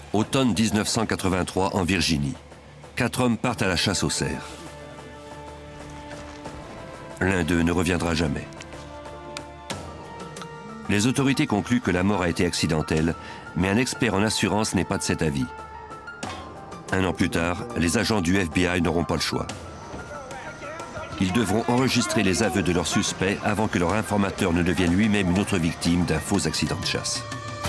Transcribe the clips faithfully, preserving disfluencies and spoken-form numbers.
Automne mille neuf cent quatre-vingt-trois en Virginie. Quatre hommes partent à la chasse aux cerfs. L'un d'eux ne reviendra jamais. Les autorités concluent que la mort a été accidentelle, mais un expert en assurance n'est pas de cet avis. Un an plus tard, les agents du F B I n'auront pas le choix. Ils devront enregistrer les aveux de leur suspect avant que leur informateur ne devienne lui-même une autre victime d'un faux accident de chasse.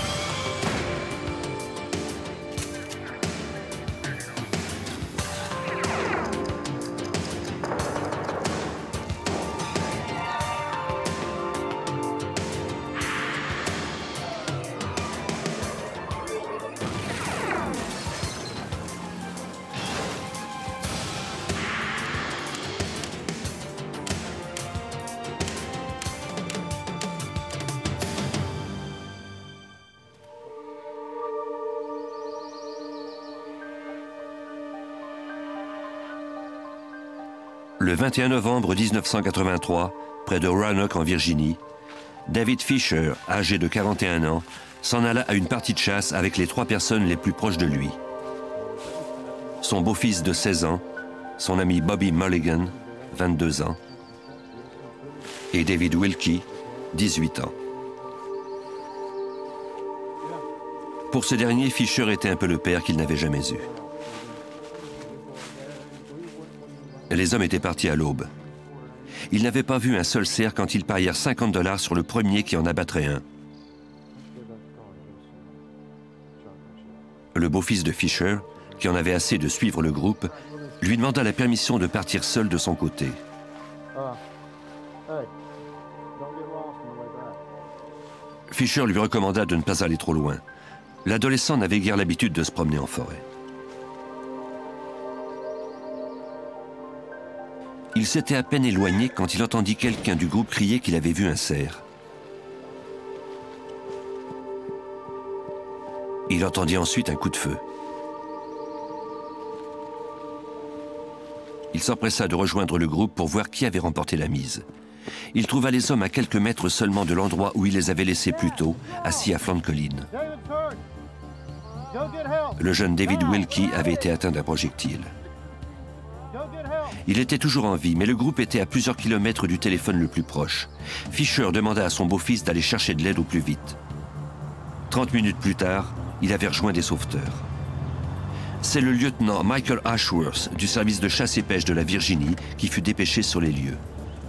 Le vingt et un novembre mille neuf cent quatre-vingt-trois, près de Roanoke en Virginie, David Fisher, âgé de quarante et un ans, s'en alla à une partie de chasse avec les trois personnes les plus proches de lui. Son beau-fils de seize ans, son ami Bobby Mulligan, vingt-deux ans, et David Wilkie, dix-huit ans. Pour ce dernier, Fisher était un peu le père qu'il n'avait jamais eu. Les hommes étaient partis à l'aube. Ils n'avaient pas vu un seul cerf quand ils parièrent cinquante dollars sur le premier qui en abattrait un. Le beau-fils de Fisher, qui en avait assez de suivre le groupe, lui demanda la permission de partir seul de son côté. Fisher lui recommanda de ne pas aller trop loin. L'adolescent n'avait guère l'habitude de se promener en forêt. Il s'était à peine éloigné quand il entendit quelqu'un du groupe crier qu'il avait vu un cerf. Il entendit ensuite un coup de feu. Il s'empressa de rejoindre le groupe pour voir qui avait remporté la mise. Il trouva les hommes à quelques mètres seulement de l'endroit où il les avait laissés plus tôt, assis à flanc de colline. Le jeune David Wilkie avait été atteint d'un projectile. Il était toujours en vie, mais le groupe était à plusieurs kilomètres du téléphone le plus proche. Fisher demanda à son beau-fils d'aller chercher de l'aide au plus vite. Trente minutes plus tard, il avait rejoint des sauveteurs. C'est le lieutenant Michael Ashworth du service de chasse et pêche de la Virginie qui fut dépêché sur les lieux.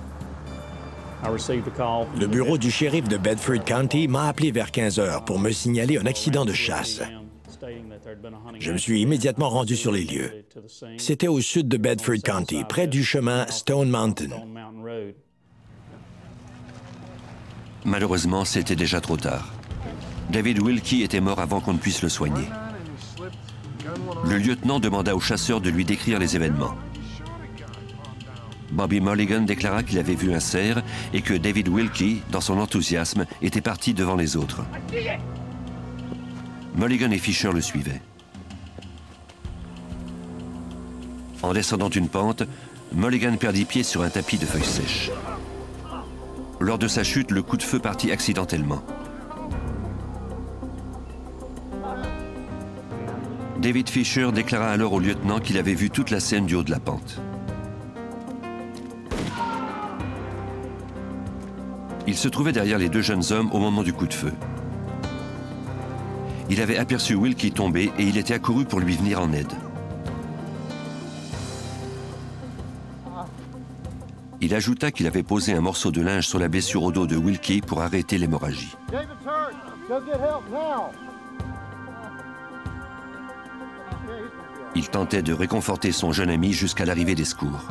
Le bureau du shérif de Bedford County m'a appelé vers quinze heures pour me signaler un accident de chasse. Je me suis immédiatement rendu sur les lieux. C'était au sud de Bedford County, près du chemin Stone Mountain. Malheureusement, c'était déjà trop tard. David Wilkie était mort avant qu'on ne puisse le soigner. Le lieutenant demanda au chasseur de lui décrire les événements. Bobby Mulligan déclara qu'il avait vu un cerf et que David Wilkie, dans son enthousiasme, était parti devant les autres. Mulligan et Fisher le suivaient. En descendant une pente, Mulligan perdit pied sur un tapis de feuilles sèches. Lors de sa chute, le coup de feu partit accidentellement. David Fisher déclara alors au lieutenant qu'il avait vu toute la scène du haut de la pente. Il se trouvait derrière les deux jeunes hommes au moment du coup de feu. Il avait aperçu Wilkie tomber et il était accouru pour lui venir en aide. Il ajouta qu'il avait posé un morceau de linge sur la blessure au dos de Wilkie pour arrêter l'hémorragie. Il tentait de réconforter son jeune ami jusqu'à l'arrivée des secours.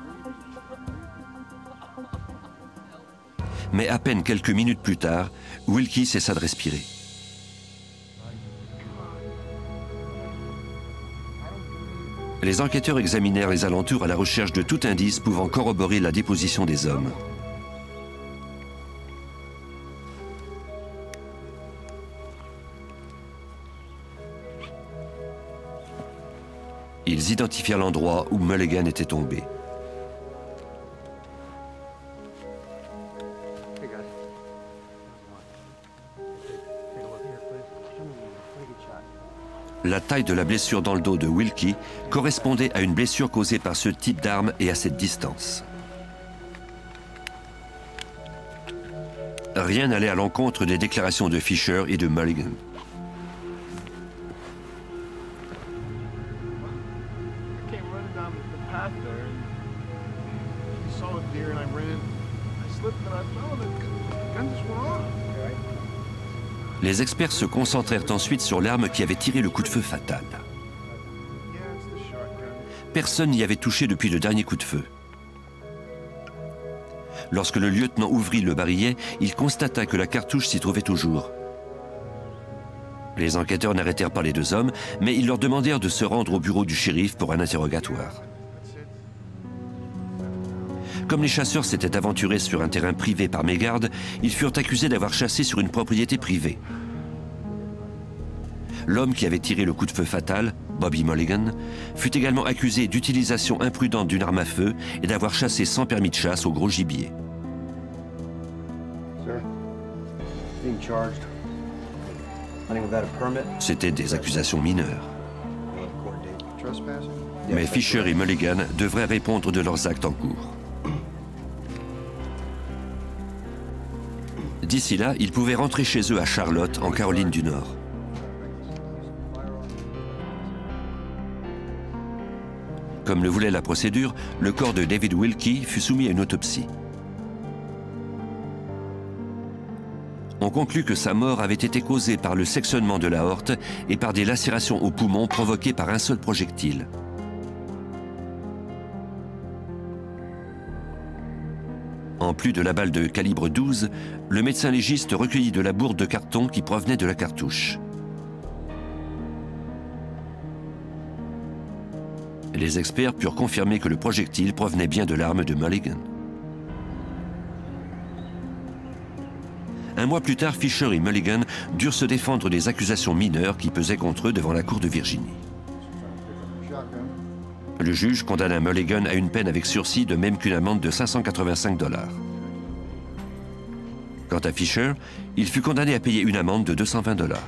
Mais à peine quelques minutes plus tard, Wilkie cessa de respirer. Les enquêteurs examinèrent les alentours à la recherche de tout indice pouvant corroborer la déposition des hommes. Ils identifièrent l'endroit où Mulligan était tombé. La taille de la blessure dans le dos de Wilkie correspondait à une blessure causée par ce type d'arme et à cette distance. Rien n'allait à l'encontre des déclarations de Fisher et de Mulligan. Les experts se concentrèrent ensuite sur l'arme qui avait tiré le coup de feu fatal. Personne n'y avait touché depuis le dernier coup de feu. Lorsque le lieutenant ouvrit le barillet, il constata que la cartouche s'y trouvait toujours. Les enquêteurs n'arrêtèrent pas les deux hommes, mais ils leur demandèrent de se rendre au bureau du shérif pour un interrogatoire. Comme les chasseurs s'étaient aventurés sur un terrain privé par mégarde, ils furent accusés d'avoir chassé sur une propriété privée. L'homme qui avait tiré le coup de feu fatal, Bobby Mulligan, fut également accusé d'utilisation imprudente d'une arme à feu et d'avoir chassé sans permis de chasse au gros gibier. C'étaient des accusations mineures. Mais Fisher et Mulligan devraient répondre de leurs actes en cours. D'ici là, ils pouvaient rentrer chez eux à Charlotte, en Caroline du Nord. Comme le voulait la procédure, le corps de David Wilkie fut soumis à une autopsie. On conclut que sa mort avait été causée par le sectionnement de l'aorte et par des lacérations aux poumons provoquées par un seul projectile. En plus de la balle de calibre douze, le médecin légiste recueillit de la bourre de carton qui provenait de la cartouche. Les experts purent confirmer que le projectile provenait bien de l'arme de Mulligan. Un mois plus tard, Fisher et Mulligan durent se défendre des accusations mineures qui pesaient contre eux devant la cour de Virginie. Le juge condamna Mulligan à une peine avec sursis de même qu'une amende de cinq cent quatre-vingt-cinq dollars. Quant à Fisher, il fut condamné à payer une amende de deux cent vingt dollars.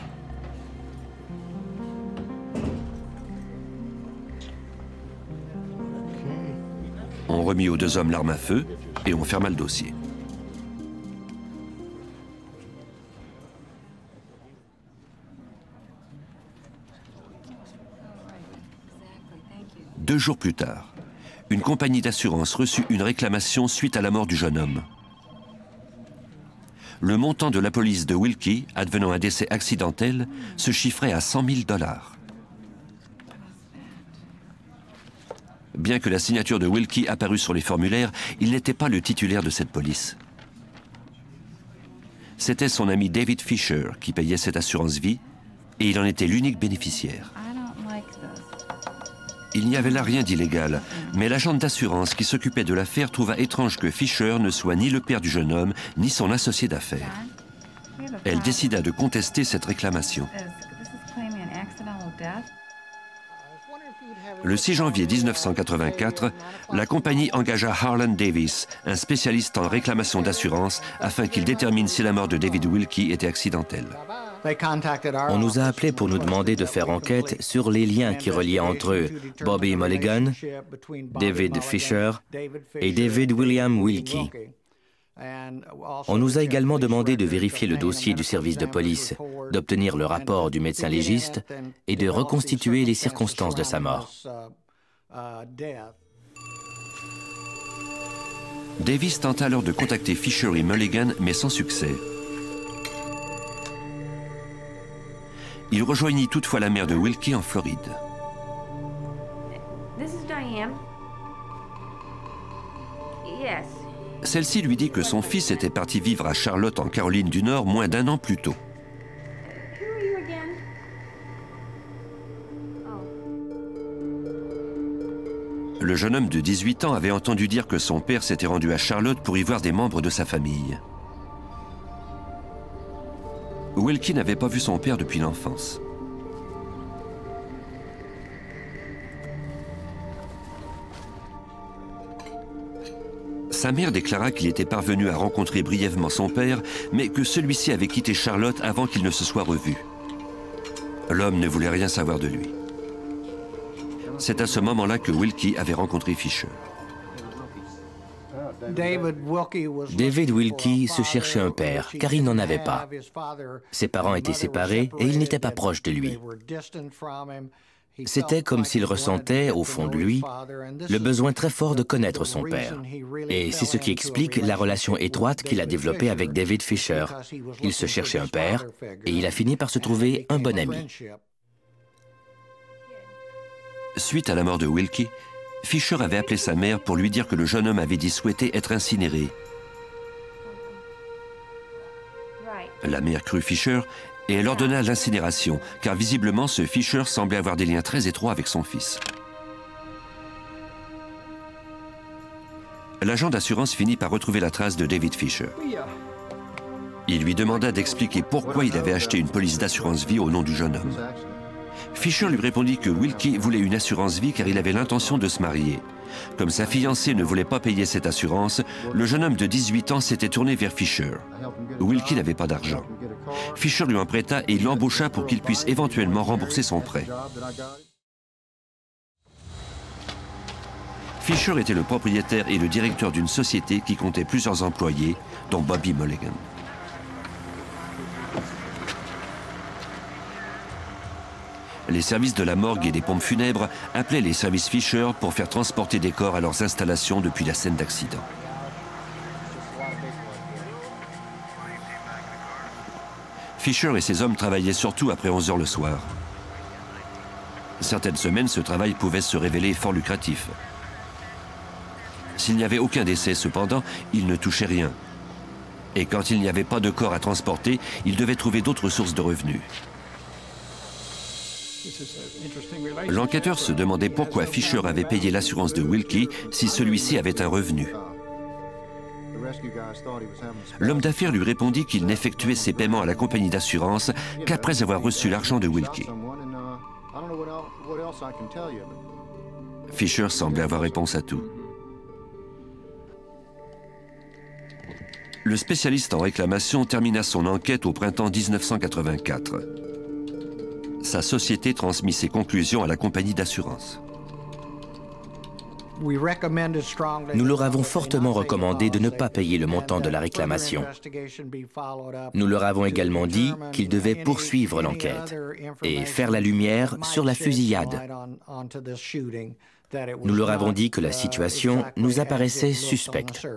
On remit aux deux hommes l'arme à feu et on ferma le dossier. Deux jours plus tard, une compagnie d'assurance reçut une réclamation suite à la mort du jeune homme. Le montant de la police de Wilkie, advenant un décès accidentel, se chiffrait à cent mille dollars. Bien que la signature de Wilkie apparût sur les formulaires, il n'était pas le titulaire de cette police. C'était son ami David Fisher qui payait cette assurance vie, et il en était l'unique bénéficiaire. Il n'y avait là rien d'illégal, mais l'agente d'assurance qui s'occupait de l'affaire trouva étrange que Fisher ne soit ni le père du jeune homme, ni son associé d'affaires. Elle décida de contester cette réclamation. Le six janvier mille neuf cent quatre-vingt-quatre, la compagnie engagea Harlan Davis, un spécialiste en réclamation d'assurance, afin qu'il détermine si la mort de David Wilkie était accidentelle. On nous a appelés pour nous demander de faire enquête sur les liens qui reliaient entre eux Bobby Mulligan, David Fisher et David William Wilkie. On nous a également demandé de vérifier le dossier du service de police, d'obtenir le rapport du médecin légiste et de reconstituer les circonstances de sa mort. Davis tenta alors de contacter Fisher et Mulligan, mais sans succès. Il rejoignit toutefois la mère de Wilkie en Floride. Celle-ci lui dit que son fils était parti vivre à Charlotte en Caroline du Nord moins d'un an plus tôt. Le jeune homme de dix-huit ans avait entendu dire que son père s'était rendu à Charlotte pour y voir des membres de sa famille. Wilkie n'avait pas vu son père depuis l'enfance. Sa mère déclara qu'il était parvenu à rencontrer brièvement son père, mais que celui-ci avait quitté Charlotte avant qu'il ne se soit revu. L'homme ne voulait rien savoir de lui. C'est à ce moment-là que Wilkie avait rencontré Fisher. David Wilkie se cherchait un père, car il n'en avait pas. Ses parents étaient séparés et il n'était pas proche de lui. C'était comme s'il ressentait, au fond de lui, le besoin très fort de connaître son père. Et c'est ce qui explique la relation étroite qu'il a développée avec David Fisher. Il se cherchait un père et il a fini par se trouver un bon ami. Suite à la mort de Wilkie, Fisher avait appelé sa mère pour lui dire que le jeune homme avait dit souhaiter être incinéré. La mère crut Fisher et elle ordonna l'incinération, car visiblement ce Fisher semblait avoir des liens très étroits avec son fils. L'agent d'assurance finit par retrouver la trace de David Fisher. Il lui demanda d'expliquer pourquoi il avait acheté une police d'assurance vie au nom du jeune homme. Fisher lui répondit que Wilkie voulait une assurance vie car il avait l'intention de se marier. Comme sa fiancée ne voulait pas payer cette assurance, le jeune homme de dix-huit ans s'était tourné vers Fisher. Wilkie n'avait pas d'argent. Fisher lui en prêta et il l'embaucha pour qu'il puisse éventuellement rembourser son prêt. Fisher était le propriétaire et le directeur d'une société qui comptait plusieurs employés, dont Bobby Mulligan. Les services de la morgue et des pompes funèbres appelaient les services Fisher pour faire transporter des corps à leurs installations depuis la scène d'accident. Fisher et ses hommes travaillaient surtout après onze heures le soir. Certaines semaines, ce travail pouvait se révéler fort lucratif. S'il n'y avait aucun décès, cependant, ils ne touchaient rien. Et quand il n'y avait pas de corps à transporter, ils devaient trouver d'autres sources de revenus. L'enquêteur se demandait pourquoi Fisher avait payé l'assurance de Wilkie si celui-ci avait un revenu. L'homme d'affaires lui répondit qu'il n'effectuait ses paiements à la compagnie d'assurance qu'après avoir reçu l'argent de Wilkie. Fisher semblait avoir réponse à tout. Le spécialiste en réclamation termina son enquête au printemps mille neuf cent quatre-vingt-quatre. Sa société transmit ses conclusions à la compagnie d'assurance. Nous leur avons fortement recommandé de ne pas payer le montant de la réclamation. Nous leur avons également dit qu'ils devaient poursuivre l'enquête et faire la lumière sur la fusillade. Nous leur avons dit que la situation nous apparaissait suspecte.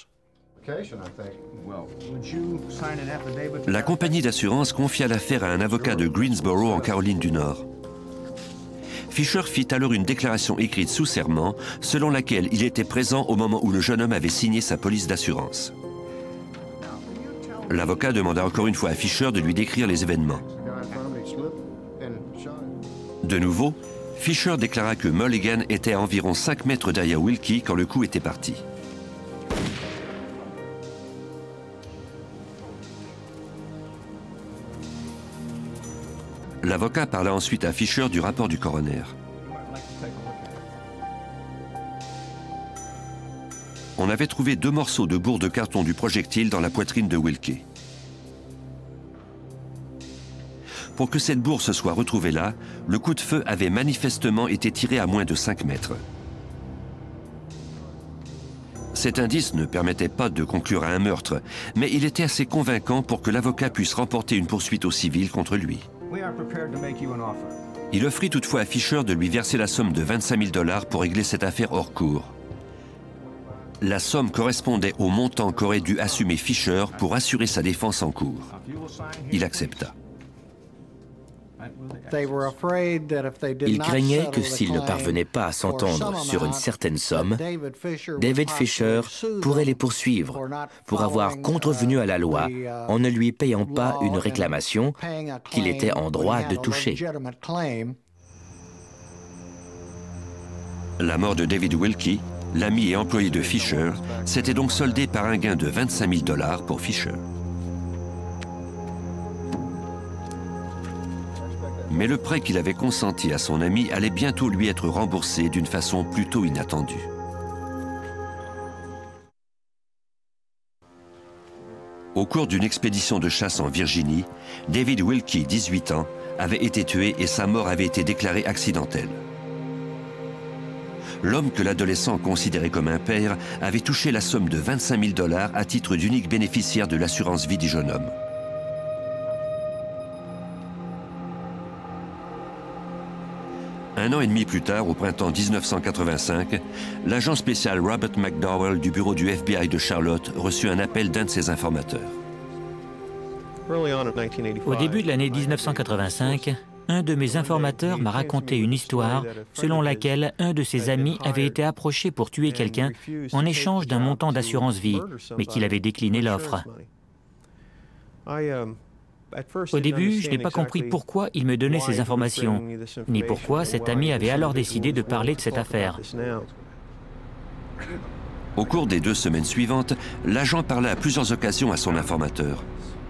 La compagnie d'assurance confia l'affaire à un avocat de Greensboro en Caroline du Nord. Fisher fit alors une déclaration écrite sous serment selon laquelle il était présent au moment où le jeune homme avait signé sa police d'assurance. L'avocat demanda encore une fois à Fisher de lui décrire les événements. De nouveau, Fisher déclara que Mulligan était à environ cinq mètres derrière Wilkie quand le coup était parti. L'avocat parla ensuite à Fisher du rapport du coroner. On avait trouvé deux morceaux de bourre de carton du projectile dans la poitrine de Wilkie. Pour que cette bourre se soit retrouvée là, le coup de feu avait manifestement été tiré à moins de cinq mètres. Cet indice ne permettait pas de conclure à un meurtre, mais il était assez convaincant pour que l'avocat puisse remporter une poursuite au civil contre lui. Il offrit toutefois à Fisher de lui verser la somme de vingt-cinq mille dollars pour régler cette affaire hors cours. La somme correspondait au montant qu'aurait dû assumer Fisher pour assurer sa défense en cours. Il accepta. Ils craignaient que s'ils ne parvenaient pas à s'entendre sur une certaine somme, David Fisher pourrait les poursuivre pour avoir contrevenu à la loi en ne lui payant pas une réclamation qu'il était en droit de toucher. La mort de David Wilkie, l'ami et employé de Fisher, s'était donc soldée par un gain de vingt-cinq mille dollars pour Fisher. Mais le prêt qu'il avait consenti à son ami allait bientôt lui être remboursé d'une façon plutôt inattendue. Au cours d'une expédition de chasse en Virginie, David Wilkie, dix-huit ans, avait été tué et sa mort avait été déclarée accidentelle. L'homme que l'adolescent considérait comme un père avait touché la somme de vingt-cinq mille dollars à titre d'unique bénéficiaire de l'assurance vie du jeune homme. Un an et demi plus tard, au printemps mille neuf cent quatre-vingt-cinq, l'agent spécial Robert McDowell du bureau du F B I de Charlotte reçut un appel d'un de ses informateurs. Au début de l'année mille neuf cent quatre-vingt-cinq, un de mes informateurs m'a raconté une histoire selon laquelle un de ses amis avait été approché pour tuer quelqu'un en échange d'un montant d'assurance vie, mais qu'il avait décliné l'offre. Au début, je n'ai pas compris pourquoi il me donnait ces informations, ni pourquoi cet ami avait alors décidé de parler de cette affaire. Au cours des deux semaines suivantes, l'agent parla à plusieurs occasions à son informateur.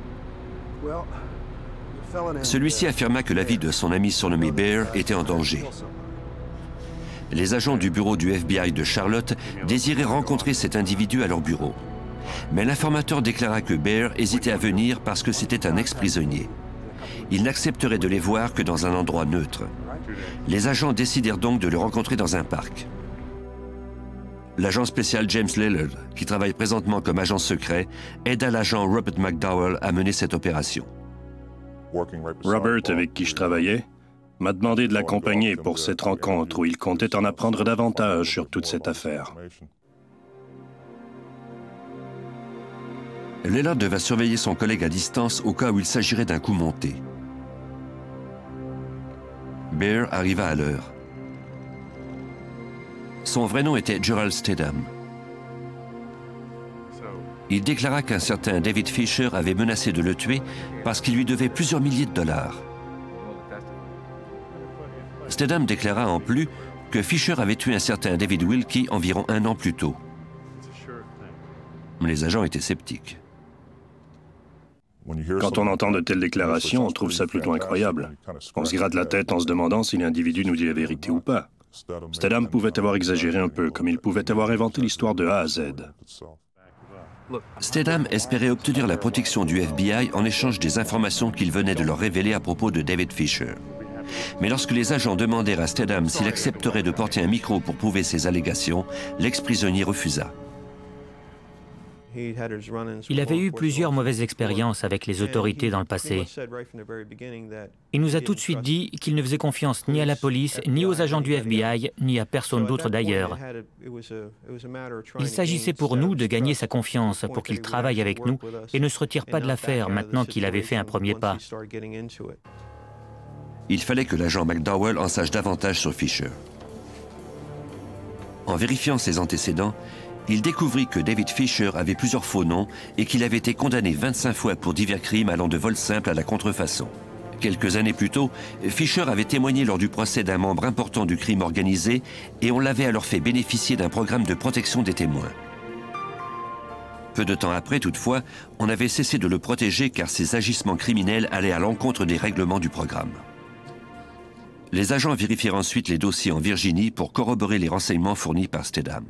Celui-ci affirma que la vie de son ami surnommé Bear était en danger. Les agents du bureau du F B I de Charlotte désiraient rencontrer cet individu à leur bureau. Mais l'informateur déclara que Bear hésitait à venir parce que c'était un ex-prisonnier. Il n'accepterait de les voir que dans un endroit neutre. Les agents décidèrent donc de le rencontrer dans un parc. L'agent spécial James Lillard, qui travaille présentement comme agent secret, aida l'agent Robert McDowell à mener cette opération. Robert, avec qui je travaillais, m'a demandé de l'accompagner pour cette rencontre où il comptait en apprendre davantage sur toute cette affaire. Lillard devait surveiller son collègue à distance au cas où il s'agirait d'un coup monté. Bear arriva à l'heure. Son vrai nom était Gerald Stedham. Il déclara qu'un certain David Fisher avait menacé de le tuer parce qu'il lui devait plusieurs milliers de dollars. Stedham déclara en plus que Fisher avait tué un certain David Wilkie environ un an plus tôt. Les agents étaient sceptiques. Quand on entend de telles déclarations, on trouve ça plutôt incroyable. On se gratte la tête en se demandant si l'individu nous dit la vérité ou pas. Stedham pouvait avoir exagéré un peu, comme il pouvait avoir inventé l'histoire de A à Z. Stedham espérait obtenir la protection du F B I en échange des informations qu'il venait de leur révéler à propos de David Fisher. Mais lorsque les agents demandèrent à Stedham s'il accepterait de porter un micro pour prouver ses allégations, l'ex-prisonnier refusa. Il avait eu plusieurs mauvaises expériences avec les autorités dans le passé. Il nous a tout de suite dit qu'il ne faisait confiance ni à la police, ni aux agents du F B I, ni à personne d'autre d'ailleurs. Il s'agissait pour nous de gagner sa confiance pour qu'il travaille avec nous et ne se retire pas de l'affaire maintenant qu'il avait fait un premier pas. Il fallait que l'agent McDowell en sache davantage sur Fisher. En vérifiant ses antécédents, il découvrit que David Fisher avait plusieurs faux noms et qu'il avait été condamné vingt-cinq fois pour divers crimes allant de vol simple à la contrefaçon. Quelques années plus tôt, Fisher avait témoigné lors du procès d'un membre important du crime organisé et on l'avait alors fait bénéficier d'un programme de protection des témoins. Peu de temps après, toutefois, on avait cessé de le protéger car ses agissements criminels allaient à l'encontre des règlements du programme. Les agents vérifièrent ensuite les dossiers en Virginie pour corroborer les renseignements fournis par Stedham.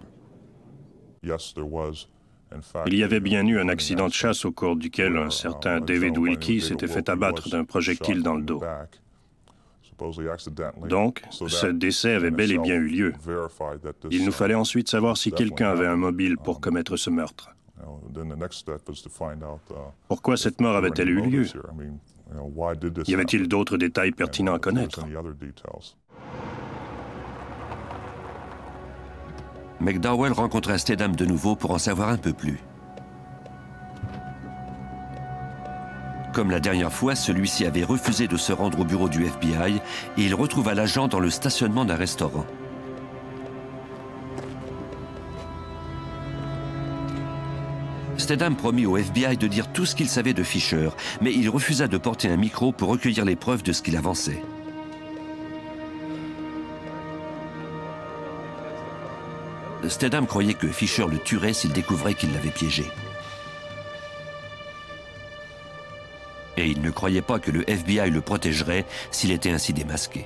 Il y avait bien eu un accident de chasse au cours duquel un certain David Wilkie s'était fait abattre d'un projectile dans le dos. Donc, ce décès avait bel et bien eu lieu. Il nous fallait ensuite savoir si quelqu'un avait un mobile pour commettre ce meurtre. Pourquoi cette mort avait-elle eu lieu? Y avait-il d'autres détails pertinents à connaître? McDowell rencontra Stedham de nouveau pour en savoir un peu plus. Comme la dernière fois, celui-ci avait refusé de se rendre au bureau du F B I et il retrouva l'agent dans le stationnement d'un restaurant. Stedham promit au F B I de dire tout ce qu'il savait de Fisher, mais il refusa de porter un micro pour recueillir les preuves de ce qu'il avançait. Stedham croyait que Fisher le tuerait s'il découvrait qu'il l'avait piégé. Et il ne croyait pas que le F B I le protégerait s'il était ainsi démasqué.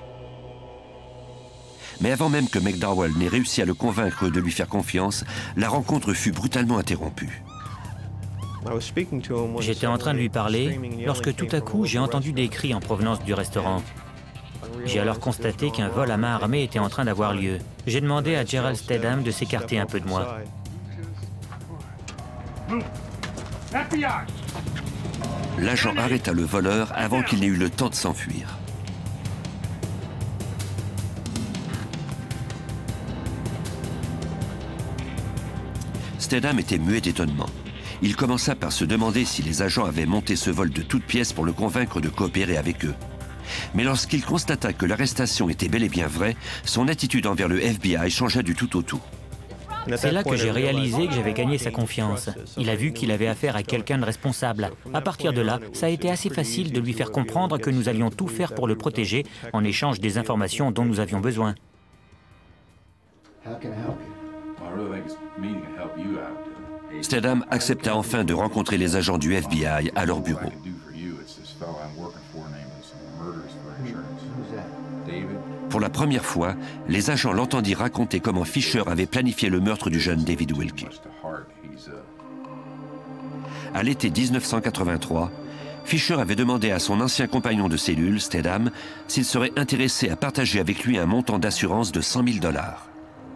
Mais avant même que McDowell n'ait réussi à le convaincre de lui faire confiance, la rencontre fut brutalement interrompue. J'étais en train de lui parler lorsque tout à coup j'ai entendu des cris en provenance du restaurant. J'ai alors constaté qu'un vol à main armée était en train d'avoir lieu. J'ai demandé à Gerald Stedham de s'écarter un peu de moi. L'agent arrêta le voleur avant qu'il n'ait eu le temps de s'enfuir. Stedham était muet d'étonnement. Il commença par se demander si les agents avaient monté ce vol de toutes pièces pour le convaincre de coopérer avec eux. Mais lorsqu'il constata que l'arrestation était bel et bien vraie, son attitude envers le F B I changea du tout au tout. C'est là que j'ai réalisé que j'avais gagné sa confiance. Il a vu qu'il avait affaire à quelqu'un de responsable. À partir de là, ça a été assez facile de lui faire comprendre que nous allions tout faire pour le protéger en échange des informations dont nous avions besoin. Stedham accepta enfin de rencontrer les agents du F B I à leur bureau. Pour la première fois, les agents l'entendirent raconter comment Fisher avait planifié le meurtre du jeune David Wilkie. À l'été mille neuf cent quatre-vingt-trois, Fisher avait demandé à son ancien compagnon de cellule, Stedham, s'il serait intéressé à partager avec lui un montant d'assurance de cent mille dollars.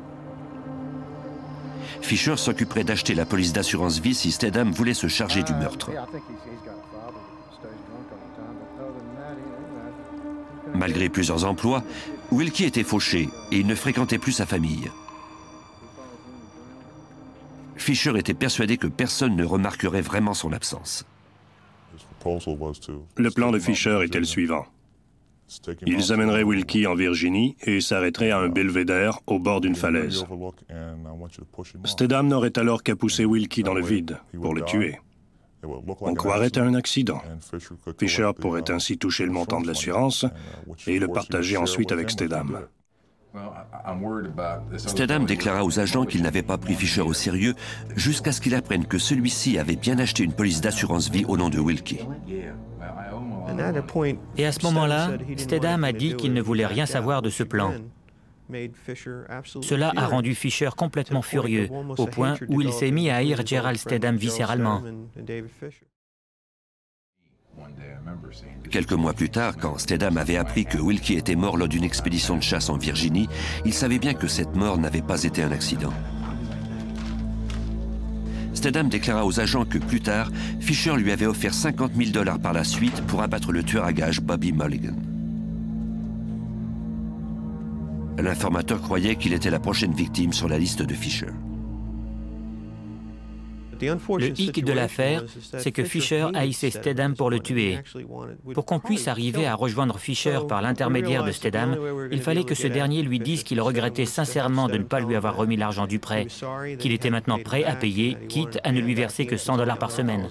Fisher s'occuperait d'acheter la police d'assurance vie si Stedham voulait se charger du meurtre. Malgré plusieurs emplois, Wilkie était fauché et il ne fréquentait plus sa famille. Fisher était persuadé que personne ne remarquerait vraiment son absence. Le plan de Fisher était le suivant. Ils amèneraient Wilkie en Virginie et s'arrêteraient à un belvédère au bord d'une falaise. Stedham n'aurait alors qu'à pousser Wilkie dans le vide pour le tuer. On croirait à un accident. Fisher pourrait ainsi toucher le montant de l'assurance et le partager ensuite avec Stedham. Stedham déclara aux agents qu'il n'avait pas pris Fisher au sérieux jusqu'à ce qu'il apprenne que celui-ci avait bien acheté une police d'assurance vie au nom de Wilkie. Et à ce moment-là, Stedham a dit qu'il ne voulait rien savoir de ce plan. Cela a rendu Fisher complètement furieux, au point où il s'est mis à haïr Gerald Stedham viscéralement. Quelques mois plus tard, quand Stedham avait appris que Wilkie était mort lors d'une expédition de chasse en Virginie, il savait bien que cette mort n'avait pas été un accident. Stedham déclara aux agents que plus tard, Fisher lui avait offert cinquante mille dollars par la suite pour abattre le tueur à gages Bobby Mulligan. L'informateur croyait qu'il était la prochaine victime sur la liste de Fisher. Le hic de l'affaire, c'est que Fisher haïssait Stedham pour le tuer. Pour qu'on puisse arriver à rejoindre Fisher par l'intermédiaire de Stedham, il fallait que ce dernier lui dise qu'il regrettait sincèrement de ne pas lui avoir remis l'argent du prêt, qu'il était maintenant prêt à payer, quitte à ne lui verser que cent dollars par semaine.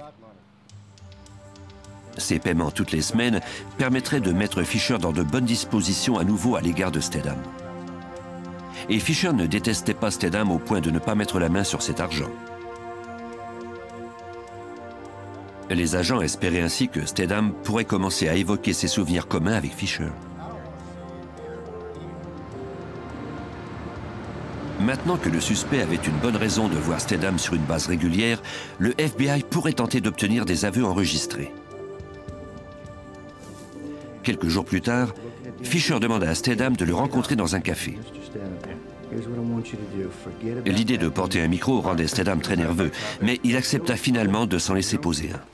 Ces paiements toutes les semaines permettraient de mettre Fisher dans de bonnes dispositions à nouveau à l'égard de Stedham. Et Fisher ne détestait pas Stedham au point de ne pas mettre la main sur cet argent. Les agents espéraient ainsi que Stedham pourrait commencer à évoquer ses souvenirs communs avec Fisher. Maintenant que le suspect avait une bonne raison de voir Stedham sur une base régulière, le F B I pourrait tenter d'obtenir des aveux enregistrés. Quelques jours plus tard, Fisher demanda à Stedham de le rencontrer dans un café. L'idée de porter un micro rendait Stedham très nerveux, mais il accepta finalement de s'en laisser poser un.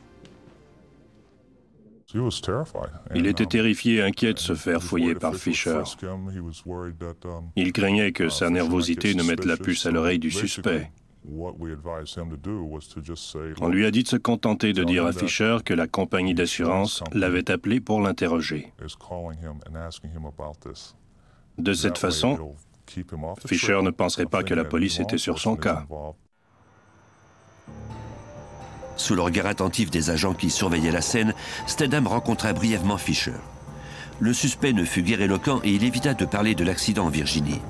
Il était terrifié et inquiet de se faire fouiller par Fisher. Il craignait que sa nervosité ne mette la puce à l'oreille du suspect. On lui a dit de se contenter de dire à Fisher que la compagnie d'assurance l'avait appelé pour l'interroger. De cette façon, Fisher ne penserait pas que la police était sur son cas. Sous le regard attentif des agents qui surveillaient la scène, Stedham rencontra brièvement Fisher. Le suspect ne fut guère éloquent et il évita de parler de l'accident en Virginie.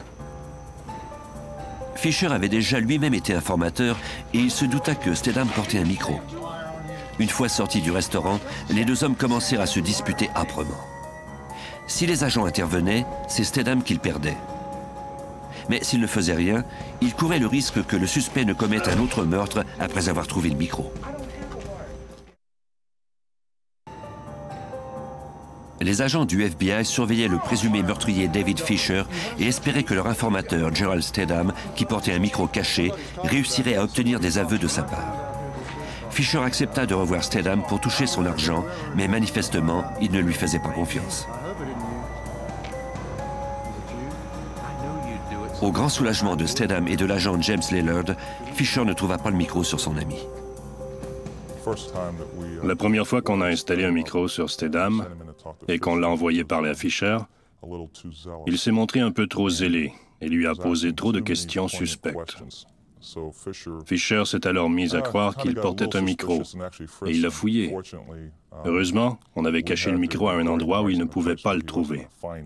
Fisher avait déjà lui-même été informateur et il se douta que Stedham portait un micro. Une fois sortis du restaurant, les deux hommes commencèrent à se disputer âprement. Si les agents intervenaient, c'est Stedham qu'ils perdaient. Mais s'il ne faisait rien, il courait le risque que le suspect ne commette un autre meurtre après avoir trouvé le micro. Les agents du F B I surveillaient le présumé meurtrier David Fisher et espéraient que leur informateur, Gerald Stedham, qui portait un micro caché, réussirait à obtenir des aveux de sa part. Fisher accepta de revoir Stedham pour toucher son argent, mais manifestement, il ne lui faisait pas confiance. Au grand soulagement de Stedham et de l'agent James Lillard, Fisher ne trouva pas le micro sur son ami. La première fois qu'on a installé un micro sur Stedham et qu'on l'a envoyé parler à Fisher, il s'est montré un peu trop zélé et lui a posé trop de questions suspectes. Fisher s'est alors mis à croire qu'il portait un micro et il l'a fouillé. Heureusement, on avait caché le micro à un endroit où il ne pouvait pas le trouver.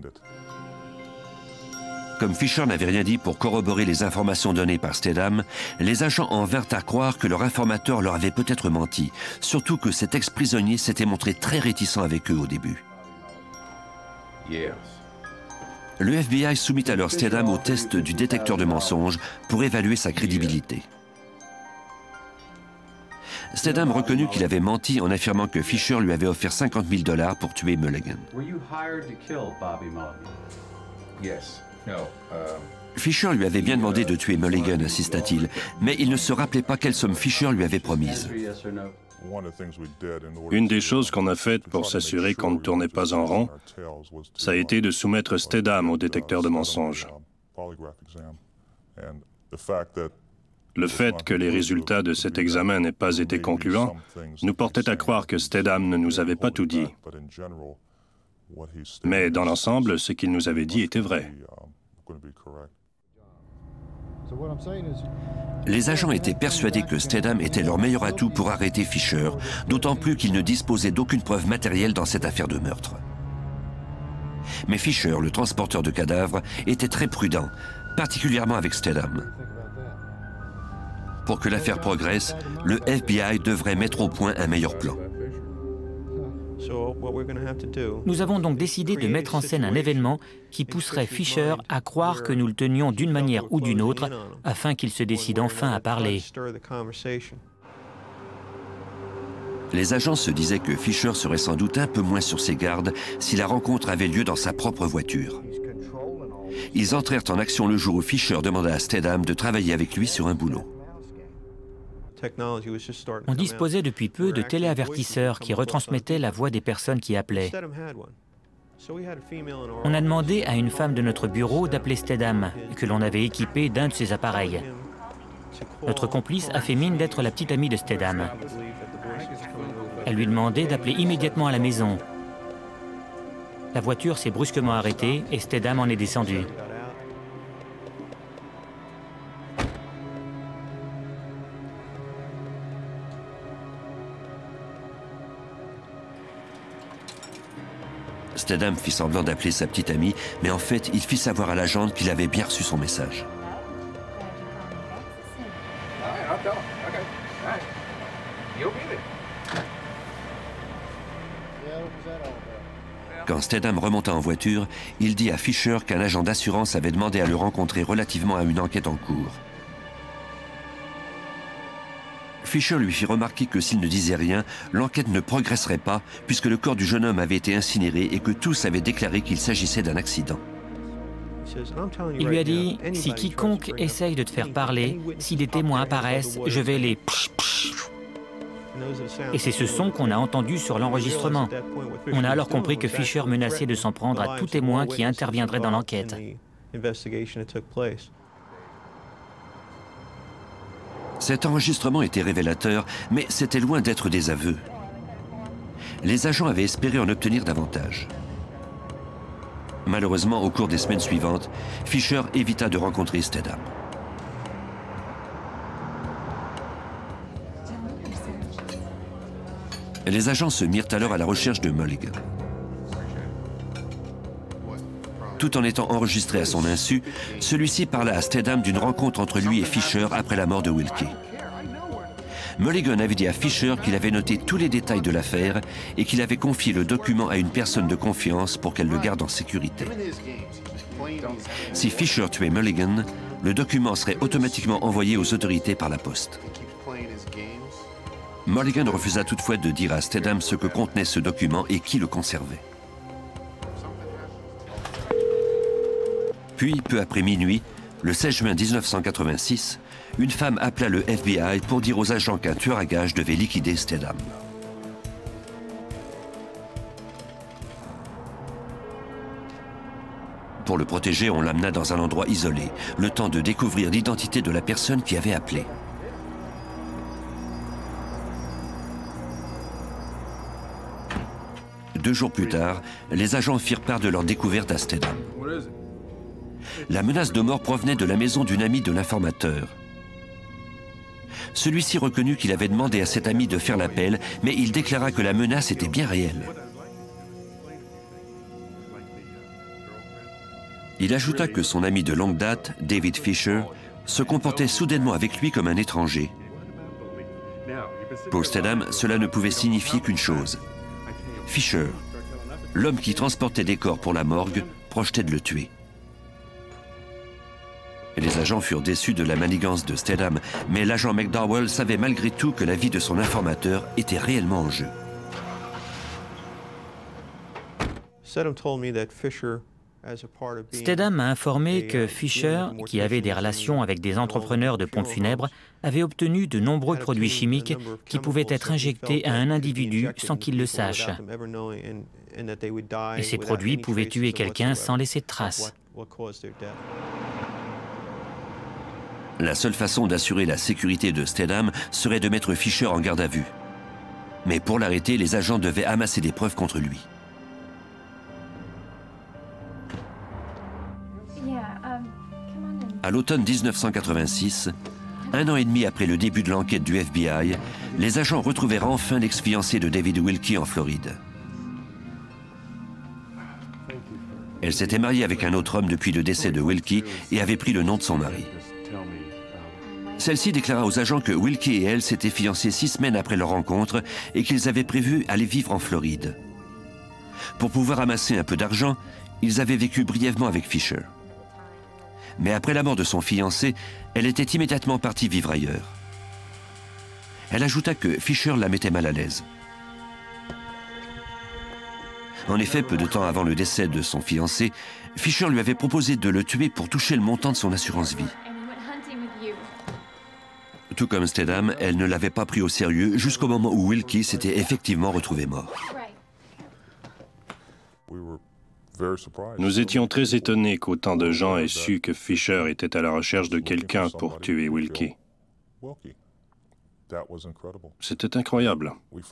Comme Fisher n'avait rien dit pour corroborer les informations données par Stedham, les agents en vinrent à croire que leur informateur leur avait peut-être menti, surtout que cet ex-prisonnier s'était montré très réticent avec eux au début. Le F B I soumit alors Stedham au test du détecteur de mensonges pour évaluer sa crédibilité. Stedham reconnut qu'il avait menti en affirmant que Fisher lui avait offert cinquante mille dollars pour tuer Mulligan. Fisher lui avait bien demandé de tuer Mulligan, insista-t-il, mais il ne se rappelait pas quelle somme Fisher lui avait promise. Une des choses qu'on a faites pour s'assurer qu'on ne tournait pas en rond, ça a été de soumettre Stedham au détecteur de mensonges. Le fait que les résultats de cet examen n'aient pas été concluants nous portait à croire que Stedham ne nous avait pas tout dit. Mais dans l'ensemble, ce qu'il nous avait dit était vrai. Les agents étaient persuadés que Stedham était leur meilleur atout pour arrêter Fisher, d'autant plus qu'il ne disposait d'aucune preuve matérielle dans cette affaire de meurtre. Mais Fisher, le transporteur de cadavres, était très prudent, particulièrement avec Stedham. Pour que l'affaire progresse, le F B I devrait mettre au point un meilleur plan. Nous avons donc décidé de mettre en scène un événement qui pousserait Fisher à croire que nous le tenions d'une manière ou d'une autre afin qu'il se décide enfin à parler. Les agents se disaient que Fisher serait sans doute un peu moins sur ses gardes si la rencontre avait lieu dans sa propre voiture. Ils entrèrent en action le jour où Fisher demanda à Stedham de travailler avec lui sur un boulot. On disposait depuis peu de téléavertisseurs qui retransmettaient la voix des personnes qui appelaient. On a demandé à une femme de notre bureau d'appeler Stedham, que l'on avait équipé d'un de ses appareils. Notre complice a fait mine d'être la petite amie de Stedham. Elle lui demandait d'appeler immédiatement à la maison. La voiture s'est brusquement arrêtée et Stedham en est descendu. Stedham fit semblant d'appeler sa petite amie, mais en fait, il fit savoir à l'agent qu'il avait bien reçu son message. Quand Stedham remonta en voiture, il dit à Fisher qu'un agent d'assurance avait demandé à le rencontrer relativement à une enquête en cours. Fisher lui fit remarquer que s'il ne disait rien, l'enquête ne progresserait pas puisque le corps du jeune homme avait été incinéré et que tous avaient déclaré qu'il s'agissait d'un accident. Il lui a dit, si quiconque essaye de te faire parler, si des témoins apparaissent, je vais les... Et c'est ce son qu'on a entendu sur l'enregistrement. On a alors compris que Fisher menaçait de s'en prendre à tout témoin qui interviendrait dans l'enquête. Cet enregistrement était révélateur, mais c'était loin d'être des aveux. Les agents avaient espéré en obtenir davantage. Malheureusement, au cours des semaines suivantes, Fisher évita de rencontrer Stedham. Les agents se mirent alors à la recherche de Mulligan. Tout en étant enregistré à son insu, celui-ci parla à Stedham d'une rencontre entre lui et Fisher après la mort de Wilkie. Mulligan avait dit à Fisher qu'il avait noté tous les détails de l'affaire et qu'il avait confié le document à une personne de confiance pour qu'elle le garde en sécurité. Si Fisher tuait Mulligan, le document serait automatiquement envoyé aux autorités par la poste. Mulligan refusa toutefois de dire à Stedham ce que contenait ce document et qui le conservait. Puis, peu après minuit, le seize juin mille neuf cent quatre-vingt-six, une femme appela le F B I pour dire aux agents qu'un tueur à gages devait liquider Stedham. Pour le protéger, on l'amena dans un endroit isolé, le temps de découvrir l'identité de la personne qui avait appelé. Deux jours plus tard, les agents firent part de leur découverte à Stedham. La menace de mort provenait de la maison d'une amie de l'informateur. Celui-ci reconnut qu'il avait demandé à cet ami de faire l'appel, mais il déclara que la menace était bien réelle. Il ajouta que son ami de longue date, David Fisher, se comportait soudainement avec lui comme un étranger. Pour Stedham, cela ne pouvait signifier qu'une chose. Fisher, l'homme qui transportait des corps pour la morgue, projetait de le tuer. Les agents furent déçus de la manigance de Stedham, mais l'agent McDowell savait malgré tout que la vie de son informateur était réellement en jeu. Stedham m'a informé que Fisher, qui avait des relations avec des entrepreneurs de pompes funèbres, avait obtenu de nombreux produits chimiques qui pouvaient être injectés à un individu sans qu'il le sache. Et ces produits pouvaient tuer quelqu'un sans laisser de traces. La seule façon d'assurer la sécurité de Stedham serait de mettre Fisher en garde à vue. Mais pour l'arrêter, les agents devaient amasser des preuves contre lui. À l'automne mille neuf cent quatre-vingt-six, un an et demi après le début de l'enquête du F B I, les agents retrouvèrent enfin l'ex-fiancée de David Wilkie en Floride. Elle s'était mariée avec un autre homme depuis le décès de Wilkie et avait pris le nom de son mari. Celle-ci déclara aux agents que Wilkie et elle s'étaient fiancés six semaines après leur rencontre et qu'ils avaient prévu aller vivre en Floride. Pour pouvoir amasser un peu d'argent, ils avaient vécu brièvement avec Fisher. Mais après la mort de son fiancé, elle était immédiatement partie vivre ailleurs. Elle ajouta que Fisher la mettait mal à l'aise. En effet, peu de temps avant le décès de son fiancé, Fisher lui avait proposé de le tuer pour toucher le montant de son assurance-vie. Tout comme Stedham, elle ne l'avait pas pris au sérieux jusqu'au moment où Wilkie s'était effectivement retrouvé mort. Nous étions très étonnés qu'autant de gens aient su que Fisher était à la recherche de quelqu'un pour tuer Wilkie. C'était incroyable.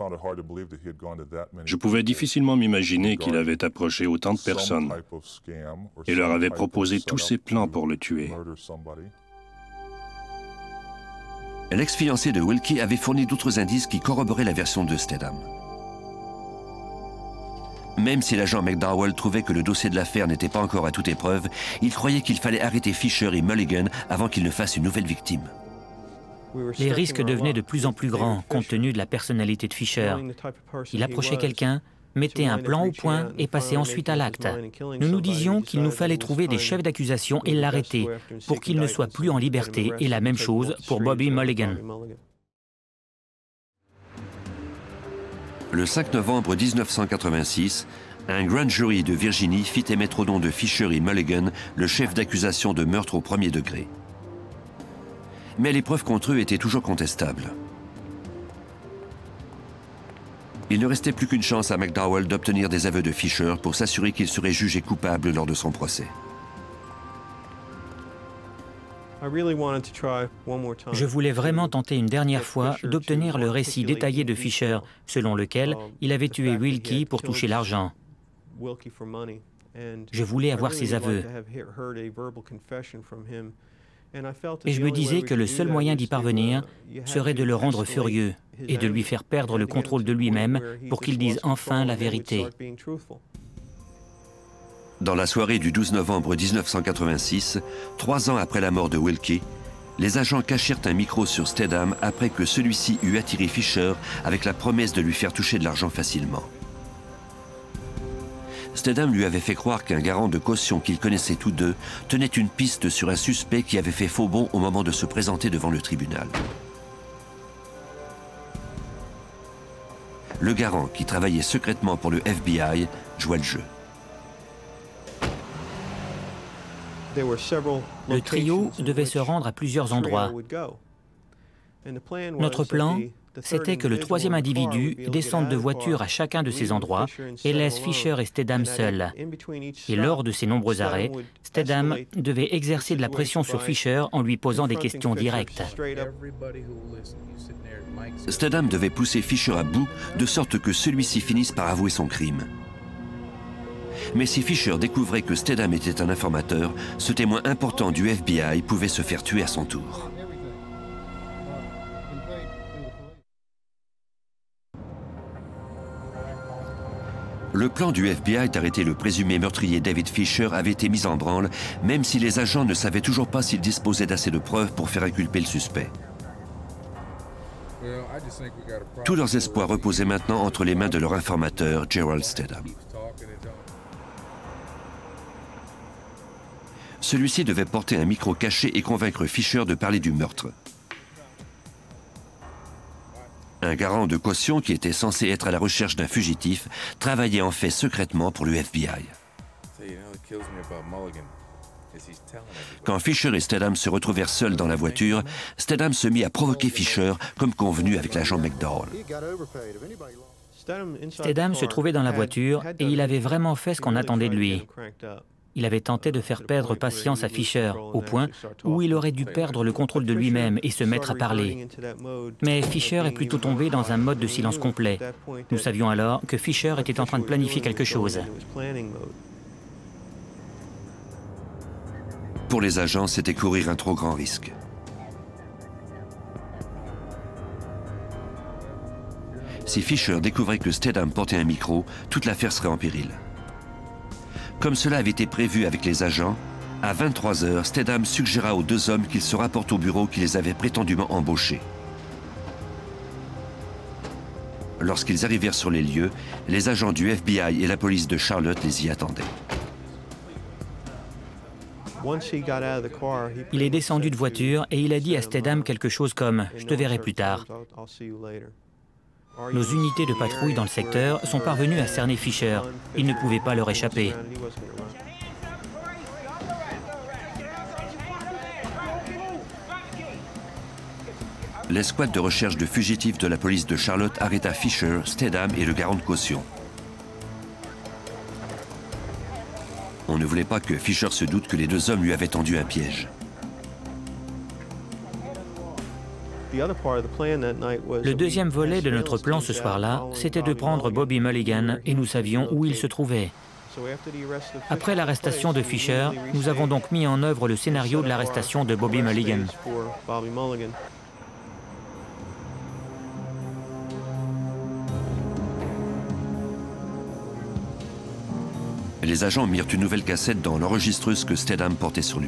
Je pouvais difficilement m'imaginer qu'il avait approché autant de personnes et leur avait proposé tous ses plans pour le tuer. L'ex-fiancé de Wilkie avait fourni d'autres indices qui corroboraient la version de Stedham. Même si l'agent McDowell trouvait que le dossier de l'affaire n'était pas encore à toute épreuve, il croyait qu'il fallait arrêter Fisher et Mulligan avant qu'ils ne fassent une nouvelle victime. Les risques devenaient de plus en plus grands compte tenu de la personnalité de Fisher. Il approchait quelqu'un, mettait un plan au point et passait ensuite à l'acte. Nous nous disions qu'il nous fallait trouver des chefs d'accusation et l'arrêter pour qu'il ne soit plus en liberté, et la même chose pour Bobby Mulligan. Le cinq novembre mille neuf cent quatre-vingt-six, un grand jury de Virginie fit émettre au nom de Fisher et Mulligan le chef d'accusation de meurtre au premier degré. Mais les preuves contre eux étaient toujours contestables. Il ne restait plus qu'une chance à McDowell d'obtenir des aveux de Fisher pour s'assurer qu'il serait jugé coupable lors de son procès. Je voulais vraiment tenter une dernière fois d'obtenir le récit détaillé de Fisher, selon lequel il avait tué Wilkie pour toucher l'argent. Je voulais avoir ses aveux. Et je me disais que le seul moyen d'y parvenir serait de le rendre furieux et de lui faire perdre le contrôle de lui-même pour qu'il dise enfin la vérité. Dans la soirée du douze novembre mille neuf cent quatre-vingt-six, trois ans après la mort de Wilkie, Les agents cachèrent un micro sur Stedham après que celui-ci eut attiré Fisher avec la promesse de lui faire toucher de l'argent facilement. Stedham lui avait fait croire qu'un garant de caution qu'ils connaissaient tous deux tenait une piste sur un suspect qui avait fait faux bond au moment de se présenter devant le tribunal. Le garant, qui travaillait secrètement pour le F B I, jouait le jeu. Le trio devait se rendre à plusieurs endroits. Notre plan, c'était que le troisième individu descende de voiture à chacun de ces endroits et laisse Fisher et Stedham seuls. Et lors de ces nombreux arrêts, Stedham devait exercer de la pression sur Fisher en lui posant des questions directes. Stedham devait pousser Fisher à bout de sorte que celui-ci finisse par avouer son crime. Mais si Fisher découvrait que Stedham était un informateur, ce témoin important du F B I pouvait se faire tuer à son tour. Le plan du F B I d'arrêter le présumé meurtrier David Fisher avait été mis en branle, même si les agents ne savaient toujours pas s'ils disposaient d'assez de preuves pour faire inculper le suspect. Tous leurs espoirs reposaient maintenant entre les mains de leur informateur, Gerald Stedham. Celui-ci devait porter un micro caché et convaincre Fisher de parler du meurtre. Un garant de caution qui était censé être à la recherche d'un fugitif travaillait en fait secrètement pour le F B I. Quand Fisher et Stedham se retrouvèrent seuls dans la voiture, Stedham se mit à provoquer Fisher comme convenu avec l'agent McDowell. Stedham se trouvait dans la voiture et il avait vraiment fait ce qu'on attendait de lui. Il avait tenté de faire perdre patience à Fisher, au point où il aurait dû perdre le contrôle de lui-même et se mettre à parler. Mais Fisher est plutôt tombé dans un mode de silence complet. Nous savions alors que Fisher était en train de planifier quelque chose. Pour les agents, c'était courir un trop grand risque. Si Fisher découvrait que Stedham portait un micro, toute l'affaire serait en péril. Comme cela avait été prévu avec les agents, à vingt-trois heures, Stedham suggéra aux deux hommes qu'ils se rapportent au bureau qui les avait prétendument embauchés. Lorsqu'ils arrivèrent sur les lieux, les agents du F B I et la police de Charlotte les y attendaient. Il est descendu de voiture et il a dit à Stedham quelque chose comme « Je te verrai plus tard ». Nos unités de patrouille dans le secteur sont parvenues à cerner Fisher. Il ne pouvait pas leur échapper. L'escouade de recherche de fugitifs de la police de Charlotte arrêta Fisher, Stedham et le garant de caution. On ne voulait pas que Fisher se doute que les deux hommes lui avaient tendu un piège. Le deuxième volet de notre plan ce soir-là, c'était de prendre Bobby Mulligan et nous savions où il se trouvait. Après l'arrestation de Fisher, nous avons donc mis en œuvre le scénario de l'arrestation de Bobby Mulligan. Les agents mirent une nouvelle cassette dans l'enregistreuse que Stedham portait sur lui.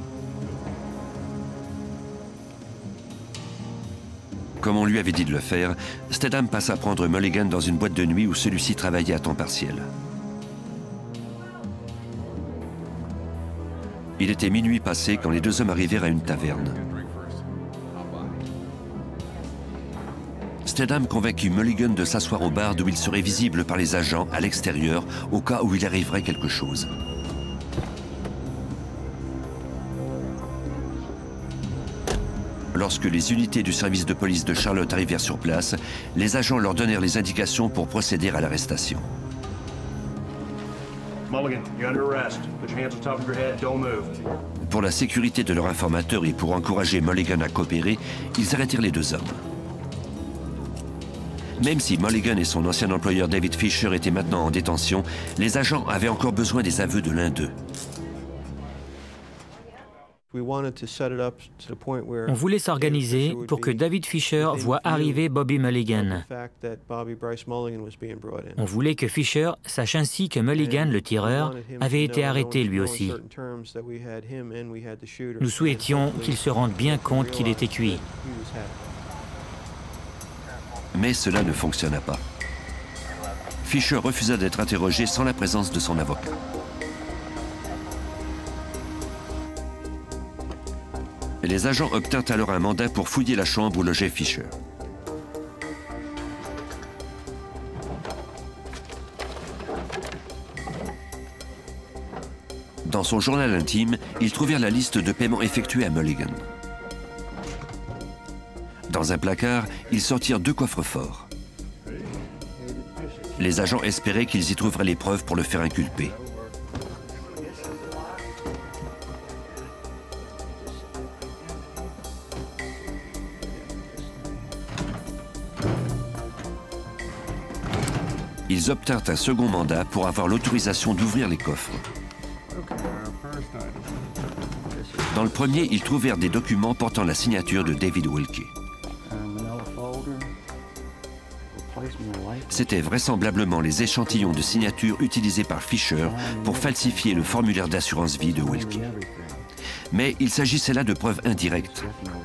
Comme on lui avait dit de le faire, Stedham passa prendre Mulligan dans une boîte de nuit où celui-ci travaillait à temps partiel. Il était minuit passé quand les deux hommes arrivèrent à une taverne. Stedham convainquit Mulligan de s'asseoir au bar d'où il serait visible par les agents à l'extérieur au cas où il arriverait quelque chose. Lorsque les unités du service de police de Charlotte arrivèrent sur place, les agents leur donnèrent les indications pour procéder à l'arrestation. Pour la sécurité de leur informateur et pour encourager Mulligan à coopérer, ils arrêtèrent les deux hommes. Même si Mulligan et son ancien employeur David Fisher étaient maintenant en détention, les agents avaient encore besoin des aveux de l'un d'eux. On voulait s'organiser pour que David Fisher voie arriver Bobby Mulligan. On voulait que Fisher sache ainsi que Mulligan, le tireur, avait été arrêté lui aussi. Nous souhaitions qu'il se rende bien compte qu'il était cuit. Mais cela ne fonctionna pas. Fisher refusa d'être interrogé sans la présence de son avocat. Les agents obtinrent alors un mandat pour fouiller la chambre où logeait Fisher. Dans son journal intime, ils trouvèrent la liste de paiements effectués à Mulligan. Dans un placard, ils sortirent deux coffres forts. Les agents espéraient qu'ils y trouveraient les preuves pour le faire inculper. Ils obtinrent un second mandat pour avoir l'autorisation d'ouvrir les coffres. Dans le premier, ils trouvèrent des documents portant la signature de David Wilkie. C'étaient vraisemblablement les échantillons de signature utilisés par Fisher pour falsifier le formulaire d'assurance vie de Wilkie. Mais il s'agissait là de preuves indirectes.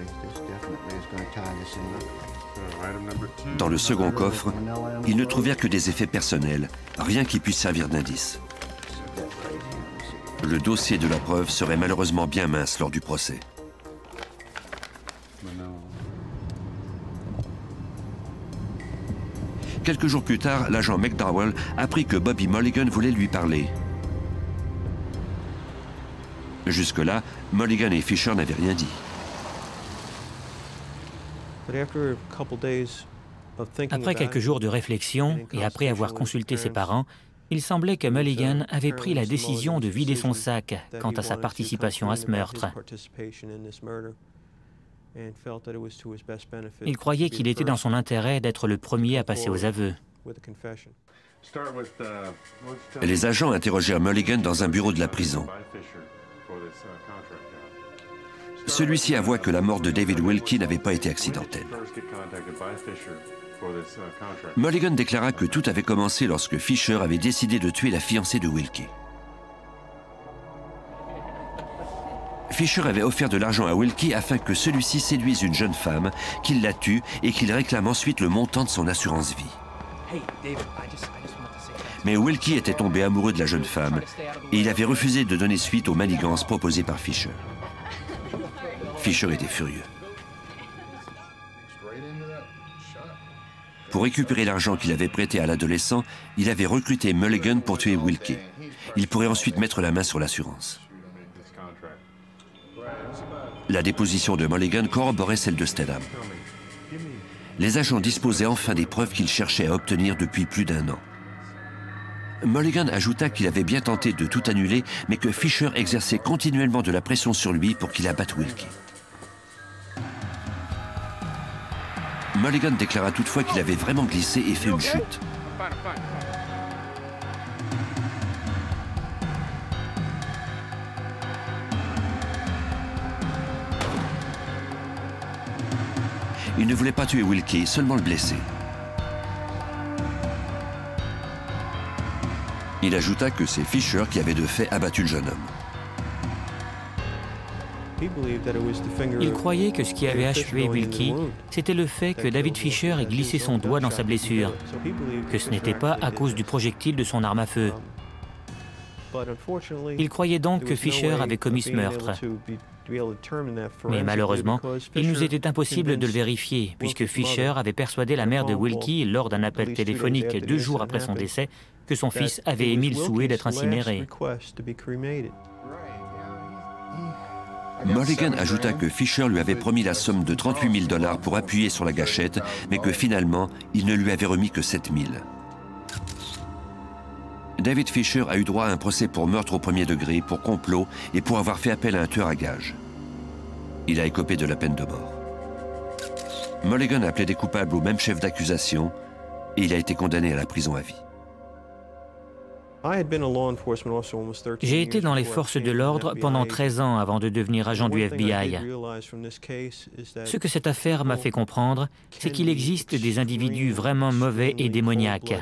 Dans le second coffre, ils ne trouvèrent que des effets personnels, rien qui puisse servir d'indice. Le dossier de la preuve serait malheureusement bien mince lors du procès. Quelques jours plus tard, l'agent McDowell apprit que Bobby Mulligan voulait lui parler. Jusque-là, Mulligan et Fisher n'avaient rien dit. Après quelques jours de réflexion et après avoir consulté ses parents, il semblait que Mulligan avait pris la décision de vider son sac quant à sa participation à ce meurtre. Il croyait qu'il était dans son intérêt d'être le premier à passer aux aveux. Les agents interrogèrent Mulligan dans un bureau de la prison. Celui-ci avoua que la mort de David Wilkie n'avait pas été accidentelle. Mulligan déclara que tout avait commencé lorsque Fisher avait décidé de tuer la fiancée de Wilkie. Fisher avait offert de l'argent à Wilkie afin que celui-ci séduise une jeune femme, qu'il la tue et qu'il réclame ensuite le montant de son assurance vie. Mais Wilkie était tombé amoureux de la jeune femme et il avait refusé de donner suite aux manigances proposées par Fisher. Fisher était furieux. Pour récupérer l'argent qu'il avait prêté à l'adolescent, il avait recruté Mulligan pour tuer Wilkie. Il pourrait ensuite mettre la main sur l'assurance. La déposition de Mulligan corroborait celle de Stedham. Les agents disposaient enfin des preuves qu'ils cherchaient à obtenir depuis plus d'un an. Mulligan ajouta qu'il avait bien tenté de tout annuler, mais que Fisher exerçait continuellement de la pression sur lui pour qu'il abatte Wilkie. Mulligan déclara toutefois qu'il avait vraiment glissé et fait une chute. Il ne voulait pas tuer Wilkie, seulement le blesser. Il ajouta que c'est Fisher qui avait de fait abattu le jeune homme. Il croyait que ce qui avait achevé Wilkie, c'était le fait que David Fisher ait glissé son doigt dans sa blessure, que ce n'était pas à cause du projectile de son arme à feu. Il croyait donc que Fisher avait commis ce meurtre. Mais malheureusement, il nous était impossible de le vérifier, puisque Fisher avait persuadé la mère de Wilkie, lors d'un appel téléphonique deux jours après son décès, que son fils avait émis le souhait d'être incinéré. Mulligan ajouta que Fisher lui avait promis la somme de trente-huit mille dollars pour appuyer sur la gâchette, mais que finalement, il ne lui avait remis que sept mille. David Fisher a eu droit à un procès pour meurtre au premier degré, pour complot et pour avoir fait appel à un tueur à gages. Il a écopé de la peine de mort. Mulligan a plaidé coupable au même chef d'accusation et il a été condamné à la prison à vie. J'ai été dans les forces de l'ordre pendant treize ans avant de devenir agent du F B I. Ce que cette affaire m'a fait comprendre, c'est qu'il existe des individus vraiment mauvais et démoniaques.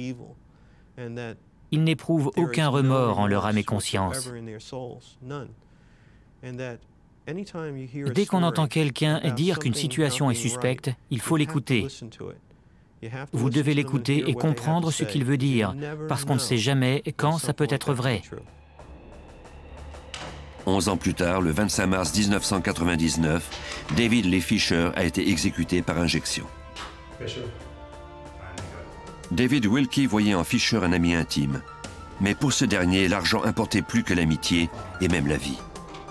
Ils n'éprouvent aucun remords en leur âme et conscience. Dès qu'on entend quelqu'un dire qu'une situation est suspecte, il faut l'écouter. Vous devez l'écouter et comprendre ce qu'il veut dire, parce qu'on ne sait jamais quand ça peut être vrai. Onze ans plus tard, le vingt-cinq mars mille neuf cent quatre-vingt-dix-neuf, David Lee Fisher a été exécuté par injection. David Wilkie voyait en Fisher un ami intime, mais pour ce dernier, l'argent importait plus que l'amitié et même la vie.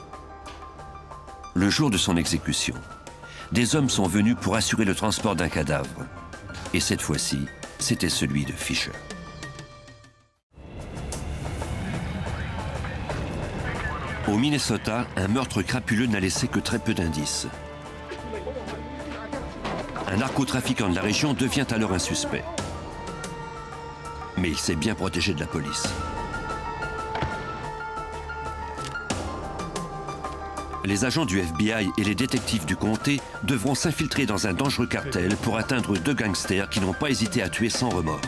Le jour de son exécution, des hommes sont venus pour assurer le transport d'un cadavre. Et cette fois-ci, c'était celui de Fisher. Au Minnesota, un meurtre crapuleux n'a laissé que très peu d'indices. Un narcotrafiquant de la région devient alors un suspect. Mais il s'est bien protégé de la police. Les agents du F B I et les détectives du comté devront s'infiltrer dans un dangereux cartel pour atteindre deux gangsters qui n'ont pas hésité à tuer sans remords.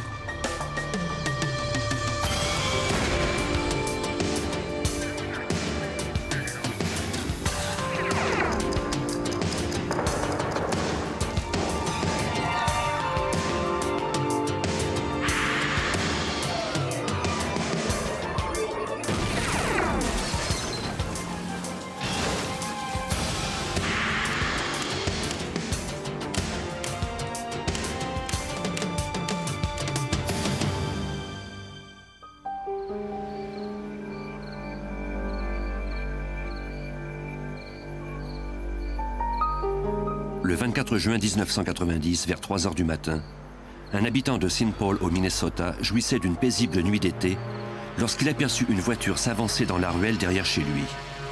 Le vingt-quatre juin mille neuf cent quatre-vingt-dix, vers trois heures du matin, un habitant de Saint Paul au Minnesota jouissait d'une paisible nuit d'été lorsqu'il aperçut une voiture s'avancer dans la ruelle derrière chez lui.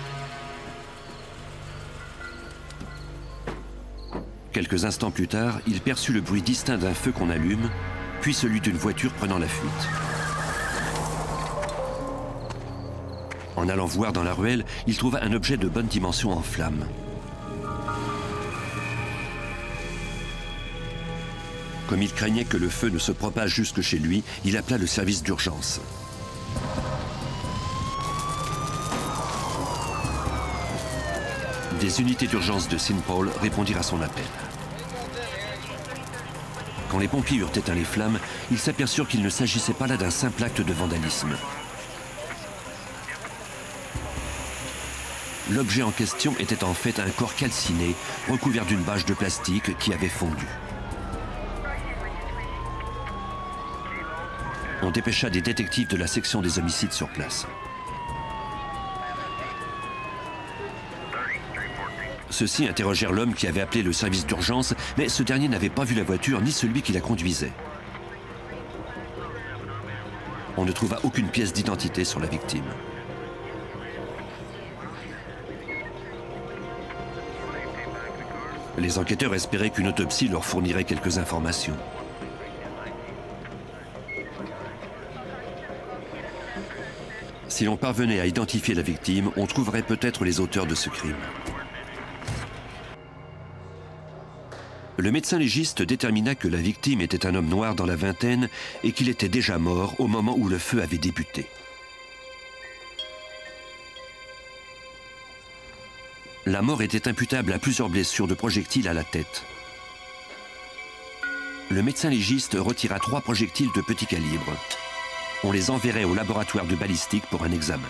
Quelques instants plus tard, il perçut le bruit distinct d'un feu qu'on allume, puis celui d'une voiture prenant la fuite. En allant voir dans la ruelle, il trouva un objet de bonne dimension en flammes. Comme il craignait que le feu ne se propage jusque chez lui, il appela le service d'urgence. Des unités d'urgence de Saint Paul répondirent à son appel. Quand les pompiers eurent éteint les flammes, ils s'aperçurent qu'il ne s'agissait pas là d'un simple acte de vandalisme. L'objet en question était en fait un corps calciné, recouvert d'une bâche de plastique qui avait fondu. On dépêcha des détectives de la section des homicides sur place. Ceux-ci interrogèrent l'homme qui avait appelé le service d'urgence, mais ce dernier n'avait pas vu la voiture ni celui qui la conduisait. On ne trouva aucune pièce d'identité sur la victime. Les enquêteurs espéraient qu'une autopsie leur fournirait quelques informations. Si l'on parvenait à identifier la victime, on trouverait peut-être les auteurs de ce crime. Le médecin légiste détermina que la victime était un homme noir dans la vingtaine et qu'il était déjà mort au moment où le feu avait débuté. La mort était imputable à plusieurs blessures de projectiles à la tête. Le médecin légiste retira trois projectiles de petit calibre. On les enverrait au laboratoire de balistique pour un examen.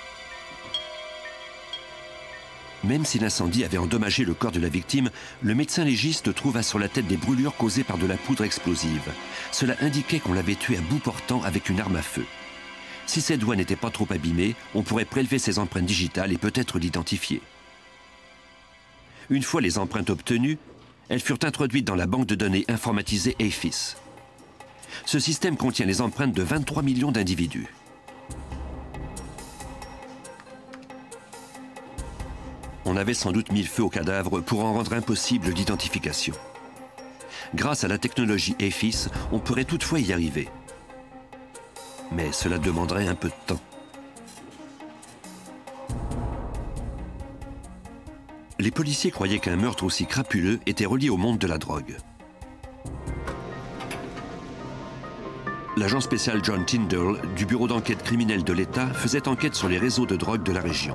Même si l'incendie avait endommagé le corps de la victime, le médecin légiste trouva sur la tête des brûlures causées par de la poudre explosive. Cela indiquait qu'on l'avait tué à bout portant avec une arme à feu. Si ses doigts n'étaient pas trop abîmés, on pourrait prélever ses empreintes digitales et peut-être l'identifier. Une fois les empreintes obtenues, elles furent introduites dans la banque de données informatisée A F I S. Ce système contient les empreintes de vingt-trois millions d'individus. On avait sans doute mis le feu au cadavre pour en rendre impossible l'identification. Grâce à la technologie A F I S, on pourrait toutefois y arriver. mais cela demanderait un peu de temps. Les policiers croyaient qu'un meurtre aussi crapuleux était relié au monde de la drogue. L'agent spécial John Tyndall du bureau d'enquête criminelle de l'État faisait enquête sur les réseaux de drogue de la région.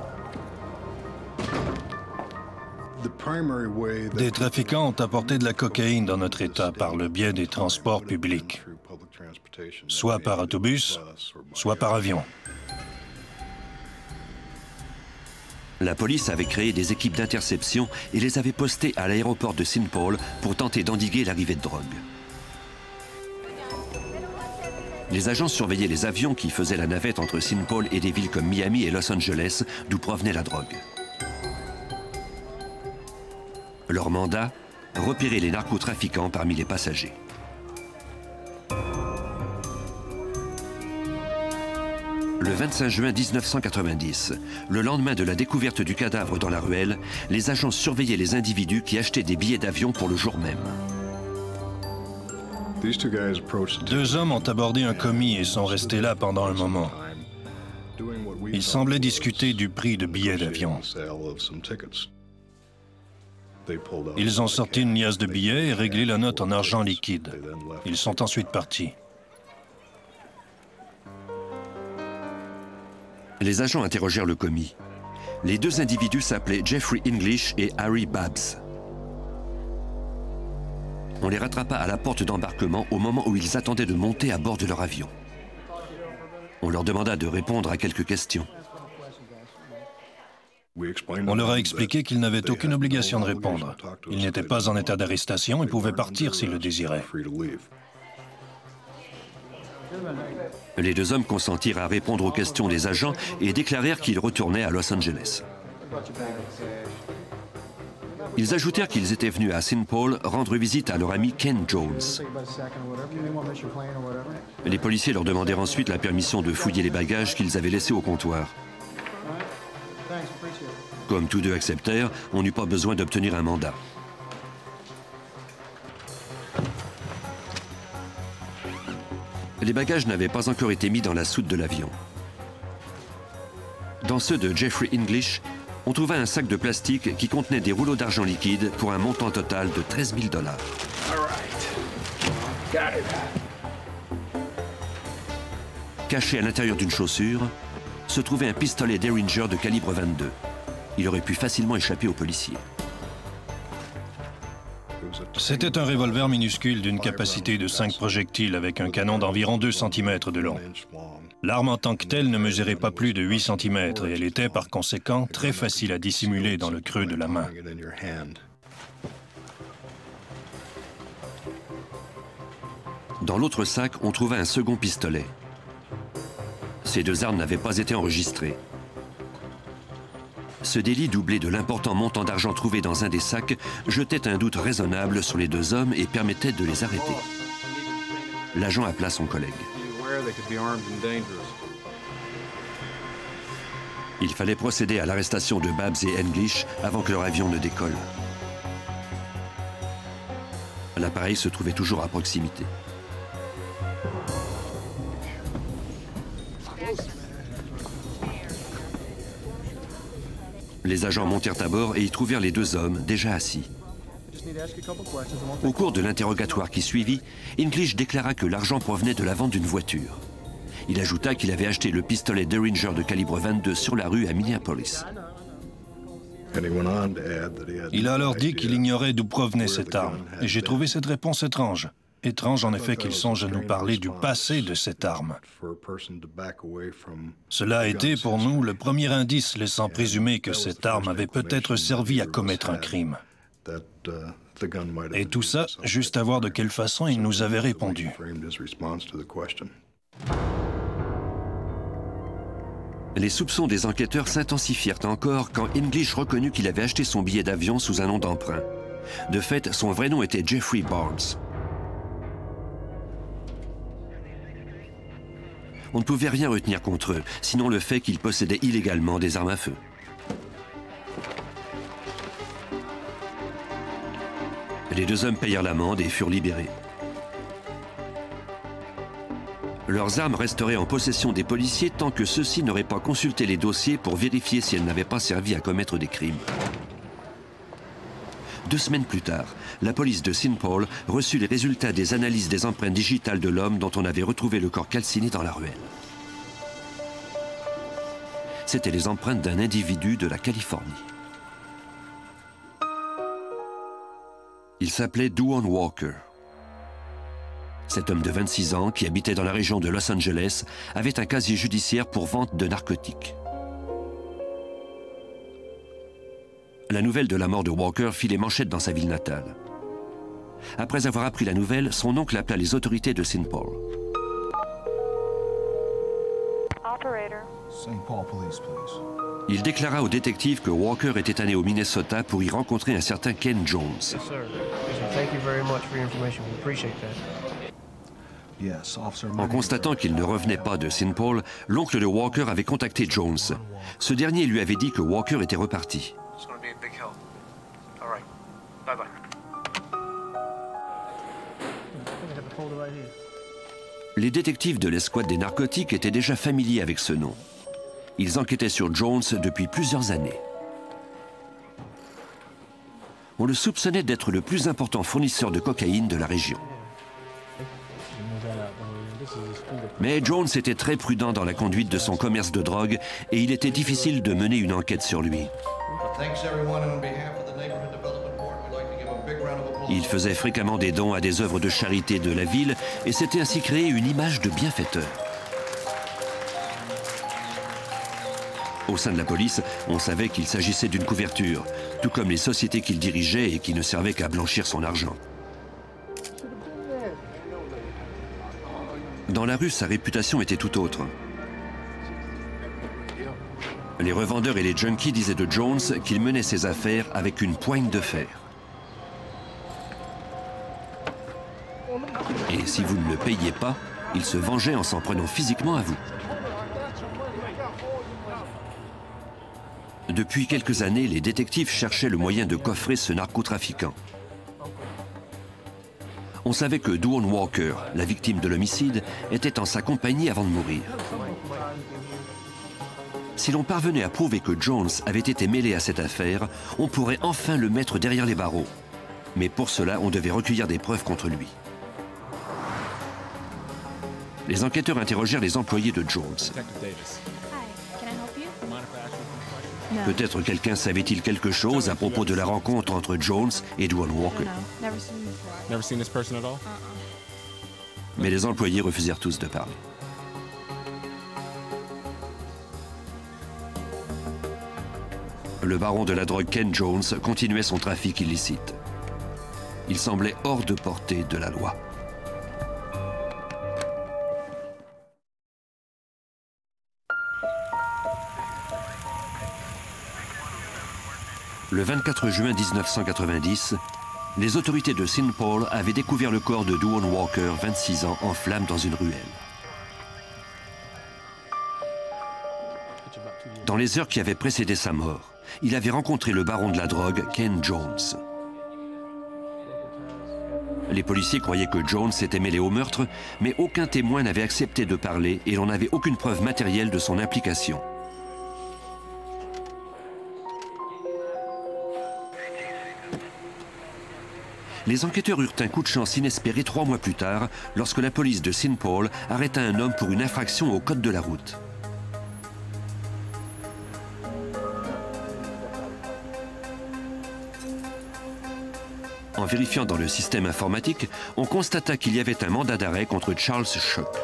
Des trafiquants ont apporté de la cocaïne dans notre État par le biais des transports publics, soit par autobus, soit par avion. La police avait créé des équipes d'interception et les avait postées à l'aéroport de Saint Paul pour tenter d'endiguer l'arrivée de drogue. Les agents surveillaient les avions qui faisaient la navette entre Saint Paul et des villes comme Miami et Los Angeles, d'où provenait la drogue. Leur mandat, repérer les narcotrafiquants parmi les passagers. Le vingt-cinq juin mille neuf cent quatre-vingt-dix, le lendemain de la découverte du cadavre dans la ruelle, les agents surveillaient les individus qui achetaient des billets d'avion pour le jour même. Deux hommes ont abordé un commis et sont restés là pendant un moment. Ils semblaient discuter du prix de billets d'avion. Ils ont sorti une liasse de billets et réglé la note en argent liquide. Ils sont ensuite partis. Les agents interrogèrent le commis. Les deux individus s'appelaient Jeffrey English et Harry Babs. On les rattrapa à la porte d'embarquement au moment où ils attendaient de monter à bord de leur avion. On leur demanda de répondre à quelques questions. On leur a expliqué qu'ils n'avaient aucune obligation de répondre. Ils n'étaient pas en état d'arrestation et pouvaient partir s'ils le désiraient. Les deux hommes consentirent à répondre aux questions des agents et déclarèrent qu'ils retournaient à Los Angeles. Ils ajoutèrent qu'ils étaient venus à Saint Paul rendre visite à leur ami Ken Jones. Les policiers leur demandèrent ensuite la permission de fouiller les bagages qu'ils avaient laissés au comptoir. Comme tous deux acceptèrent, on n'eut pas besoin d'obtenir un mandat. Les bagages n'avaient pas encore été mis dans la soute de l'avion. Dans ceux de Jeffrey English, on trouva un sac de plastique qui contenait des rouleaux d'argent liquide pour un montant total de treize mille dollars. Caché à l'intérieur d'une chaussure, se trouvait un pistolet Derringer de calibre vingt-deux. Il aurait pu facilement échapper aux policiers. C'était un revolver minuscule d'une capacité de cinq projectiles avec un canon d'environ deux centimètres de long. L'arme en tant que telle ne mesurait pas plus de huit centimètres et elle était par conséquent très facile à dissimuler dans le creux de la main. Dans l'autre sac, on trouva un second pistolet. Ces deux armes n'avaient pas été enregistrées. Ce délit, doublé de l'important montant d'argent trouvé dans un des sacs, jetait un doute raisonnable sur les deux hommes et permettait de les arrêter. L'agent appela son collègue. Il fallait procéder à l'arrestation de Babs et English avant que leur avion ne décolle. L'appareil se trouvait toujours à proximité. Les agents montèrent à bord et y trouvèrent les deux hommes déjà assis. Au cours de l'interrogatoire qui suivit, English déclara que l'argent provenait de la vente d'une voiture. Il ajouta qu'il avait acheté le pistolet Derringer de calibre vingt-deux sur la rue à Minneapolis. Il a alors dit qu'il ignorait d'où provenait cette arme, et j'ai trouvé cette réponse étrange. Étrange en effet qu'il songe à nous parler du passé de cette arme. Cela a été pour nous le premier indice laissant présumer que cette arme avait peut-être servi à commettre un crime. Et tout ça, juste à voir de quelle façon il nous avait répondu. Les soupçons des enquêteurs s'intensifièrent encore quand English reconnut qu'il avait acheté son billet d'avion sous un nom d'emprunt. De fait, son vrai nom était Jeffrey Barnes. On ne pouvait rien retenir contre eux, sinon le fait qu'ils possédaient illégalement des armes à feu. Les deux hommes payèrent l'amende et furent libérés. Leurs armes resteraient en possession des policiers tant que ceux-ci n'auraient pas consulté les dossiers pour vérifier si elles n'avaient pas servi à commettre des crimes. Deux semaines plus tard, la police de Saint Paul reçut les résultats des analyses des empreintes digitales de l'homme dont on avait retrouvé le corps calciné dans la ruelle. C'étaient les empreintes d'un individu de la Californie. Il s'appelait Duane Walker. Cet homme de vingt-six ans, qui habitait dans la région de Los Angeles, avait un casier judiciaire pour vente de narcotiques. La nouvelle de la mort de Walker fit les manchettes dans sa ville natale. Après avoir appris la nouvelle, son oncle appela les autorités de Saint Paul. Il déclara au détective que Walker était allé au Minnesota pour y rencontrer un certain Ken Jones. En constatant qu'il ne revenait pas de Saint Paul, l'oncle de Walker avait contacté Jones. Ce dernier lui avait dit que Walker était reparti. Les détectives de l'escouade des narcotiques étaient déjà familiers avec ce nom. Ils enquêtaient sur Jones depuis plusieurs années. On le soupçonnait d'être le plus important fournisseur de cocaïne de la région. Mais Jones était très prudent dans la conduite de son commerce de drogue et il était difficile de mener une enquête sur lui. Il faisait fréquemment des dons à des œuvres de charité de la ville et s'était ainsi créé une image de bienfaiteur. Au sein de la police, on savait qu'il s'agissait d'une couverture, tout comme les sociétés qu'il dirigeait et qui ne servaient qu'à blanchir son argent. Dans la rue, sa réputation était tout autre. Les revendeurs et les junkies disaient de Jones qu'il menait ses affaires avec une poigne de fer. Et si vous ne le payiez pas, il se vengeait en s'en prenant physiquement à vous. Depuis quelques années, les détectives cherchaient le moyen de coffrer ce narcotrafiquant. On savait que Duane Walker, la victime de l'homicide, était en sa compagnie avant de mourir. Si l'on parvenait à prouver que Jones avait été mêlé à cette affaire, on pourrait enfin le mettre derrière les barreaux. Mais pour cela, on devait recueillir des preuves contre lui. Les enquêteurs interrogèrent les employés de Jones. Peut-être quelqu'un savait-il quelque chose à propos de la rencontre entre Jones et Duane Walker. Mais les employés refusèrent tous de parler. Le baron de la drogue Ken Jones continuait son trafic illicite. Il semblait hors de portée de la loi. Le vingt-quatre juin mille neuf cent quatre-vingt-dix, les autorités de Saint Paul avaient découvert le corps de Duane Walker, vingt-six ans, en flammes dans une ruelle. Dans les heures qui avaient précédé sa mort, il avait rencontré le baron de la drogue, Ken Jones. Les policiers croyaient que Jones s'était mêlé au meurtre, mais aucun témoin n'avait accepté de parler et l'on n'avait aucune preuve matérielle de son implication. Les enquêteurs eurent un coup de chance inespéré trois mois plus tard, lorsque la police de Saint Paul arrêta un homme pour une infraction au code de la route. En vérifiant dans le système informatique, on constata qu'il y avait un mandat d'arrêt contre Charles Schock.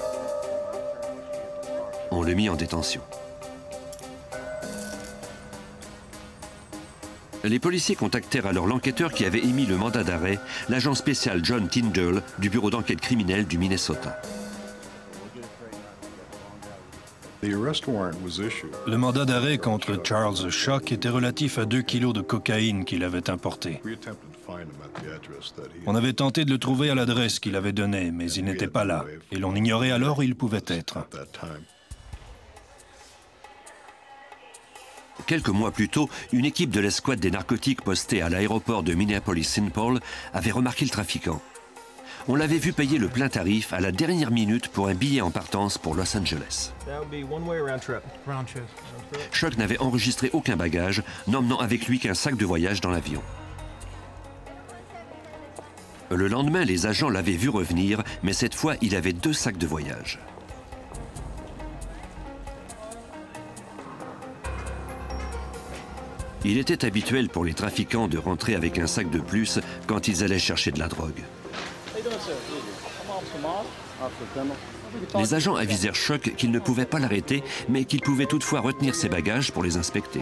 On le mit en détention. Les policiers contactèrent alors l'enquêteur qui avait émis le mandat d'arrêt, l'agent spécial John Tyndall du bureau d'enquête criminelle du Minnesota. Le mandat d'arrêt contre Charles Schock était relatif à deux kilos de cocaïne qu'il avait importé. On avait tenté de le trouver à l'adresse qu'il avait donnée, mais il n'était pas là, et l'on ignorait alors où il pouvait être. Quelques mois plus tôt, une équipe de l'escouade des narcotiques postée à l'aéroport de Minneapolis-Saint Paul avait remarqué le trafiquant. On l'avait vu payer le plein tarif à la dernière minute pour un billet en partance pour Los Angeles. Chuck n'avait enregistré aucun bagage, n'emmenant avec lui qu'un sac de voyage dans l'avion. Le lendemain, les agents l'avaient vu revenir, mais cette fois, il avait deux sacs de voyage. Il était habituel pour les trafiquants de rentrer avec un sac de plus quand ils allaient chercher de la drogue. Les agents avisèrent Chuck qu'ils ne pouvaient pas l'arrêter, mais qu'ils pouvaient toutefois retenir ses bagages pour les inspecter.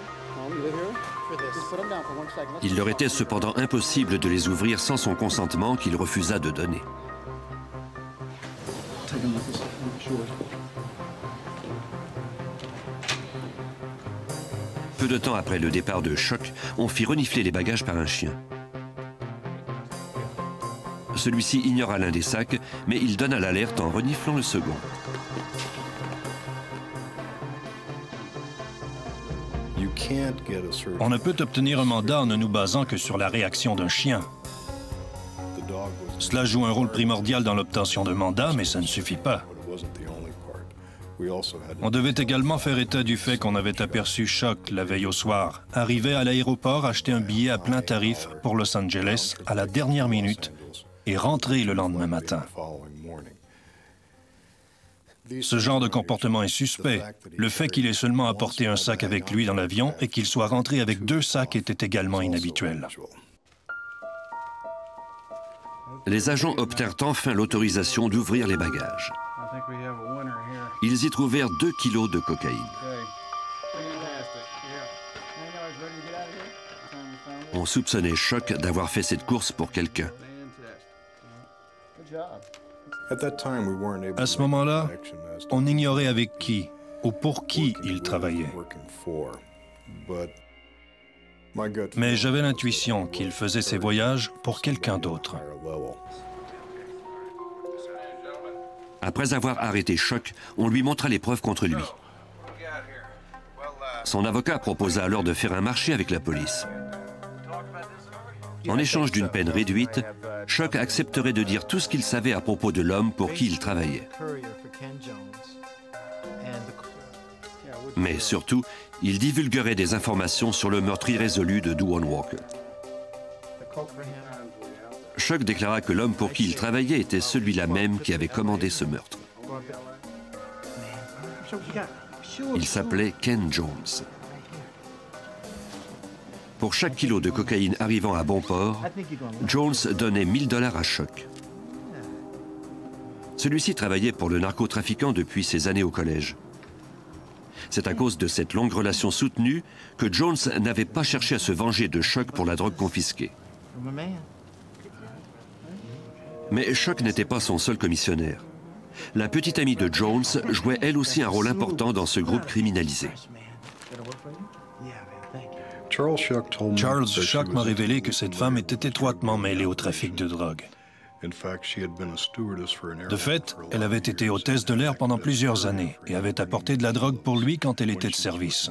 Il leur était cependant impossible de les ouvrir sans son consentement qu'il refusa de donner. Peu de temps après le départ de Chuck, on fit renifler les bagages par un chien. Celui-ci ignora l'un des sacs, mais il donna l'alerte en reniflant le second. On ne peut obtenir un mandat en ne nous basant que sur la réaction d'un chien. Cela joue un rôle primordial dans l'obtention d'un mandat, mais ça ne suffit pas. On devait également faire état du fait qu'on avait aperçu Chuck la veille au soir, arriver à l'aéroport, acheter un billet à plein tarif pour Los Angeles à la dernière minute et rentrer le lendemain matin. Ce genre de comportement est suspect. Le fait qu'il ait seulement apporté un sac avec lui dans l'avion et qu'il soit rentré avec deux sacs était également inhabituel. Les agents obtinrent enfin l'autorisation d'ouvrir les bagages. Ils y trouvèrent deux kilos de cocaïne. On soupçonnait Chuck d'avoir fait cette course pour quelqu'un. À ce moment-là, on ignorait avec qui ou pour qui il travaillait. Mais j'avais l'intuition qu'il faisait ses voyages pour quelqu'un d'autre. Après avoir arrêté Chuck, on lui montra les preuves contre lui. Son avocat proposa alors de faire un marché avec la police. En échange d'une peine réduite, Chuck accepterait de dire tout ce qu'il savait à propos de l'homme pour qui il travaillait. Mais surtout, il divulguerait des informations sur le meurtre irrésolu de Duane Walker. Chuck déclara que l'homme pour qui il travaillait était celui-là même qui avait commandé ce meurtre. Il s'appelait Ken Jones. Pour chaque kilo de cocaïne arrivant à bon port, Jones donnait mille dollars à Chuck. Celui-ci travaillait pour le narcotrafiquant depuis ses années au collège. C'est à cause de cette longue relation soutenue que Jones n'avait pas cherché à se venger de Chuck pour la drogue confisquée. Mais Chuck n'était pas son seul commissionnaire. La petite amie de Jones jouait elle aussi un rôle important dans ce groupe criminalisé. Charles Chuck m'a révélé que cette femme était étroitement mêlée au trafic de drogue. De fait, elle avait été hôtesse de l'air pendant plusieurs années et avait apporté de la drogue pour lui quand elle était de service.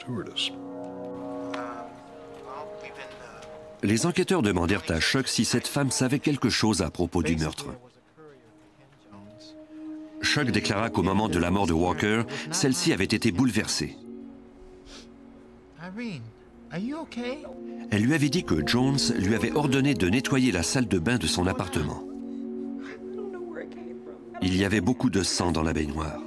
Les enquêteurs demandèrent à Chuck si cette femme savait quelque chose à propos du meurtre. Chuck déclara qu'au moment de la mort de Walker, celle-ci avait été bouleversée. Elle lui avait dit que Jones lui avait ordonné de nettoyer la salle de bain de son appartement. Il y avait beaucoup de sang dans la baignoire.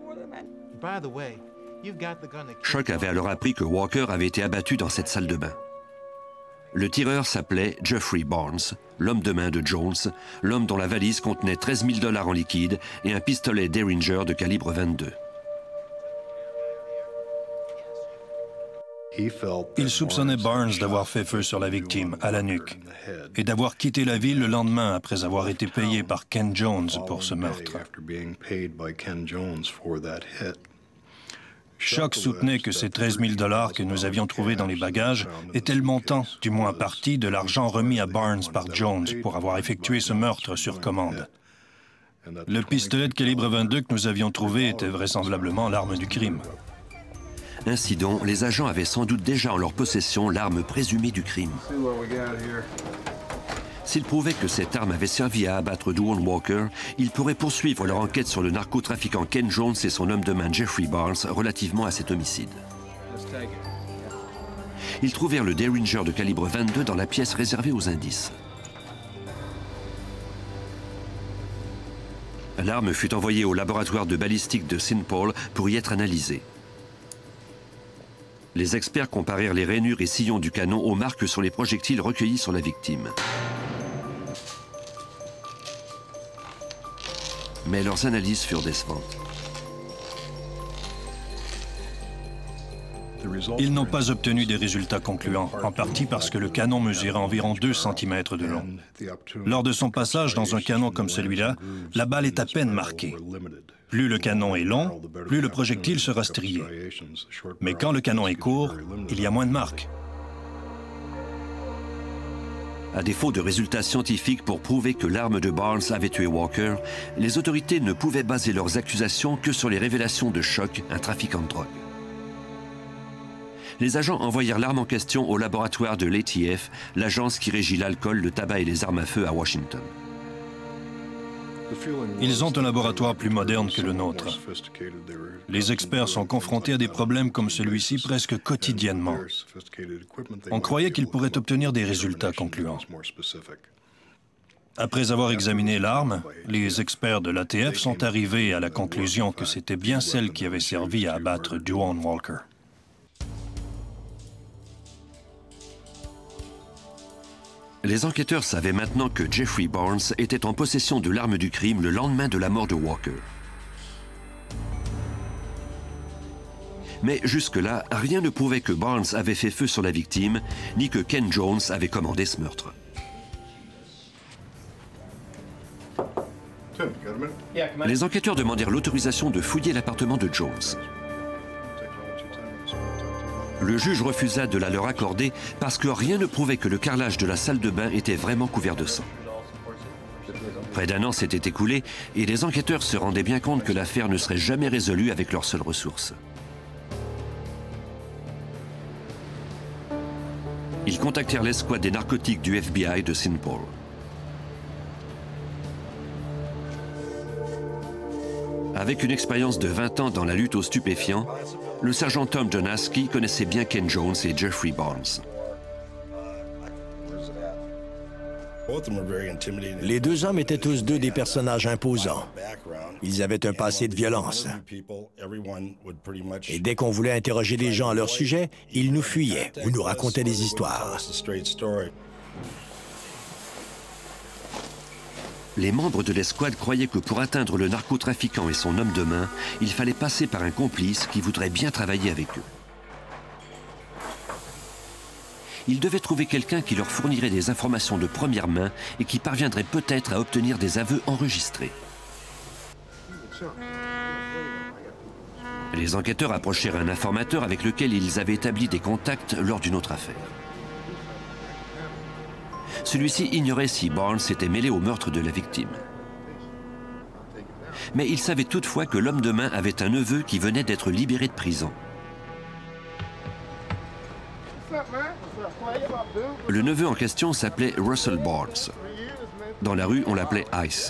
Chuck avait alors appris que Walker avait été abattu dans cette salle de bain. Le tireur s'appelait Jeffrey Barnes, l'homme de main de Jones, l'homme dont la valise contenait treize mille dollars en liquide et un pistolet Derringer de calibre vingt-deux. Il soupçonnait Barnes d'avoir fait feu sur la victime, à la nuque, et d'avoir quitté la ville le lendemain après avoir été payé par Ken Jones pour ce meurtre. Chuck soutenait que ces treize mille dollars que nous avions trouvés dans les bagages étaient le montant, du moins partie, de l'argent remis à Barnes par Jones pour avoir effectué ce meurtre sur commande. Le pistolet de calibre vingt-deux que nous avions trouvé était vraisemblablement l'arme du crime. Ainsi donc, les agents avaient sans doute déjà en leur possession l'arme présumée du crime. S'ils prouvaient que cette arme avait servi à abattre Duane Walker, ils pourraient poursuivre leur enquête sur le narcotrafiquant Ken Jones et son homme de main Jeffrey Barnes relativement à cet homicide. Ils trouvèrent le Derringer de calibre vingt-deux dans la pièce réservée aux indices. L'arme fut envoyée au laboratoire de balistique de Saint Paul pour y être analysée. Les experts comparèrent les rainures et sillons du canon aux marques sur les projectiles recueillis sur la victime. Mais leurs analyses furent décevantes. Ils n'ont pas obtenu des résultats concluants, en partie parce que le canon mesurait environ deux centimètres de long. Lors de son passage dans un canon comme celui-là, la balle est à peine marquée. Plus le canon est long, plus le projectile sera strié. Mais quand le canon est court, il y a moins de marques. À défaut de résultats scientifiques pour prouver que l'arme de Barnes avait tué Walker, les autorités ne pouvaient baser leurs accusations que sur les révélations de Choc, un trafiquant de drogue. Les agents envoyèrent l'arme en question au laboratoire de l'A T F, l'agence qui régit l'alcool, le tabac et les armes à feu à Washington. Ils ont un laboratoire plus moderne que le nôtre. Les experts sont confrontés à des problèmes comme celui-ci presque quotidiennement. On croyait qu'ils pourraient obtenir des résultats concluants. Après avoir examiné l'arme, les experts de l'A T F sont arrivés à la conclusion que c'était bien celle qui avait servi à abattre Duane Walker. Les enquêteurs savaient maintenant que Jeffrey Barnes était en possession de l'arme du crime le lendemain de la mort de Walker. Mais jusque-là, rien ne prouvait que Barnes avait fait feu sur la victime, ni que Ken Jones avait commandé ce meurtre. Les enquêteurs demandèrent l'autorisation de fouiller l'appartement de Jones. Le juge refusa de la leur accorder parce que rien ne prouvait que le carrelage de la salle de bain était vraiment couvert de sang. Près d'un an s'était écoulé et les enquêteurs se rendaient bien compte que l'affaire ne serait jamais résolue avec leurs seules ressources. Ils contactèrent l'escouade des narcotiques du F B I de Saint Paul. Avec une expérience de vingt ans dans la lutte aux stupéfiants, le sergent Tom Jonaski connaissait bien Ken Jones et Jeffrey Barnes. Les deux hommes étaient tous deux des personnages imposants. Ils avaient un passé de violence. Et dès qu'on voulait interroger les gens à leur sujet, ils nous fuyaient ou nous racontaient des histoires. Les membres de l'escouade croyaient que pour atteindre le narcotrafiquant et son homme de main, il fallait passer par un complice qui voudrait bien travailler avec eux. Ils devaient trouver quelqu'un qui leur fournirait des informations de première main et qui parviendrait peut-être à obtenir des aveux enregistrés. Les enquêteurs approchèrent un informateur avec lequel ils avaient établi des contacts lors d'une autre affaire. Celui-ci ignorait si Barnes s'était mêlé au meurtre de la victime. Mais il savait toutefois que l'homme de main avait un neveu qui venait d'être libéré de prison. Le neveu en question s'appelait Russell Barnes. Dans la rue, on l'appelait Ice.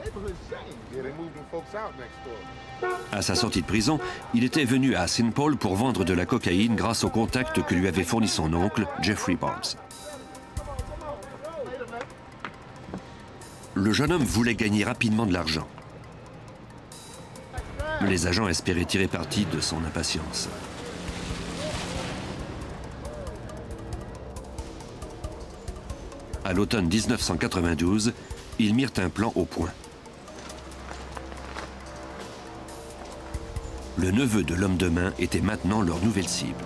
À sa sortie de prison, il était venu à Saint Paul pour vendre de la cocaïne grâce au contact que lui avait fourni son oncle, Jeffrey Barnes. Le jeune homme voulait gagner rapidement de l'argent. Les agents espéraient tirer parti de son impatience. À l'automne mille neuf cent quatre-vingt-douze, ils mirent un plan au point. Le neveu de l'homme de main était maintenant leur nouvelle cible.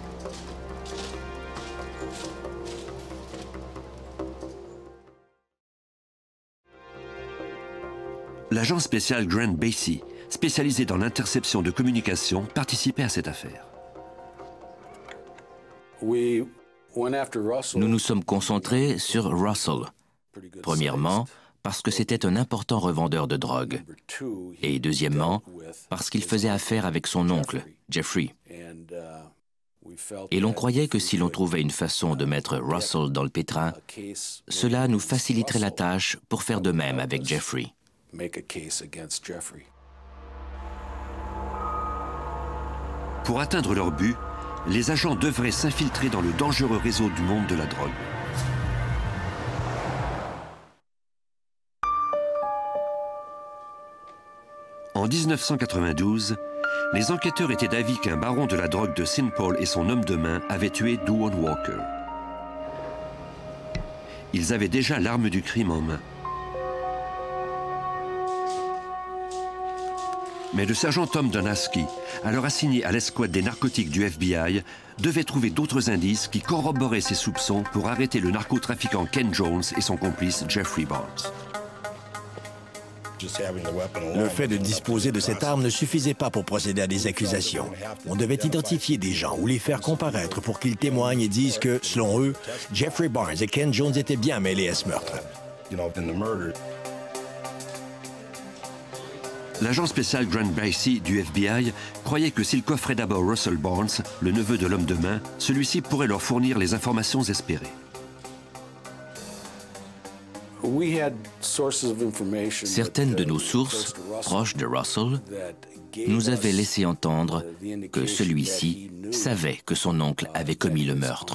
L'agent spécial Grant Basie, spécialisé dans l'interception de communications, participait à cette affaire. Nous nous sommes concentrés sur Russell. Premièrement, parce que c'était un important revendeur de drogue. Et deuxièmement, parce qu'il faisait affaire avec son oncle, Jeffrey. Et l'on croyait que si l'on trouvait une façon de mettre Russell dans le pétrin, cela nous faciliterait la tâche pour faire de même avec Jeffrey. Pour atteindre leur but, les agents devraient s'infiltrer dans le dangereux réseau du monde de la drogue. En mille neuf cent quatre-vingt-douze, les enquêteurs étaient d'avis qu'un baron de la drogue de Saint Paul et son homme de main avaient tué Duane Walker. Ils avaient déjà l'arme du crime en main. Mais le sergent Tom Donasky, alors assigné à l'escouade des narcotiques du F B I, devait trouver d'autres indices qui corroboraient ses soupçons pour arrêter le narcotrafiquant Ken Jones et son complice Jeffrey Barnes. Le fait de disposer de cette arme ne suffisait pas pour procéder à des accusations. On devait identifier des gens ou les faire comparaître pour qu'ils témoignent et disent que, selon eux, Jeffrey Barnes et Ken Jones étaient bien mêlés à ce meurtre. L'agent spécial Grant Basie du F B I croyait que s'il coffrait d'abord Russell Barnes, le neveu de l'homme de main, celui-ci pourrait leur fournir les informations espérées. Certaines de nos sources, proches de Russell, nous avaient laissé entendre que celui-ci savait que son oncle avait commis le meurtre.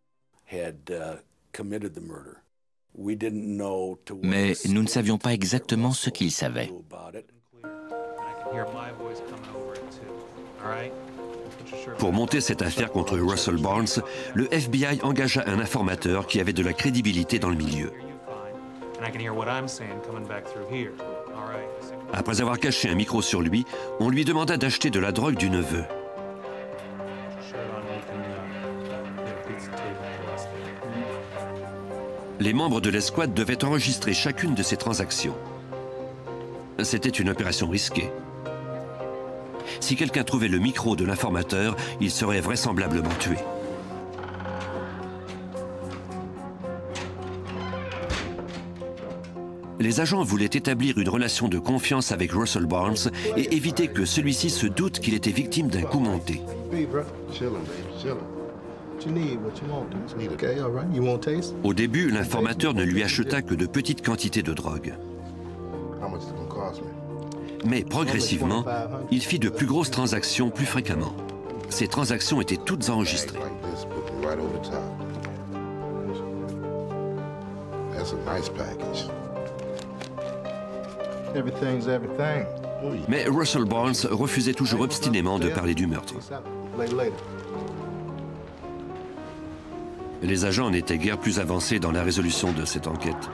Mais nous ne savions pas exactement ce qu'il savait. Pour monter cette affaire contre Russell Barnes, le F B I engagea un informateur qui avait de la crédibilité dans le milieu. Après avoir caché un micro sur lui, on lui demanda d'acheter de la drogue du neveu. Les membres de l'escouade devaient enregistrer chacune de ces transactions. C'était une opération risquée. Si quelqu'un trouvait le micro de l'informateur, il serait vraisemblablement tué. Les agents voulaient établir une relation de confiance avec Russell Barnes et éviter que celui-ci se doute qu'il était victime d'un coup monté. Au début, l'informateur ne lui acheta que de petites quantités de drogue. Mais progressivement, il fit de plus grosses transactions plus fréquemment. Ces transactions étaient toutes enregistrées. Mais Russell Barnes refusait toujours obstinément de parler du meurtre. Les agents n'étaient guère plus avancés dans la résolution de cette enquête.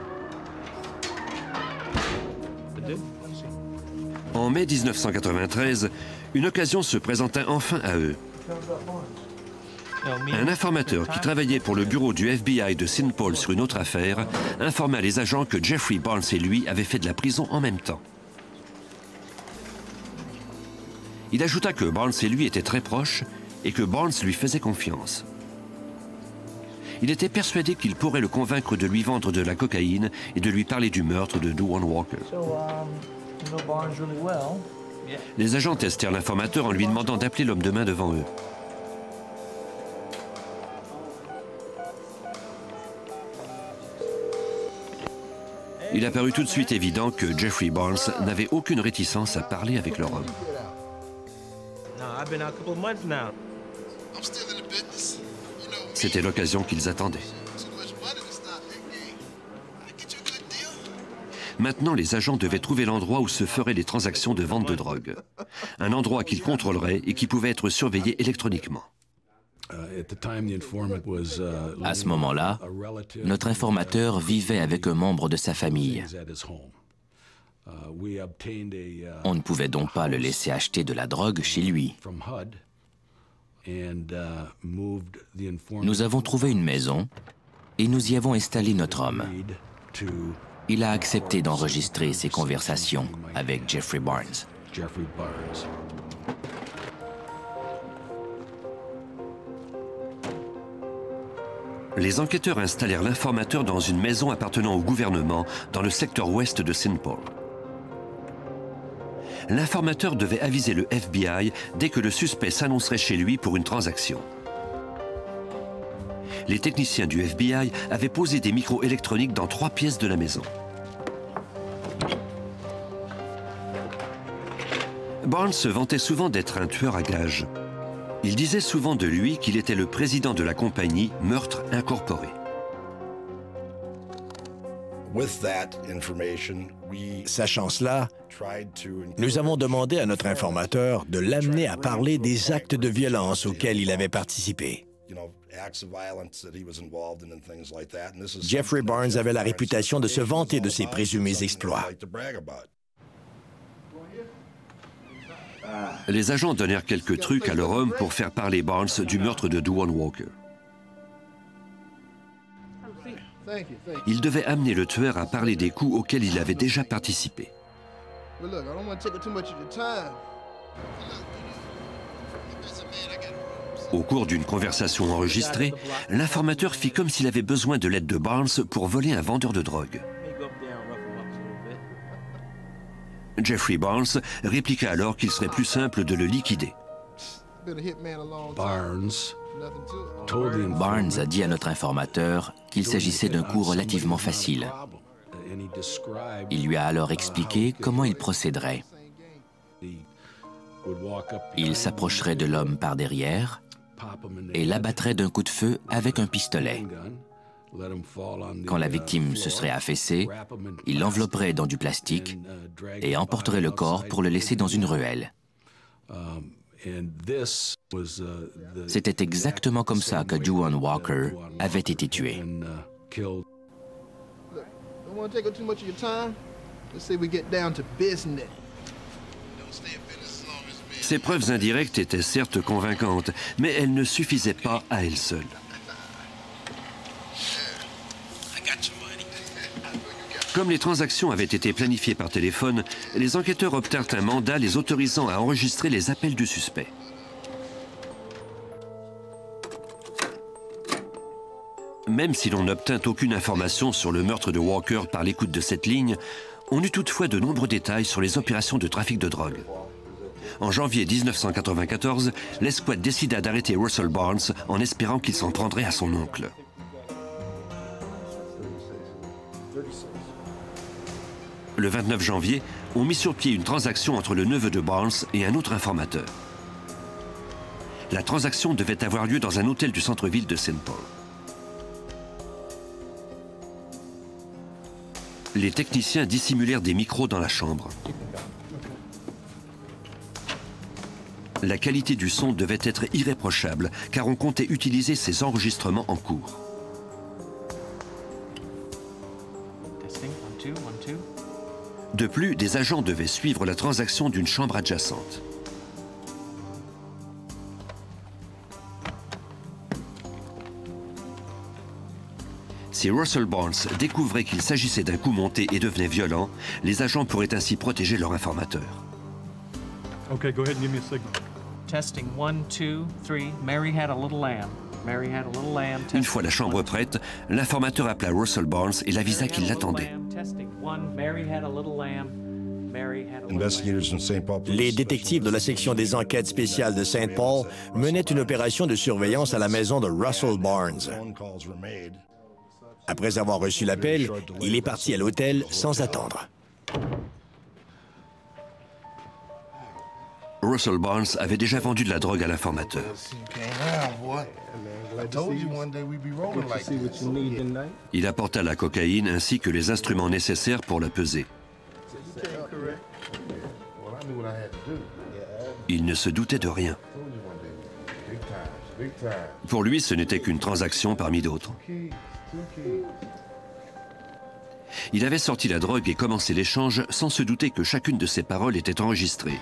En mai mille neuf cent quatre-vingt-treize, une occasion se présenta enfin à eux. Un informateur qui travaillait pour le bureau du F B I de Saint Paul sur une autre affaire informa les agents que Jeffrey Barnes et lui avaient fait de la prison en même temps. Il ajouta que Barnes et lui étaient très proches et que Barnes lui faisait confiance. Il était persuadé qu'il pourrait le convaincre de lui vendre de la cocaïne et de lui parler du meurtre de Duane Walker. Les agents testèrent l'informateur en lui demandant d'appeler l'homme de main devant eux. Il apparut tout de suite évident que Jeffrey Barnes n'avait aucune réticence à parler avec leur homme. C'était l'occasion qu'ils attendaient. Maintenant, les agents devaient trouver l'endroit où se feraient les transactions de vente de drogue. Un endroit qu'ils contrôleraient et qui pouvait être surveillé électroniquement. À ce moment-là, notre informateur vivait avec un membre de sa famille. On ne pouvait donc pas le laisser acheter de la drogue chez lui. Nous avons trouvé une maison et nous y avons installé notre homme. Il a accepté d'enregistrer ses conversations avec Jeffrey Barnes. Les enquêteurs installèrent l'informateur dans une maison appartenant au gouvernement dans le secteur ouest de Saint Paul. L'informateur devait aviser le F B I dès que le suspect s'annoncerait chez lui pour une transaction. les techniciens du F B I avaient posé des micros électroniques dans trois pièces de la maison. Barnes se vantait souvent d'être un tueur à gages. Il disait souvent de lui qu'il était le président de la compagnie Meurtre Incorporé. Sachant cela, nous avons demandé à notre informateur de l'amener à parler des actes de violence auxquels il avait participé. Jeffrey Barnes avait la réputation de se vanter de ses présumés exploits. Les agents donnèrent quelques trucs à leur homme pour faire parler Barnes du meurtre de Duane Walker. Il devait amener le tueur à parler des coups auxquels il avait déjà participé. Au cours d'une conversation enregistrée, l'informateur fit comme s'il avait besoin de l'aide de Barnes pour voler un vendeur de drogue. Jeffrey Barnes répliqua alors qu'il serait plus simple de le liquider. Barnes a dit à notre informateur qu'il s'agissait d'un coup relativement facile. Il lui a alors expliqué comment il procéderait. Il s'approcherait de l'homme par derrière et l'abattrait d'un coup de feu avec un pistolet. Quand la victime se serait affaissée, il l'envelopperait dans du plastique et emporterait le corps pour le laisser dans une ruelle. C'était exactement comme ça que Duane Walker avait été tué. Ces preuves indirectes étaient certes convaincantes, mais elles ne suffisaient pas à elles seules. Comme les transactions avaient été planifiées par téléphone, les enquêteurs obtinrent un mandat les autorisant à enregistrer les appels du suspect. Même si l'on n'obtint aucune information sur le meurtre de Walker par l'écoute de cette ligne, on eut toutefois de nombreux détails sur les opérations de trafic de drogue. En janvier mille neuf cent quatre-vingt-quatorze, l'escouade décida d'arrêter Russell Barnes en espérant qu'il s'en prendrait à son oncle. Le vingt-neuf janvier, on mit sur pied une transaction entre le neveu de Barnes et un autre informateur. La transaction devait avoir lieu dans un hôtel du centre-ville de Saint Paul. Les techniciens dissimulèrent des micros dans la chambre. La qualité du son devait être irréprochable, car on comptait utiliser ces enregistrements en cours. De plus, des agents devaient suivre la transaction d'une chambre adjacente. Si Russell Barnes découvrait qu'il s'agissait d'un coup monté et devenait violent, les agents pourraient ainsi protéger leur informateur. Okay, go ahead and give me a signal. Testing one, two, three. Mary had a little lamb. Mary had a little lamb. Une fois la chambre prête, l'informateur appela Russell Barnes et l'avisa qu'il l'attendait. Les détectives de la section des enquêtes spéciales de Saint Paul menaient une opération de surveillance à la maison de Russell Barnes. Après avoir reçu l'appel, il est parti à l'hôtel sans attendre. Russell Barnes avait déjà vendu de la drogue à l'informateur. Il apporta la cocaïne ainsi que les instruments nécessaires pour la peser. Il ne se doutait de rien. Pour lui, ce n'était qu'une transaction parmi d'autres. Il avait sorti la drogue et commencé l'échange sans se douter que chacune de ses paroles était enregistrée.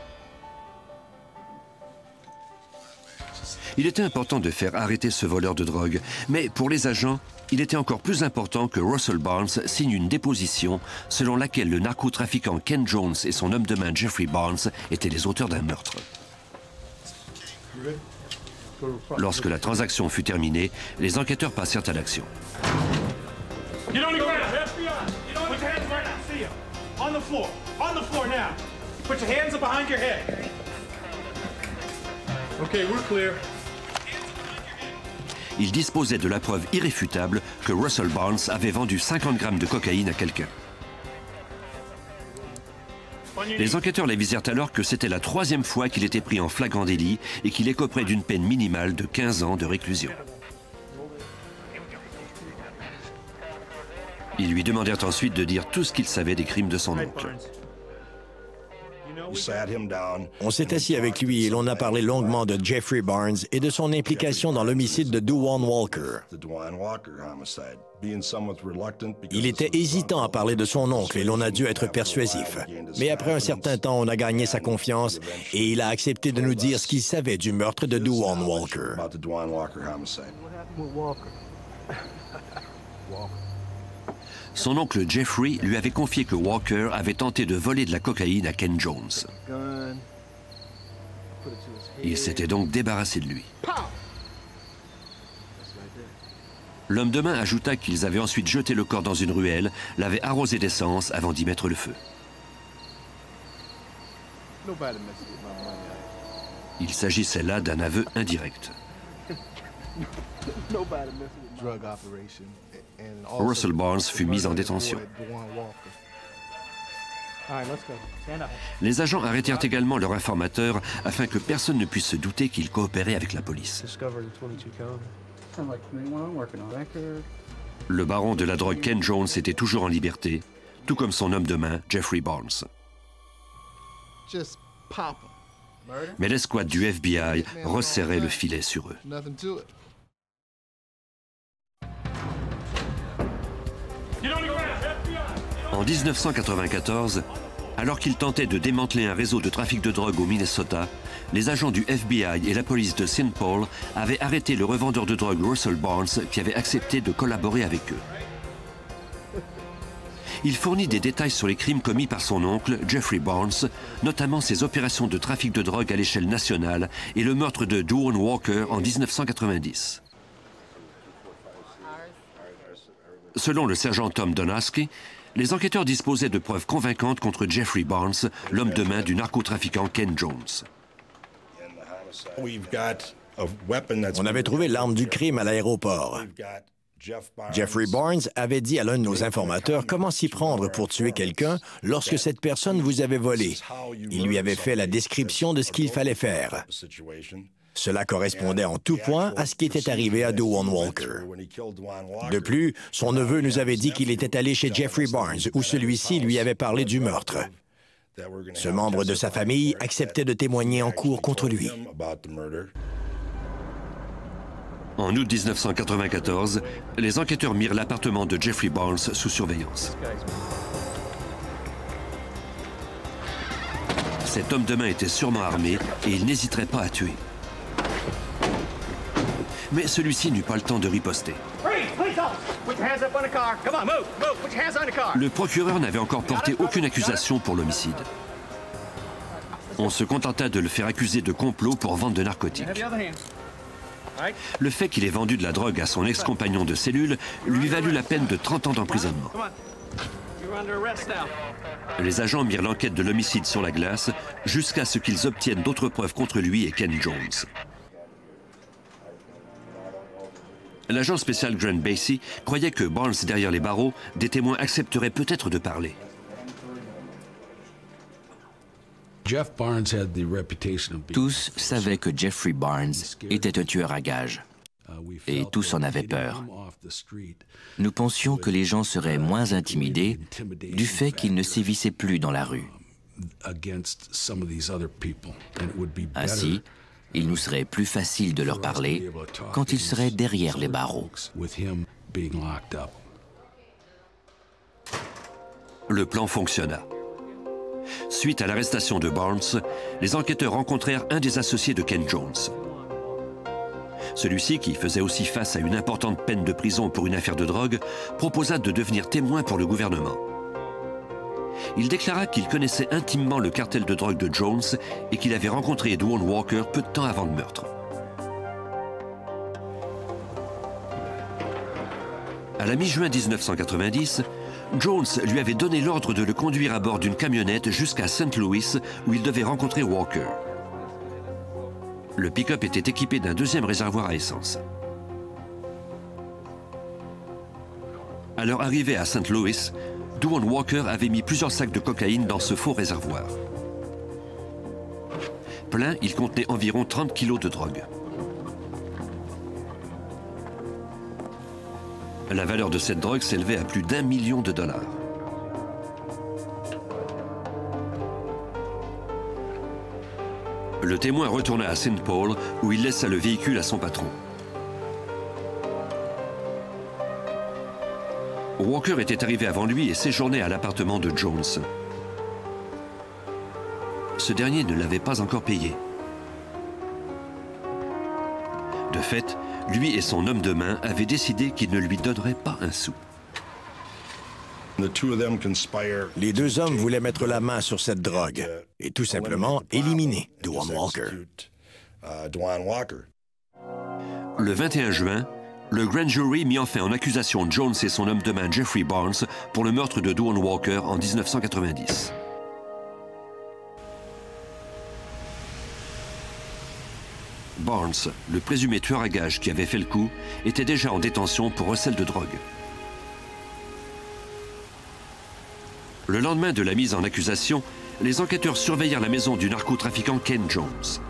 Il était important de faire arrêter ce voleur de drogue, mais pour les agents, il était encore plus important que Russell Barnes signe une déposition selon laquelle le narcotrafiquant Ken Jones et son homme de main Jeffrey Barnes étaient les auteurs d'un meurtre. Lorsque la transaction fut terminée, les enquêteurs passèrent à l'action. il disposait de la preuve irréfutable que Russell Barnes avait vendu cinquante grammes de cocaïne à quelqu'un. Les enquêteurs l'avisèrent alors que c'était la troisième fois qu'il était pris en flagrant délit et qu'il écoperait d'une peine minimale de quinze ans de réclusion. Ils lui demandèrent ensuite de dire tout ce qu'il savait des crimes de son oncle. On s'est assis avec lui et l'on a parlé longuement de Jeffrey Barnes et de son implication dans l'homicide de Duane Walker. Il était hésitant à parler de son oncle et l'on a dû être persuasif. Mais après un certain temps, on a gagné sa confiance et il a accepté de nous dire ce qu'il savait du meurtre de Duane Walker. Son oncle Jeffrey lui avait confié que Walker avait tenté de voler de la cocaïne à Ken Jones. Il s'était donc débarrassé de lui. L'homme de main ajouta qu'ils avaient ensuite jeté le corps dans une ruelle, l'avaient arrosé d'essence avant d'y mettre le feu. Il s'agissait là d'un aveu indirect. Russell Barnes fut mis en détention. Les agents arrêtèrent également leur informateur afin que personne ne puisse se douter qu'il coopérait avec la police. Le baron de la drogue Ken Jones était toujours en liberté, tout comme son homme de main, Jeffrey Barnes. Mais l'escouade du F B I resserrait le filet sur eux. En mille neuf cent quatre-vingt-quatorze, alors qu'ils tentaient de démanteler un réseau de trafic de drogue au Minnesota, les agents du F B I et la police de Saint Paul avaient arrêté le revendeur de drogue Russell Barnes qui avait accepté de collaborer avec eux. Il fournit des détails sur les crimes commis par son oncle, Jeffrey Barnes, notamment ses opérations de trafic de drogue à l'échelle nationale et le meurtre de Duane Walker en mille neuf cent quatre-vingt-dix. Selon le sergent Tom Donasky, les enquêteurs disposaient de preuves convaincantes contre Jeffrey Barnes, l'homme de main du narcotrafiquant Ken Jones. On avait trouvé l'arme du crime à l'aéroport. Jeffrey Barnes avait dit à l'un de nos informateurs comment s'y prendre pour tuer quelqu'un lorsque cette personne vous avait volé. Il lui avait fait la description de ce qu'il fallait faire. Cela correspondait en tout point à ce qui était arrivé à Duane Walker. De plus, son neveu nous avait dit qu'il était allé chez Jeffrey Barnes, où celui-ci lui avait parlé du meurtre. Ce membre de sa famille acceptait de témoigner en cours contre lui. En août mille neuf cent quatre-vingt-quatorze, les enquêteurs mirent l'appartement de Jeffrey Barnes sous surveillance. Cet homme de main était sûrement armé et il n'hésiterait pas à tuer. Mais celui-ci n'eut pas le temps de riposter. Le procureur n'avait encore porté aucune accusation pour l'homicide. On se contenta de le faire accuser de complot pour vente de narcotiques. Le fait qu'il ait vendu de la drogue à son ex-compagnon de cellule lui valut la peine de trente ans d'emprisonnement. Les agents mirent l'enquête de l'homicide sur la glace jusqu'à ce qu'ils obtiennent d'autres preuves contre lui et Ken Jones. L'agent spécial Grant Basie croyait que Barnes derrière les barreaux, des témoins accepteraient peut-être de parler. Tous savaient que Jeffrey Barnes était un tueur à gages. Et tous en avaient peur. Nous pensions que les gens seraient moins intimidés du fait qu'il ne sévissait plus dans la rue. Ainsi, il nous serait plus facile de leur parler quand ils seraient derrière les barreaux. Le plan fonctionna. Suite à l'arrestation de Barnes, les enquêteurs rencontrèrent un des associés de Ken Jones. Celui-ci, qui faisait aussi face à une importante peine de prison pour une affaire de drogue, proposa de devenir témoin pour le gouvernement. Il déclara qu'il connaissait intimement le cartel de drogue de Jones et qu'il avait rencontré Duane Walker peu de temps avant le meurtre. À la mi-juin mille neuf cent quatre-vingt-dix, Jones lui avait donné l'ordre de le conduire à bord d'une camionnette jusqu'à Saint Louis où il devait rencontrer Walker. Le pick-up était équipé d'un deuxième réservoir à essence. À leur arrivée à Saint Louis, Duane Walker avait mis plusieurs sacs de cocaïne dans ce faux réservoir. Plein, il contenait environ trente kilos de drogue. La valeur de cette drogue s'élevait à plus d'un million de dollars. Le témoin retourna à Saint Paul où il laissa le véhicule à son patron. Walker était arrivé avant lui et séjournait à l'appartement de Jones. Ce dernier ne l'avait pas encore payé. De fait, lui et son homme de main avaient décidé qu'ils ne lui donneraient pas un sou. Les deux hommes voulaient mettre la main sur cette drogue et tout simplement éliminer Duane Walker. Le vingt et un juin, le grand jury mit enfin en accusation Jones et son homme de main Jeffrey Barnes pour le meurtre de Duane Walker en mille neuf cent quatre-vingt-dix. Barnes, le présumé tueur à gages qui avait fait le coup, était déjà en détention pour recel de drogue. Le lendemain de la mise en accusation, les enquêteurs surveillèrent la maison du narcotrafiquant Ken Jones.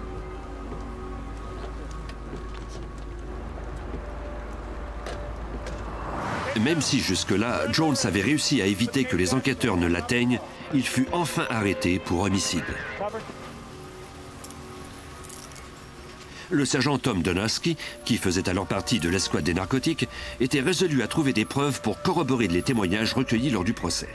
Même si jusque-là, Jones avait réussi à éviter que les enquêteurs ne l'atteignent, il fut enfin arrêté pour homicide. Le sergent Tom Donosky, qui faisait alors partie de l'escouade des narcotiques, était résolu à trouver des preuves pour corroborer les témoignages recueillis lors du procès.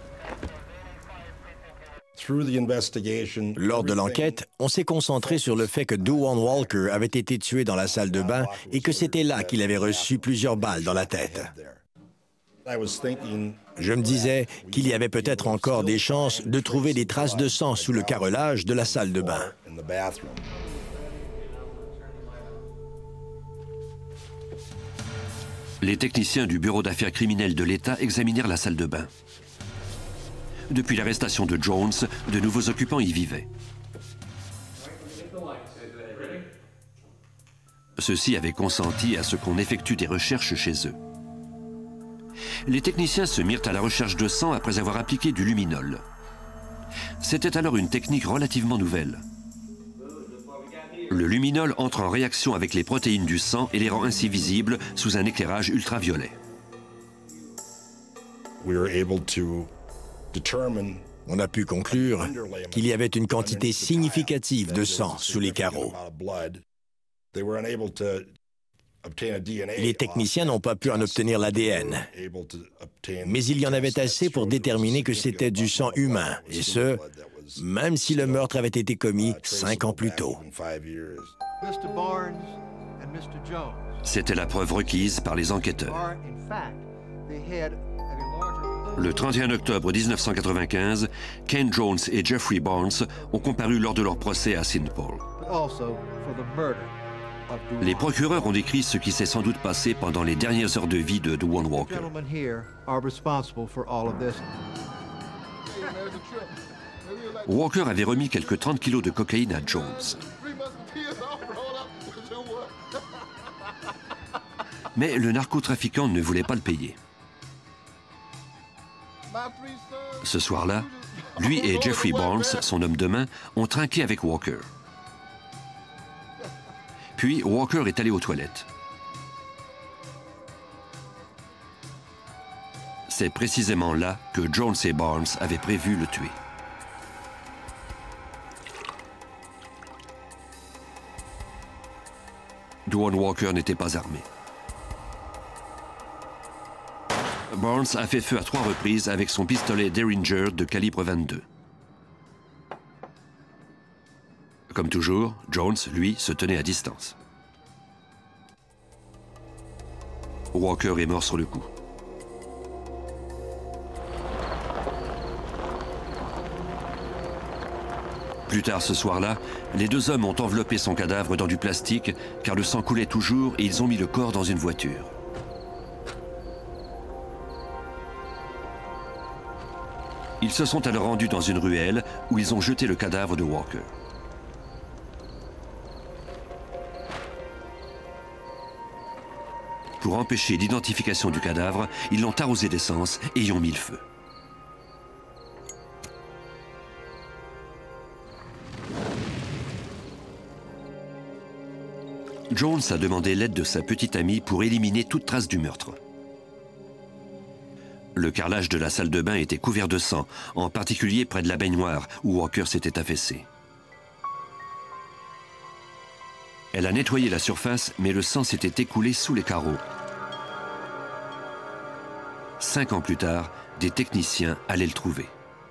Lors de l'enquête, on s'est concentré sur le fait que Duane Walker avait été tué dans la salle de bain et que c'était là qu'il avait reçu plusieurs balles dans la tête. Je me disais qu'il y avait peut-être encore des chances de trouver des traces de sang sous le carrelage de la salle de bain. Les techniciens du Bureau d'affaires criminelles de l'État examinèrent la salle de bain. Depuis l'arrestation de Jones, de nouveaux occupants y vivaient. Ceux-ci avaient consenti à ce qu'on effectue des recherches chez eux. Les techniciens se mirent à la recherche de sang après avoir appliqué du luminol. C'était alors une technique relativement nouvelle. Le luminol entre en réaction avec les protéines du sang et les rend ainsi visibles sous un éclairage ultraviolet. On a pu conclure qu'il y avait une quantité significative de sang sous les carreaux. Les techniciens n'ont pas pu en obtenir l'A D N, mais il y en avait assez pour déterminer que c'était du sang humain, et ce, même si le meurtre avait été commis cinq ans plus tôt. C'était la preuve requise par les enquêteurs. Le trente et un octobre mille neuf cent quatre-vingt-quinze, Ken Jones et Jeffrey Barnes ont comparu lors de leur procès à Saint Paul. Les procureurs ont décrit ce qui s'est sans doute passé pendant les dernières heures de vie de Duane Walker. Walker avait remis quelques trente kilos de cocaïne à Jones. Mais le narcotrafiquant ne voulait pas le payer. Ce soir-là, lui et Jeffrey Barnes, son homme de main, ont trinqué avec Walker. Puis Walker est allé aux toilettes. C'est précisément là que Jones et Barnes avaient prévu le tuer. Duane Walker n'était pas armé. Barnes a fait feu à trois reprises avec son pistolet Derringer de calibre vingt-deux. Comme toujours, Jones, lui, se tenait à distance. Walker est mort sur le coup. Plus tard ce soir-là, les deux hommes ont enveloppé son cadavre dans du plastique car le sang coulait toujours et ils ont mis le corps dans une voiture. Ils se sont alors rendus dans une ruelle où ils ont jeté le cadavre de Walker. Pour empêcher l'identification du cadavre, ils l'ont arrosé d'essence et y ont mis le feu. Jones a demandé l'aide de sa petite amie pour éliminer toute trace du meurtre. Le carrelage de la salle de bain était couvert de sang, en particulier près de la baignoire où Walker s'était affaissé. Elle a nettoyé la surface, mais le sang s'était écoulé sous les carreaux. Cinq ans plus tard, des techniciens allaient le trouver.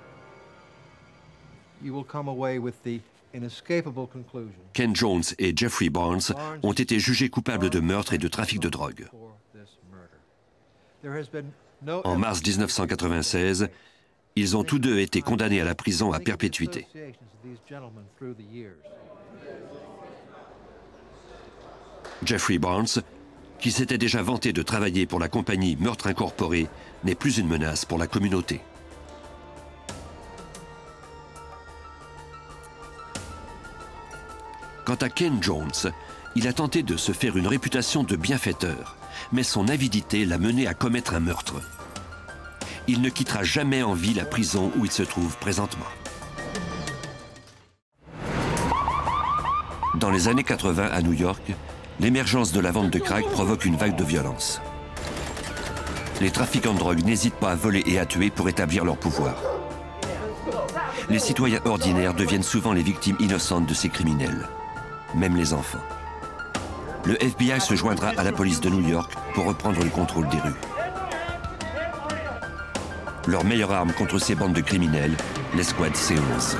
Ken Jones et Jeffrey Barnes ont été jugés coupables de meurtre et de trafic de drogue. En mars mille neuf cent quatre-vingt-seize, ils ont tous deux été condamnés à la prison à perpétuité. Jeffrey Barnes, qui s'était déjà vanté de travailler pour la compagnie Meurtre Incorporé, n'est plus une menace pour la communauté. Quant à Ken Jones, il a tenté de se faire une réputation de bienfaiteur, mais son avidité l'a mené à commettre un meurtre. Il ne quittera jamais en vie la prison où il se trouve présentement. Dans les années quatre-vingt à New York, l'émergence de la vente de crack provoque une vague de violence. Les trafiquants de drogue n'hésitent pas à voler et à tuer pour établir leur pouvoir. Les citoyens ordinaires deviennent souvent les victimes innocentes de ces criminels, même les enfants. Le F B I se joindra à la police de New York pour reprendre le contrôle des rues. Leur meilleure arme contre ces bandes de criminels, l'escouade C onze.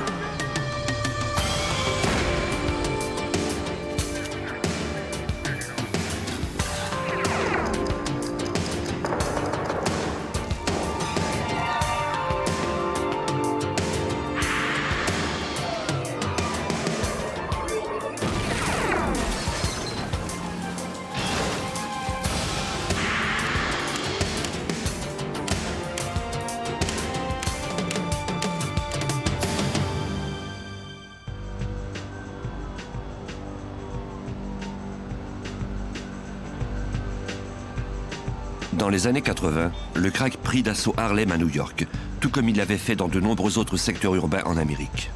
Dans les années quatre-vingt, le crack prit d'assaut Harlem à New York, tout comme il l'avait fait dans de nombreux autres secteurs urbains en Amérique.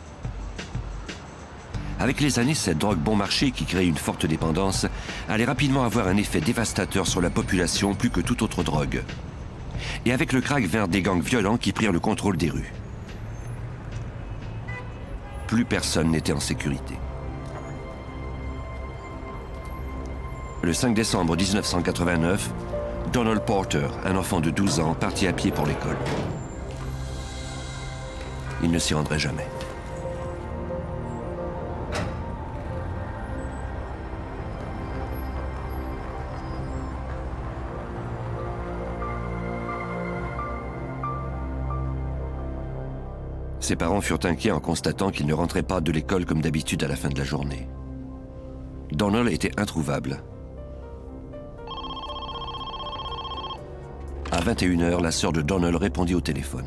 Avec les années, cette drogue bon marché, qui crée une forte dépendance, allait rapidement avoir un effet dévastateur sur la population plus que toute autre drogue. Et avec le crack vinrent des gangs violents qui prirent le contrôle des rues. Plus personne n'était en sécurité. Le cinq décembre mille neuf cent quatre-vingt-neuf, Donald Porter, un enfant de douze ans, partit à pied pour l'école. Il ne s'y rendrait jamais. Ses parents furent inquiets en constatant qu'il ne rentrait pas de l'école comme d'habitude à la fin de la journée. Donald était introuvable. À vingt et une heures, la sœur de Donald répondit au téléphone.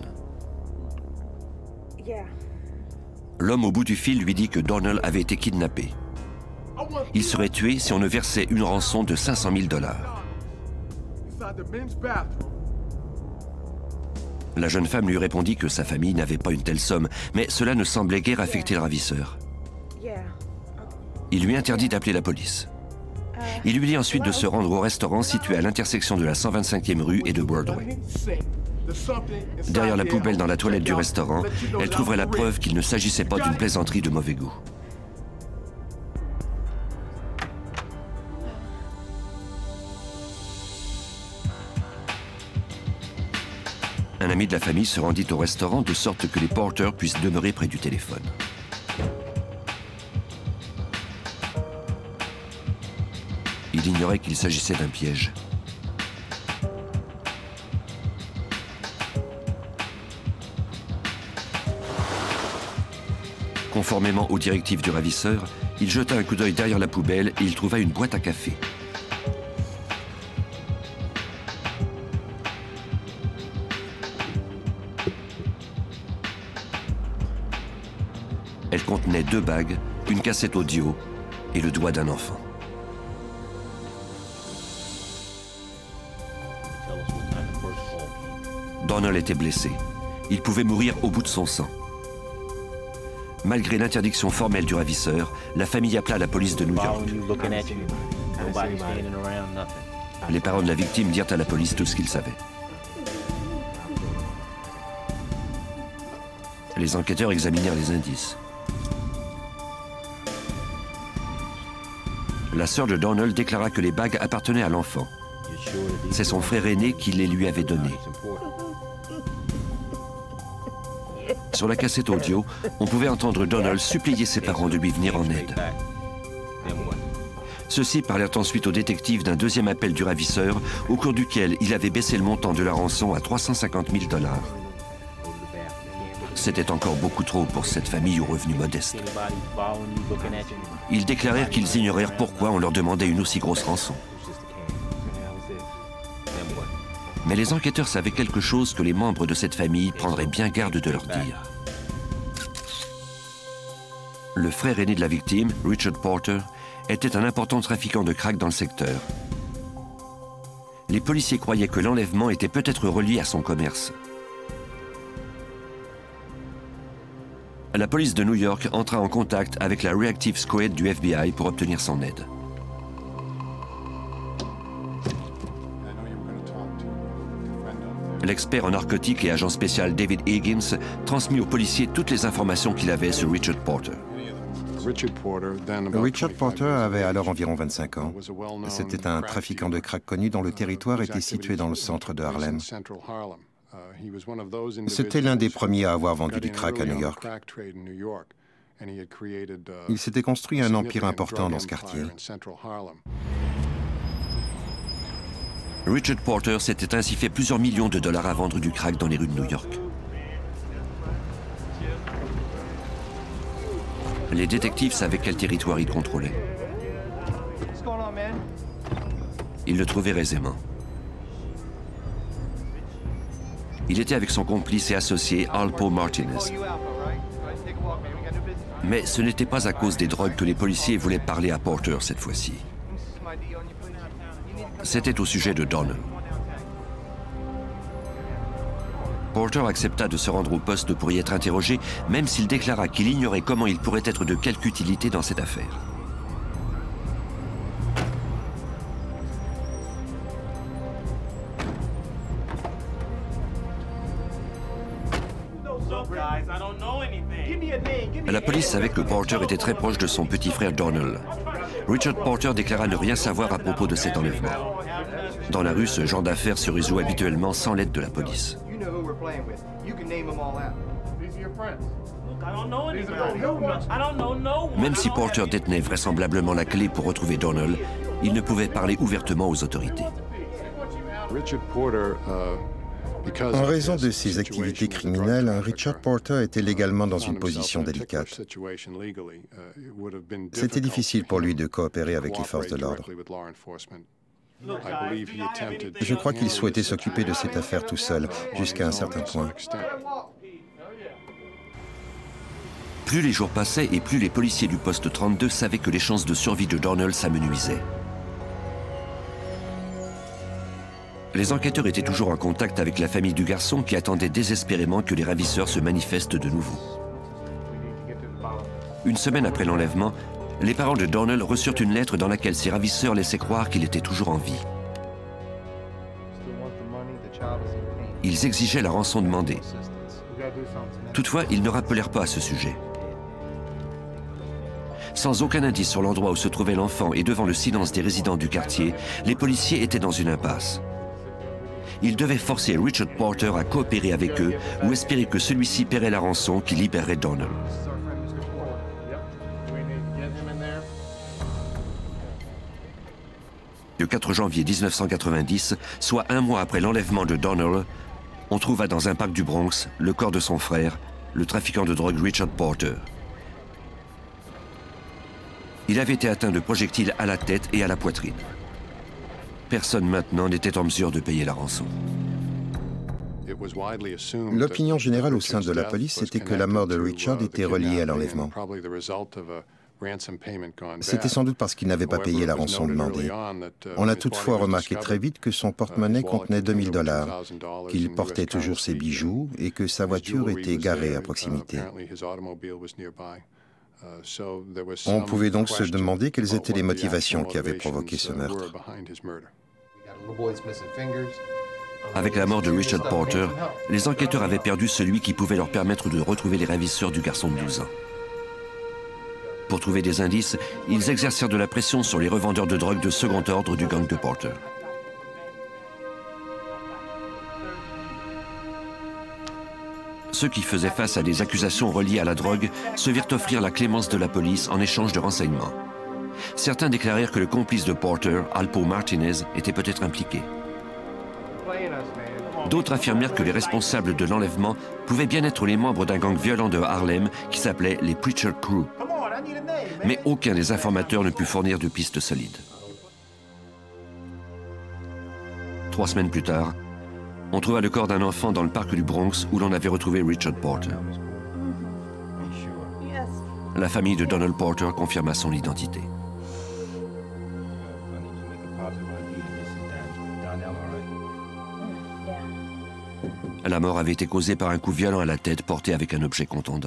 L'homme au bout du fil lui dit que Donald avait été kidnappé. Il serait tué si on ne versait une rançon de cinq cent mille dollars. La jeune femme lui répondit que sa famille n'avait pas une telle somme, mais cela ne semblait guère affecter le ravisseur. Il lui interdit d'appeler la police. Il lui dit ensuite de se rendre au restaurant situé à l'intersection de la cent vingt-cinquième rue et de Broadway. Derrière la poubelle dans la toilette du restaurant, elle trouverait la preuve qu'il ne s'agissait pas d'une plaisanterie de mauvais goût. Un ami de la famille se rendit au restaurant de sorte que les Porter puissent demeurer près du téléphone. Il ignorait qu'il s'agissait d'un piège. Conformément aux directives du ravisseur, il jeta un coup d'œil derrière la poubelle et il trouva une boîte à café. Elle contenait deux bagues, une cassette audio et le doigt d'un enfant. Donald était blessé. Il pouvait mourir au bout de son sang. Malgré l'interdiction formelle du ravisseur, la famille appela la police de New York. Les parents de la victime dirent à la police tout ce qu'ils savaient. Les enquêteurs examinèrent les indices. La sœur de Donald déclara que les bagues appartenaient à l'enfant. C'est son frère aîné qui les lui avait données. Sur la cassette audio, on pouvait entendre Donald supplier ses parents de lui venir en aide. Ceux-ci parlèrent ensuite au détective d'un deuxième appel du ravisseur, au cours duquel il avait baissé le montant de la rançon à trois cent cinquante mille dollars. C'était encore beaucoup trop pour cette famille aux revenus modestes. Ils déclarèrent qu'ils ignorèrent pourquoi on leur demandait une aussi grosse rançon. Mais les enquêteurs savaient quelque chose que les membres de cette famille prendraient bien garde de leur dire. Le frère aîné de la victime, Richard Porter, était un important trafiquant de crack dans le secteur. Les policiers croyaient que l'enlèvement était peut-être relié à son commerce. La police de New York entra en contact avec la Reactive Squad du F B I pour obtenir son aide. L'expert en narcotiques et agent spécial David Higgins transmit aux policiers toutes les informations qu'il avait sur Richard Porter. Richard Porter avait alors environ vingt-cinq ans. C'était un trafiquant de crack connu dont le territoire était situé dans le centre de Harlem. C'était l'un des premiers à avoir vendu du crack à New York. Il s'était construit un empire important dans ce quartier. Richard Porter s'était ainsi fait plusieurs millions de dollars à vendre du crack dans les rues de New York. Les détectives savaient quel territoire il contrôlait. Ils le trouvèrent aisément. Il était avec son complice et associé Alpo Martinez. Mais ce n'était pas à cause des drogues que les policiers voulaient parler à Porter cette fois-ci. C'était au sujet de Donald. Porter accepta de se rendre au poste pour y être interrogé, même s'il déclara qu'il ignorait comment il pourrait être de quelque utilité dans cette affaire. La police savait que Porter était très proche de son petit frère Donald. Richard Porter déclara ne rien savoir à propos de cet enlèvement. Dans la rue, ce genre d'affaires se résout habituellement sans l'aide de la police. Même si Porter détenait vraisemblablement la clé pour retrouver Donald, il ne pouvait parler ouvertement aux autorités. En raison de ses activités criminelles, Richard Porter était légalement dans une position délicate. C'était difficile pour lui de coopérer avec les forces de l'ordre. Je crois qu'il souhaitait s'occuper de cette affaire tout seul, jusqu'à un certain point. Plus les jours passaient et plus les policiers du poste trente-deux savaient que les chances de survie de Donald s'amenuisaient. Les enquêteurs étaient toujours en contact avec la famille du garçon qui attendait désespérément que les ravisseurs se manifestent de nouveau. Une semaine après l'enlèvement, les parents de Donald reçurent une lettre dans laquelle ces ravisseurs laissaient croire qu'il était toujours en vie. Ils exigeaient la rançon demandée. Toutefois, ils ne rappelèrent pas à ce sujet. Sans aucun indice sur l'endroit où se trouvait l'enfant et devant le silence des résidents du quartier, les policiers étaient dans une impasse. Ils devaient forcer Richard Porter à coopérer avec eux ou espérer que celui-ci paierait la rançon qui libérerait Donald. Le quatre janvier mille neuf cent quatre-vingt-dix, soit un mois après l'enlèvement de Donald, on trouva dans un parc du Bronx le corps de son frère, le trafiquant de drogue Richard Porter. Il avait été atteint de projectiles à la tête et à la poitrine. Personne maintenant n'était en mesure de payer la rançon. L'opinion générale au sein de la police était que la mort de Richard était reliée à l'enlèvement. C'était sans doute parce qu'il n'avait pas payé la rançon demandée. On a toutefois remarqué très vite que son porte-monnaie contenait deux mille dollars, qu'il portait toujours ses bijoux et que sa voiture était garée à proximité. On pouvait donc se demander quelles étaient les motivations qui avaient provoqué ce meurtre. Avec la mort de Richard Porter, les enquêteurs avaient perdu celui qui pouvait leur permettre de retrouver les ravisseurs du garçon de douze ans. Pour trouver des indices, ils exercèrent de la pression sur les revendeurs de drogue de second ordre du gang de Porter. Ceux qui faisaient face à des accusations reliées à la drogue se virent offrir la clémence de la police en échange de renseignements. Certains déclarèrent que le complice de Porter, Alpo Martinez, était peut-être impliqué. D'autres affirmèrent que les responsables de l'enlèvement pouvaient bien être les membres d'un gang violent de Harlem qui s'appelait les Preacher Crew. Mais aucun des informateurs ne put fournir de pistes solides. Trois semaines plus tard, on trouva le corps d'un enfant dans le parc du Bronx où l'on avait retrouvé Richard Porter. La famille de Donald Porter confirma son identité. La mort avait été causée par un coup violent à la tête porté avec un objet contondant.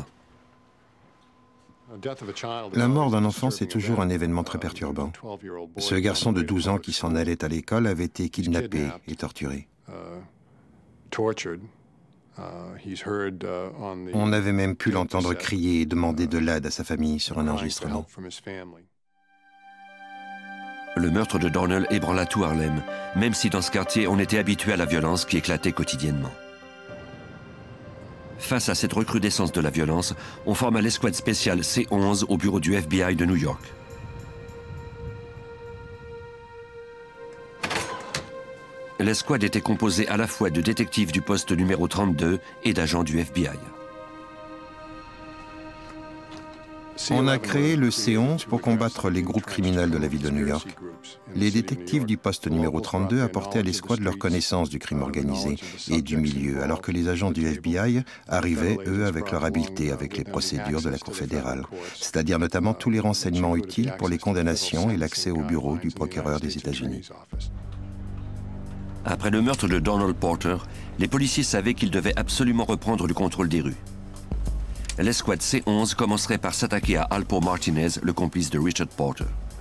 La mort d'un enfant, c'est toujours un événement très perturbant. Ce garçon de douze ans qui s'en allait à l'école avait été kidnappé et torturé. On avait même pu l'entendre crier et demander de l'aide à sa famille sur un enregistrement. Le meurtre de Donald ébranla tout Harlem, même si dans ce quartier on était habitué à la violence qui éclatait quotidiennement. Face à cette recrudescence de la violence, on forma l'escouade spéciale C onze au bureau du F B I de New York. L'escouade était composée à la fois de détectives du poste numéro trente-deux et d'agents du F B I. On a créé le C onze pour combattre les groupes criminels de la ville de New York. Les détectives du poste numéro trente-deux apportaient à l'escouade leur connaissance du crime organisé et du milieu, alors que les agents du F B I arrivaient, eux, avec leur habileté avec les procédures de la Cour fédérale, c'est-à-dire notamment tous les renseignements utiles pour les condamnations et l'accès au bureau du procureur des États-Unis. Après le meurtre de Donald Porter, les policiers savaient qu'ils devaient absolument reprendre le contrôle des rues. L'escouade C onze commencerait par s'attaquer à Alpo Martinez, le complice de Richard Porter.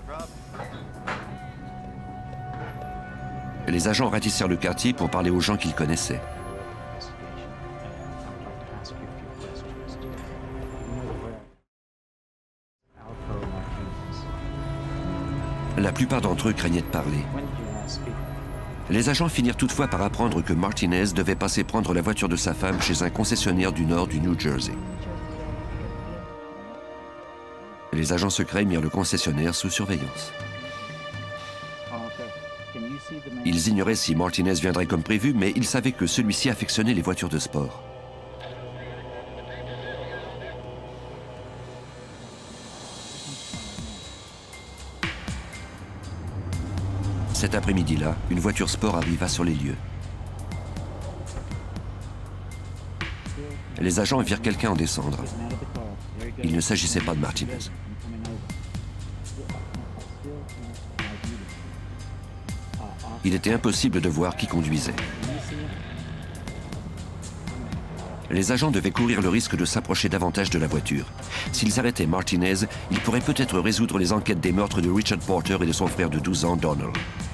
Les agents ratissèrent le quartier pour parler aux gens qu'ils connaissaient. La plupart d'entre eux craignaient de parler. Les agents finirent toutefois par apprendre que Martinez devait passer prendre la voiture de sa femme chez un concessionnaire du nord du New Jersey. Les agents secrets mirent le concessionnaire sous surveillance. Ils ignoraient si Martinez viendrait comme prévu, mais ils savaient que celui-ci affectionnait les voitures de sport. Cet après-midi-là, une voiture sport arriva sur les lieux. Les agents virent quelqu'un en descendre. Il ne s'agissait pas de Martinez. Il était impossible de voir qui conduisait. Les agents devaient courir le risque de s'approcher davantage de la voiture. S'ils arrêtaient Martinez, ils pourraient peut-être résoudre les enquêtes des meurtres de Richard Porter et de son frère de douze ans, Donald.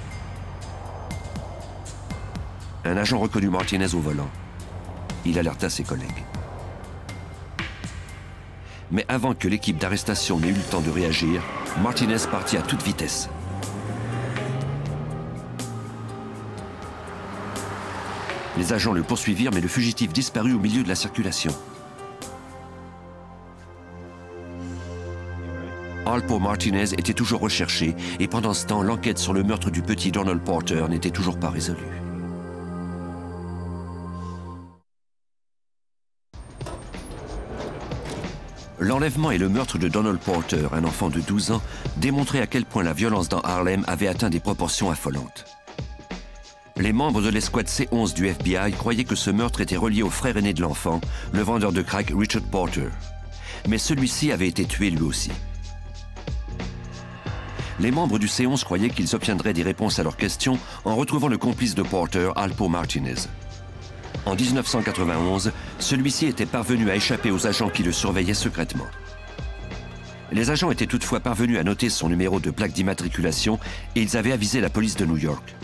Un agent reconnut Martinez au volant. Il alerta ses collègues. Mais avant que l'équipe d'arrestation n'ait eu le temps de réagir, Martinez partit à toute vitesse. Les agents le poursuivirent, mais le fugitif disparut au milieu de la circulation. Alpo Martinez était toujours recherché et pendant ce temps, l'enquête sur le meurtre du petit Donald Porter n'était toujours pas résolue. L'enlèvement et le meurtre de Donald Porter, un enfant de douze ans, démontraient à quel point la violence dans Harlem avait atteint des proportions affolantes. Les membres de l'escouade C onze du F B I croyaient que ce meurtre était relié au frère aîné de l'enfant, le vendeur de crack Richard Porter. Mais celui-ci avait été tué lui aussi. Les membres du C onze croyaient qu'ils obtiendraient des réponses à leurs questions en retrouvant le complice de Porter, Alpo Martinez. En mille neuf cent quatre-vingt-onze, celui-ci était parvenu à échapper aux agents qui le surveillaient secrètement. Les agents étaient toutefois parvenus à noter son numéro de plaque d'immatriculation et ils avaient avisé la police de New York.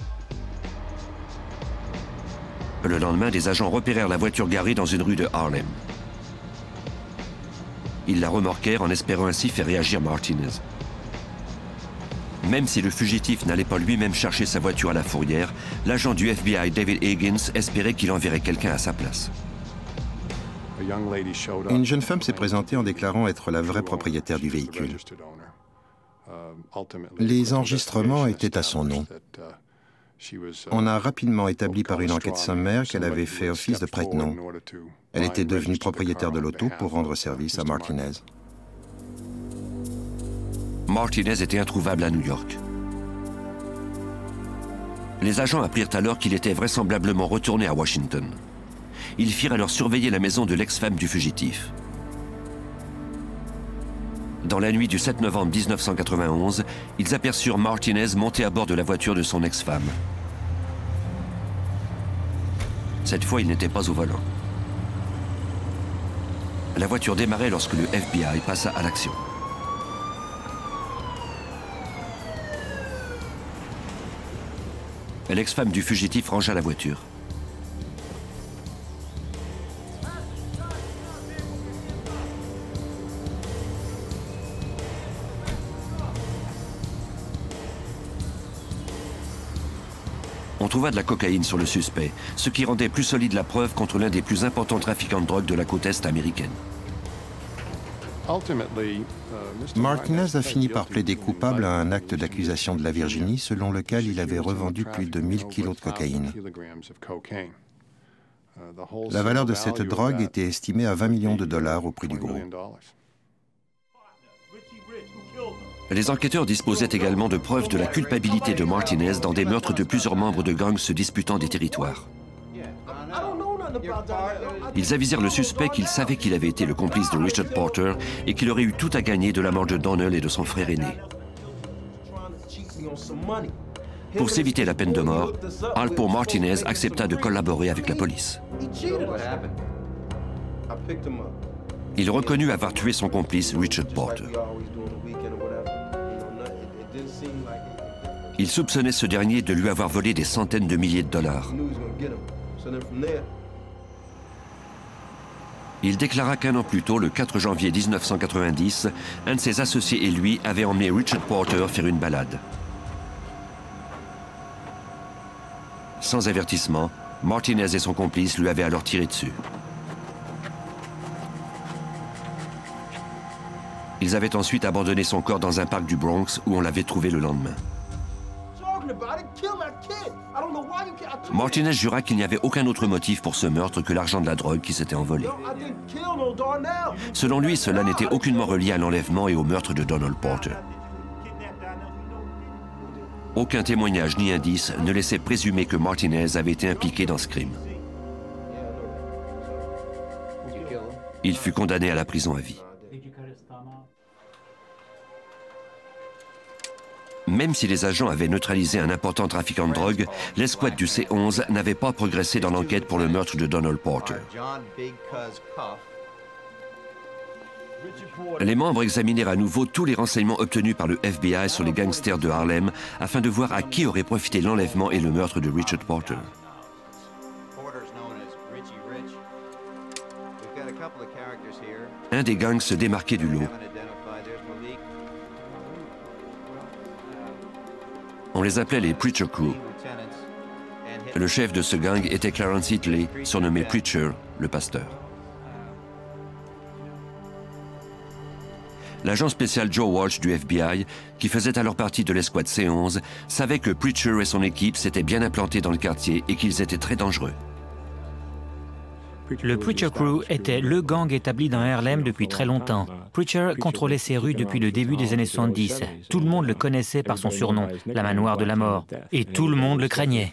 Le lendemain, des agents repérèrent la voiture garée dans une rue de Harlem. Ils la remorquèrent en espérant ainsi faire réagir Martinez. Même si le fugitif n'allait pas lui-même chercher sa voiture à la fourrière, l'agent du F B I David Higgins espérait qu'il enverrait quelqu'un à sa place. Une jeune femme s'est présentée en déclarant être la vraie propriétaire du véhicule. Les enregistrements étaient à son nom. On a rapidement établi par une enquête sommaire qu'elle avait fait office de prête-nom. Elle était devenue propriétaire de l'auto pour rendre service à Martinez. Martinez était introuvable à New York. Les agents apprirent alors qu'il était vraisemblablement retourné à Washington. Ils firent alors surveiller la maison de l'ex-femme du fugitif. Dans la nuit du sept novembre mille neuf cent quatre-vingt-onze, ils aperçurent Martinez monté à bord de la voiture de son ex-femme. Cette fois, il n'était pas au volant. La voiture démarrait lorsque le F B I passa à l'action. L'ex-femme du fugitif rangea la voiture. On trouva de la cocaïne sur le suspect, ce qui rendait plus solide la preuve contre l'un des plus importants trafiquants de drogue de la côte est américaine. Martinez a fini par plaider coupable à un acte d'accusation de la Virginie selon lequel il avait revendu plus de mille kilos de cocaïne. La valeur de cette drogue était estimée à vingt millions de dollars au prix du gros. Les enquêteurs disposaient également de preuves de la culpabilité de Martinez dans des meurtres de plusieurs membres de gangs se disputant des territoires. Ils avisèrent le suspect qu'il savait qu'il avait été le complice de Richard Porter et qu'il aurait eu tout à gagner de la mort de Donnell et de son frère aîné. Pour s'éviter la peine de mort, Alpo Martinez accepta de collaborer avec la police. Il reconnut avoir tué son complice Richard Porter. Il soupçonnait ce dernier de lui avoir volé des centaines de milliers de dollars. Il déclara qu'un an plus tôt, le quatre janvier mille neuf cent quatre-vingt-dix, un de ses associés et lui avaient emmené Richard Porter faire une balade. Sans avertissement, Martinez et son complice lui avaient alors tiré dessus. Ils avaient ensuite abandonné son corps dans un parc du Bronx où on l'avait trouvé le lendemain. Martinez jura qu'il n'y avait aucun autre motif pour ce meurtre que l'argent de la drogue qui s'était envolé. Selon lui, cela n'était aucunement relié à l'enlèvement et au meurtre de Donald Porter. Aucun témoignage ni indice ne laissait présumer que Martinez avait été impliqué dans ce crime. Il fut condamné à la prison à vie. Même si les agents avaient neutralisé un important trafiquant de drogue, l'escouade du C onze n'avait pas progressé dans l'enquête pour le meurtre de Donald Porter. Les membres examinèrent à nouveau tous les renseignements obtenus par le F B I sur les gangsters de Harlem afin de voir à qui aurait profité l'enlèvement et le meurtre de Richard Porter. Un des gangs se démarquait du lot. On les appelait les Preacher Crew. Le chef de ce gang était Clarence Hitley, surnommé Preacher, le pasteur. L'agent spécial Joe Walsh du F B I, qui faisait alors partie de l'escouade C onze, savait que Preacher et son équipe s'étaient bien implantés dans le quartier et qu'ils étaient très dangereux. Le Preacher Crew était le gang établi dans Harlem depuis très longtemps. Preacher contrôlait ces rues depuis le début des années soixante-dix. Tout le monde le connaissait par son surnom, la main noire de la mort. Et tout le monde le craignait.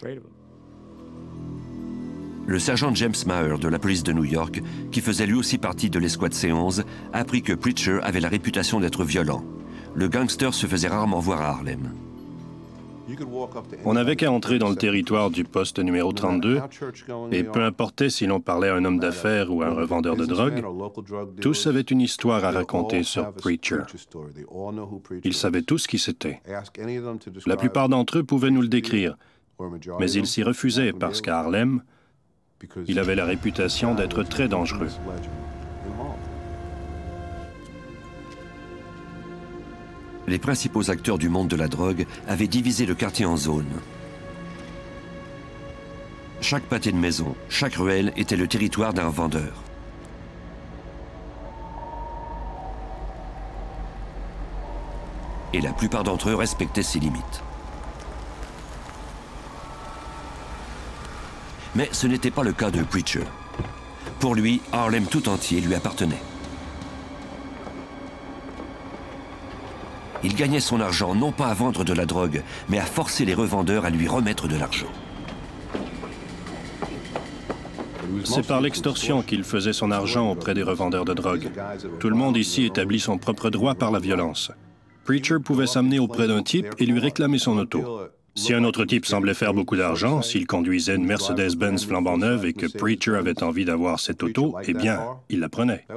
Le sergent James Maher de la police de New York, qui faisait lui aussi partie de l'escouade C onze, apprit que Preacher avait la réputation d'être violent. le gangster se faisait rarement voir à Harlem. On n'avait qu'à entrer dans le territoire du poste numéro trente-deux, et peu importait si l'on parlait à un homme d'affaires ou à un revendeur de drogue, tous avaient une histoire à raconter sur Preacher. Ils savaient tous qui c'était. La plupart d'entre eux pouvaient nous le décrire, mais ils s'y refusaient parce qu'à Harlem, il avait la réputation d'être très dangereux. Les principaux acteurs du monde de la drogue avaient divisé le quartier en zones. Chaque pâté de maison, chaque ruelle était le territoire d'un vendeur. Et la plupart d'entre eux respectaient ces limites. Mais ce n'était pas le cas de Preacher. Pour lui, Harlem tout entier lui appartenait. Il gagnait son argent non pas à vendre de la drogue, mais à forcer les revendeurs à lui remettre de l'argent. C'est par l'extorsion qu'il faisait son argent auprès des revendeurs de drogue. Tout le monde ici établit son propre droit par la violence. Preacher pouvait s'amener auprès d'un type et lui réclamer son auto. Si un autre type semblait faire beaucoup d'argent, s'il conduisait une Mercedes-Benz flambant neuve et que Preacher avait envie d'avoir cette auto, eh bien, il la prenait.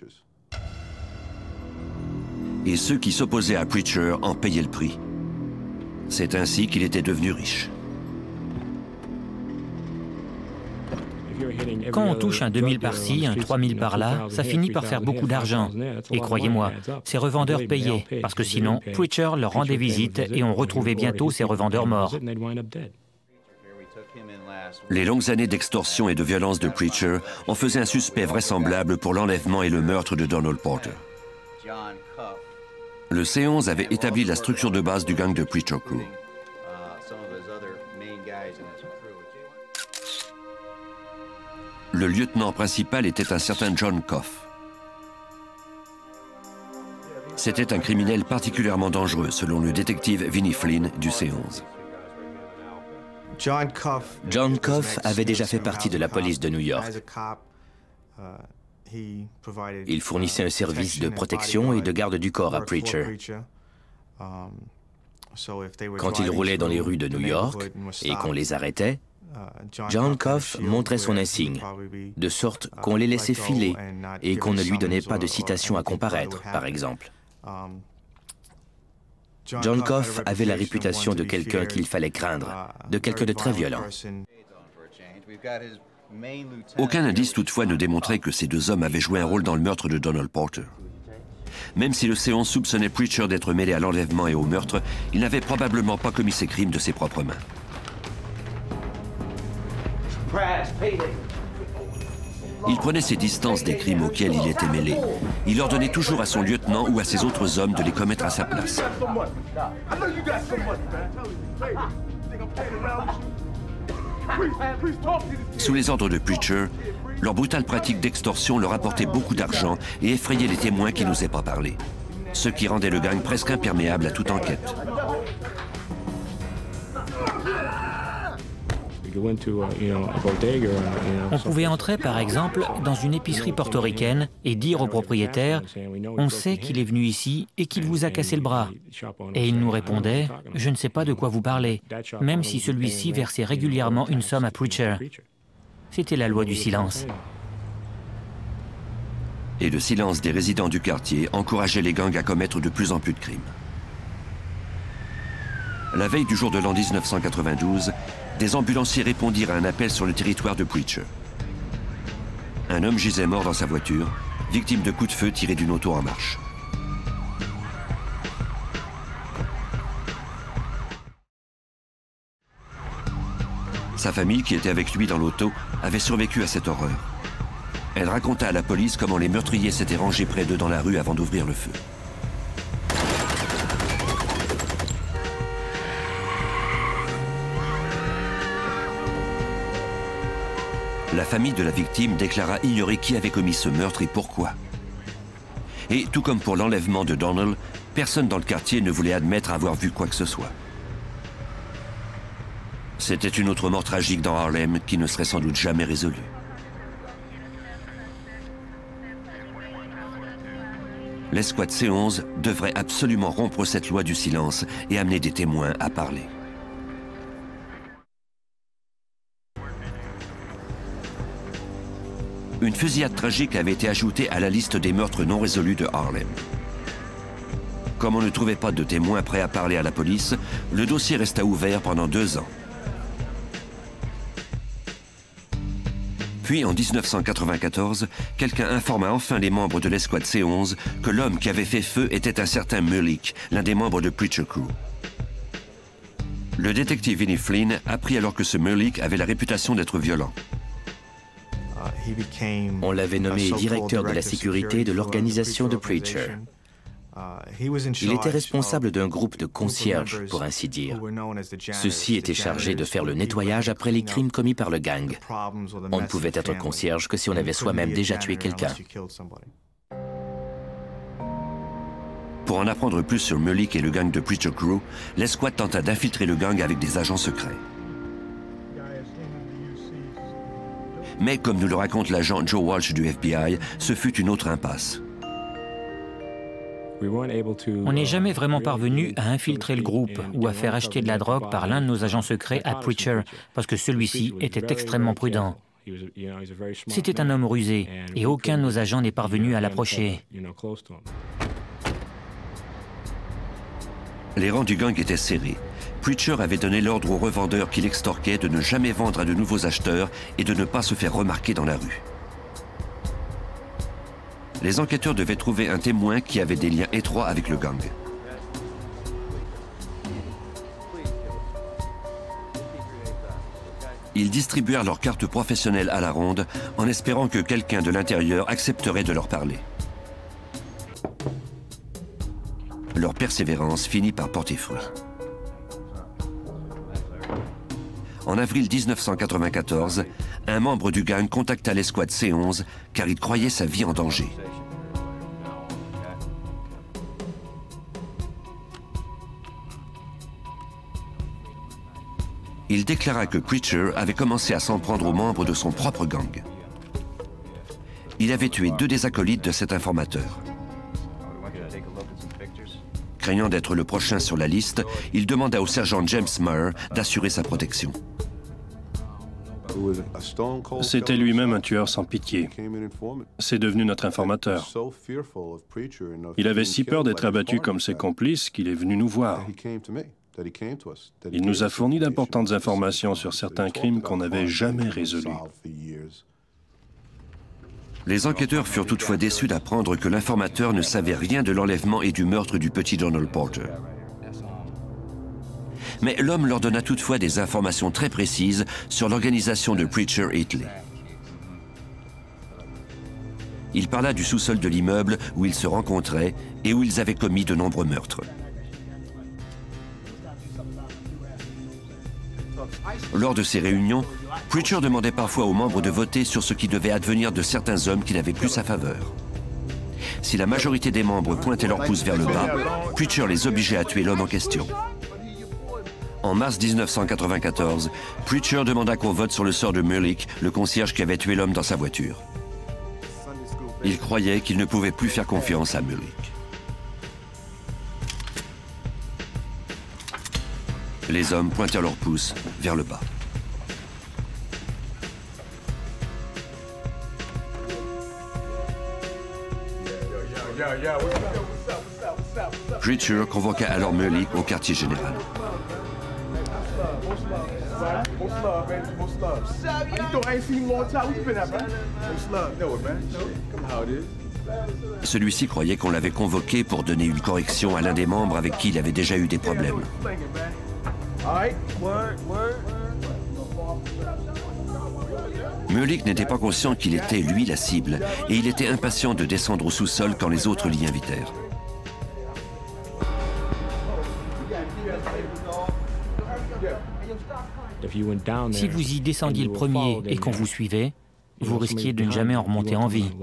Et ceux qui s'opposaient à Preacher en payaient le prix. C'est ainsi qu'il était devenu riche. Quand on touche un deux mille par-ci, un trois mille par-là, ça finit par faire beaucoup d'argent. Et croyez-moi, ces revendeurs payaient, parce que sinon, Preacher leur rendait visite et on retrouvait bientôt ces revendeurs morts. Les longues années d'extorsion et de violence de Preacher en faisaient un suspect vraisemblable pour l'enlèvement et le meurtre de Donald Porter. Le C onze avait établi la structure de base du gang de Preacher Crew. Le lieutenant principal était un certain John Coff. C'était un criminel particulièrement dangereux, selon le détective Vinnie Flynn du C onze. John Coff avait déjà fait partie de la police de New York. Il fournissait un service de protection et de garde du corps à Preacher. Quand il roulait dans les rues de New York et qu'on les arrêtait, John Coff montrait son insigne, de sorte qu'on les laissait filer et qu'on ne lui donnait pas de citation à comparaître, par exemple. John Coff avait la réputation de quelqu'un qu'il fallait craindre, de quelqu'un de très violent. Aucun indice toutefois ne démontrait que ces deux hommes avaient joué un rôle dans le meurtre de Donald Porter. Même si le C onze soupçonnait Preacher d'être mêlé à l'enlèvement et au meurtre, il n'avait probablement pas commis ces crimes de ses propres mains. Il prenait ses distances des crimes auxquels il était mêlé. Il ordonnait toujours à son lieutenant ou à ses autres hommes de les commettre à sa place. Sous les ordres de Preacher, leur brutale pratique d'extorsion leur apportait beaucoup d'argent et effrayait les témoins qui n'osaient pas parler, ce qui rendait le gang presque imperméable à toute enquête. On pouvait entrer, par exemple, dans une épicerie portoricaine et dire au propriétaire « On sait qu'il est venu ici et qu'il vous a cassé le bras ». Et il nous répondait « Je ne sais pas de quoi vous parlez », même si celui-ci versait régulièrement une somme à Preacher. C'était la loi du silence. Et le silence des résidents du quartier encourageait les gangs à commettre de plus en plus de crimes. La veille du jour de l'an mille neuf cent quatre-vingt-douze, des ambulanciers répondirent à un appel sur le territoire de Preacher. Un homme gisait mort dans sa voiture, victime de coups de feu tirés d'une auto en marche. Sa famille, qui était avec lui dans l'auto, avait survécu à cette horreur. Elle raconta à la police comment les meurtriers s'étaient rangés près d'eux dans la rue avant d'ouvrir le feu. La famille de la victime déclara ignorer qui avait commis ce meurtre et pourquoi. Et tout comme pour l'enlèvement de Donald, personne dans le quartier ne voulait admettre avoir vu quoi que ce soit. C'était une autre mort tragique dans Harlem qui ne serait sans doute jamais résolue. L'escouade C onze devrait absolument rompre cette loi du silence et amener des témoins à parler. Une fusillade tragique avait été ajoutée à la liste des meurtres non résolus de Harlem. Comme on ne trouvait pas de témoins prêts à parler à la police, le dossier resta ouvert pendant deux ans. Puis, en mille neuf cent quatre-vingt-quatorze, quelqu'un informa enfin les membres de l'escouade C onze que l'homme qui avait fait feu était un certain Mullick, l'un des membres de Preacher Crew. Le détective Vinnie Flynn apprit alors que ce Mullick avait la réputation d'être violent. On l'avait nommé directeur de la sécurité de l'organisation de Preacher. Il était responsable d'un groupe de concierges, pour ainsi dire. Ceux-ci étaient chargés de faire le nettoyage après les crimes commis par le gang. On ne pouvait être concierge que si on avait soi-même déjà tué quelqu'un. Pour en apprendre plus sur Mullick et le gang de Preacher Crew, l'escouade tenta d'infiltrer le gang avec des agents secrets. Mais comme nous le raconte l'agent Joe Walsh du F B I, ce fut une autre impasse. On n'est jamais vraiment parvenu à infiltrer le groupe ou à faire acheter de la drogue par l'un de nos agents secrets à Preacher, parce que celui-ci était extrêmement prudent. C'était un homme rusé, et aucun de nos agents n'est parvenu à l'approcher. Les rangs du gang étaient serrés. Preacher avait donné l'ordre aux revendeurs qu'il extorquait de ne jamais vendre à de nouveaux acheteurs et de ne pas se faire remarquer dans la rue. Les enquêteurs devaient trouver un témoin qui avait des liens étroits avec le gang. Ils distribuèrent leurs cartes professionnelles à la ronde en espérant que quelqu'un de l'intérieur accepterait de leur parler. Leur persévérance finit par porter fruit. En avril mille neuf cent quatre-vingt-quatorze, un membre du gang contacta l'escouade C onze car il croyait sa vie en danger. Il déclara que Preacher avait commencé à s'en prendre aux membres de son propre gang. Il avait tué deux des acolytes de cet informateur. Craignant d'être le prochain sur la liste, il demanda au sergent James Maher d'assurer sa protection. C'était lui-même un tueur sans pitié. C'est devenu notre informateur. Il avait si peur d'être abattu comme ses complices qu'il est venu nous voir. Il nous a fourni d'importantes informations sur certains crimes qu'on n'avait jamais résolus. Les enquêteurs furent toutefois déçus d'apprendre que l'informateur ne savait rien de l'enlèvement et du meurtre du petit Donald Porter. Mais l'homme leur donna toutefois des informations très précises sur l'organisation de Preacher Italy. Il parla du sous-sol de l'immeuble où ils se rencontraient et où ils avaient commis de nombreux meurtres. Lors de ces réunions, Preacher demandait parfois aux membres de voter sur ce qui devait advenir de certains hommes qui n'avaient plus sa faveur. Si la majorité des membres pointaient leur pouce vers le bas, Preacher les obligeait à tuer l'homme en question. En mars mille neuf cent quatre-vingt-quatorze, Preacher demanda qu'on vote sur le sort de Mullick, le concierge qui avait tué l'homme dans sa voiture. Il croyait qu'il ne pouvait plus faire confiance à Mullick. Les hommes pointèrent leur pouce vers le bas. Preacher convoqua alors Mullick au quartier général. Celui-ci croyait qu'on l'avait convoqué pour donner une correction à l'un des membres avec qui il avait déjà eu des problèmes. Mullick n'était pas conscient qu'il était, lui, la cible, et il était impatient de descendre au sous-sol quand les autres l'y invitèrent. Si vous y descendiez le premier et qu'on vous suivait, vous risquiez de ne jamais en remonter en vie.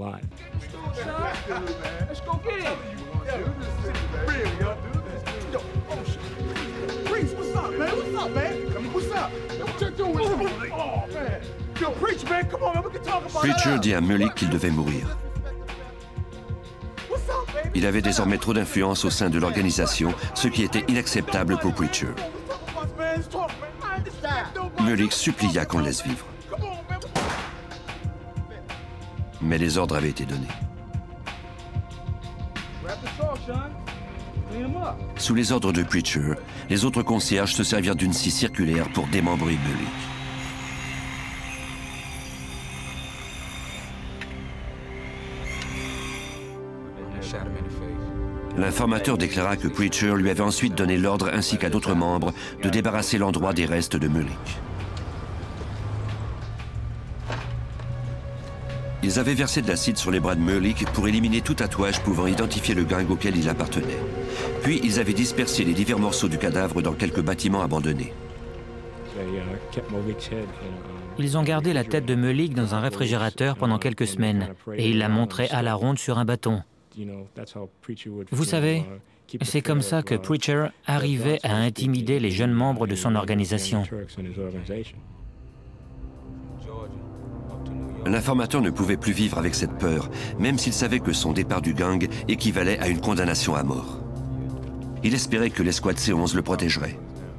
Preacher dit à Mullick qu'il devait mourir. Il avait désormais trop d'influence au sein de l'organisation, ce qui était inacceptable pour Preacher. Mullick supplia qu'on le laisse vivre. Mais les ordres avaient été donnés. Sous les ordres de Preacher, les autres concierges se servirent d'une scie circulaire pour démembrer Mullick. L'informateur déclara que Preacher lui avait ensuite donné l'ordre, ainsi qu'à d'autres membres, de débarrasser l'endroit des restes de Mullick. Ils avaient versé de l'acide sur les bras de Mullick pour éliminer tout tatouage pouvant identifier le gang auquel il appartenait. Puis ils avaient dispersé les divers morceaux du cadavre dans quelques bâtiments abandonnés. Ils ont gardé la tête de Mullick dans un réfrigérateur pendant quelques semaines et ils la montraient à la ronde sur un bâton. Vous savez, c'est comme ça que Preacher arrivait à intimider les jeunes membres de son organisation. L'informateur ne pouvait plus vivre avec cette peur, même s'il savait que son départ du gang équivalait à une condamnation à mort. Il espérait que l'escouade C onze le protégerait.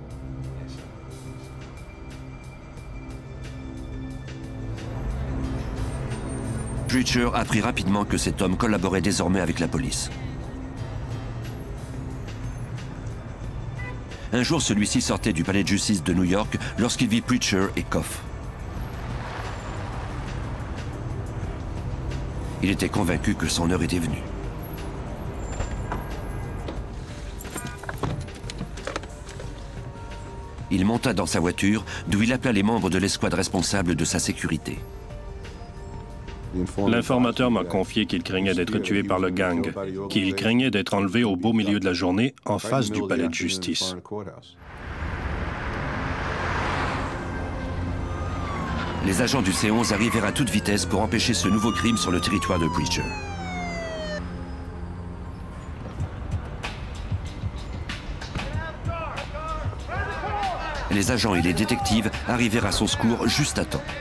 Preacher apprit rapidement que cet homme collaborait désormais avec la police. Un jour, celui-ci sortait du palais de justice de New York lorsqu'il vit Preacher et Koff. Il était convaincu que son heure était venue. Il monta dans sa voiture, d'où il appela les membres de l'escouade responsable de sa sécurité. L'informateur m'a confié qu'il craignait d'être tué par le gang, qu'il craignait d'être enlevé au beau milieu de la journée en face du palais de justice. Les agents du C onze arrivèrent à toute vitesse pour empêcher ce nouveau crime sur le territoire de Preacher. Les agents et les détectives arrivèrent à son secours juste à temps.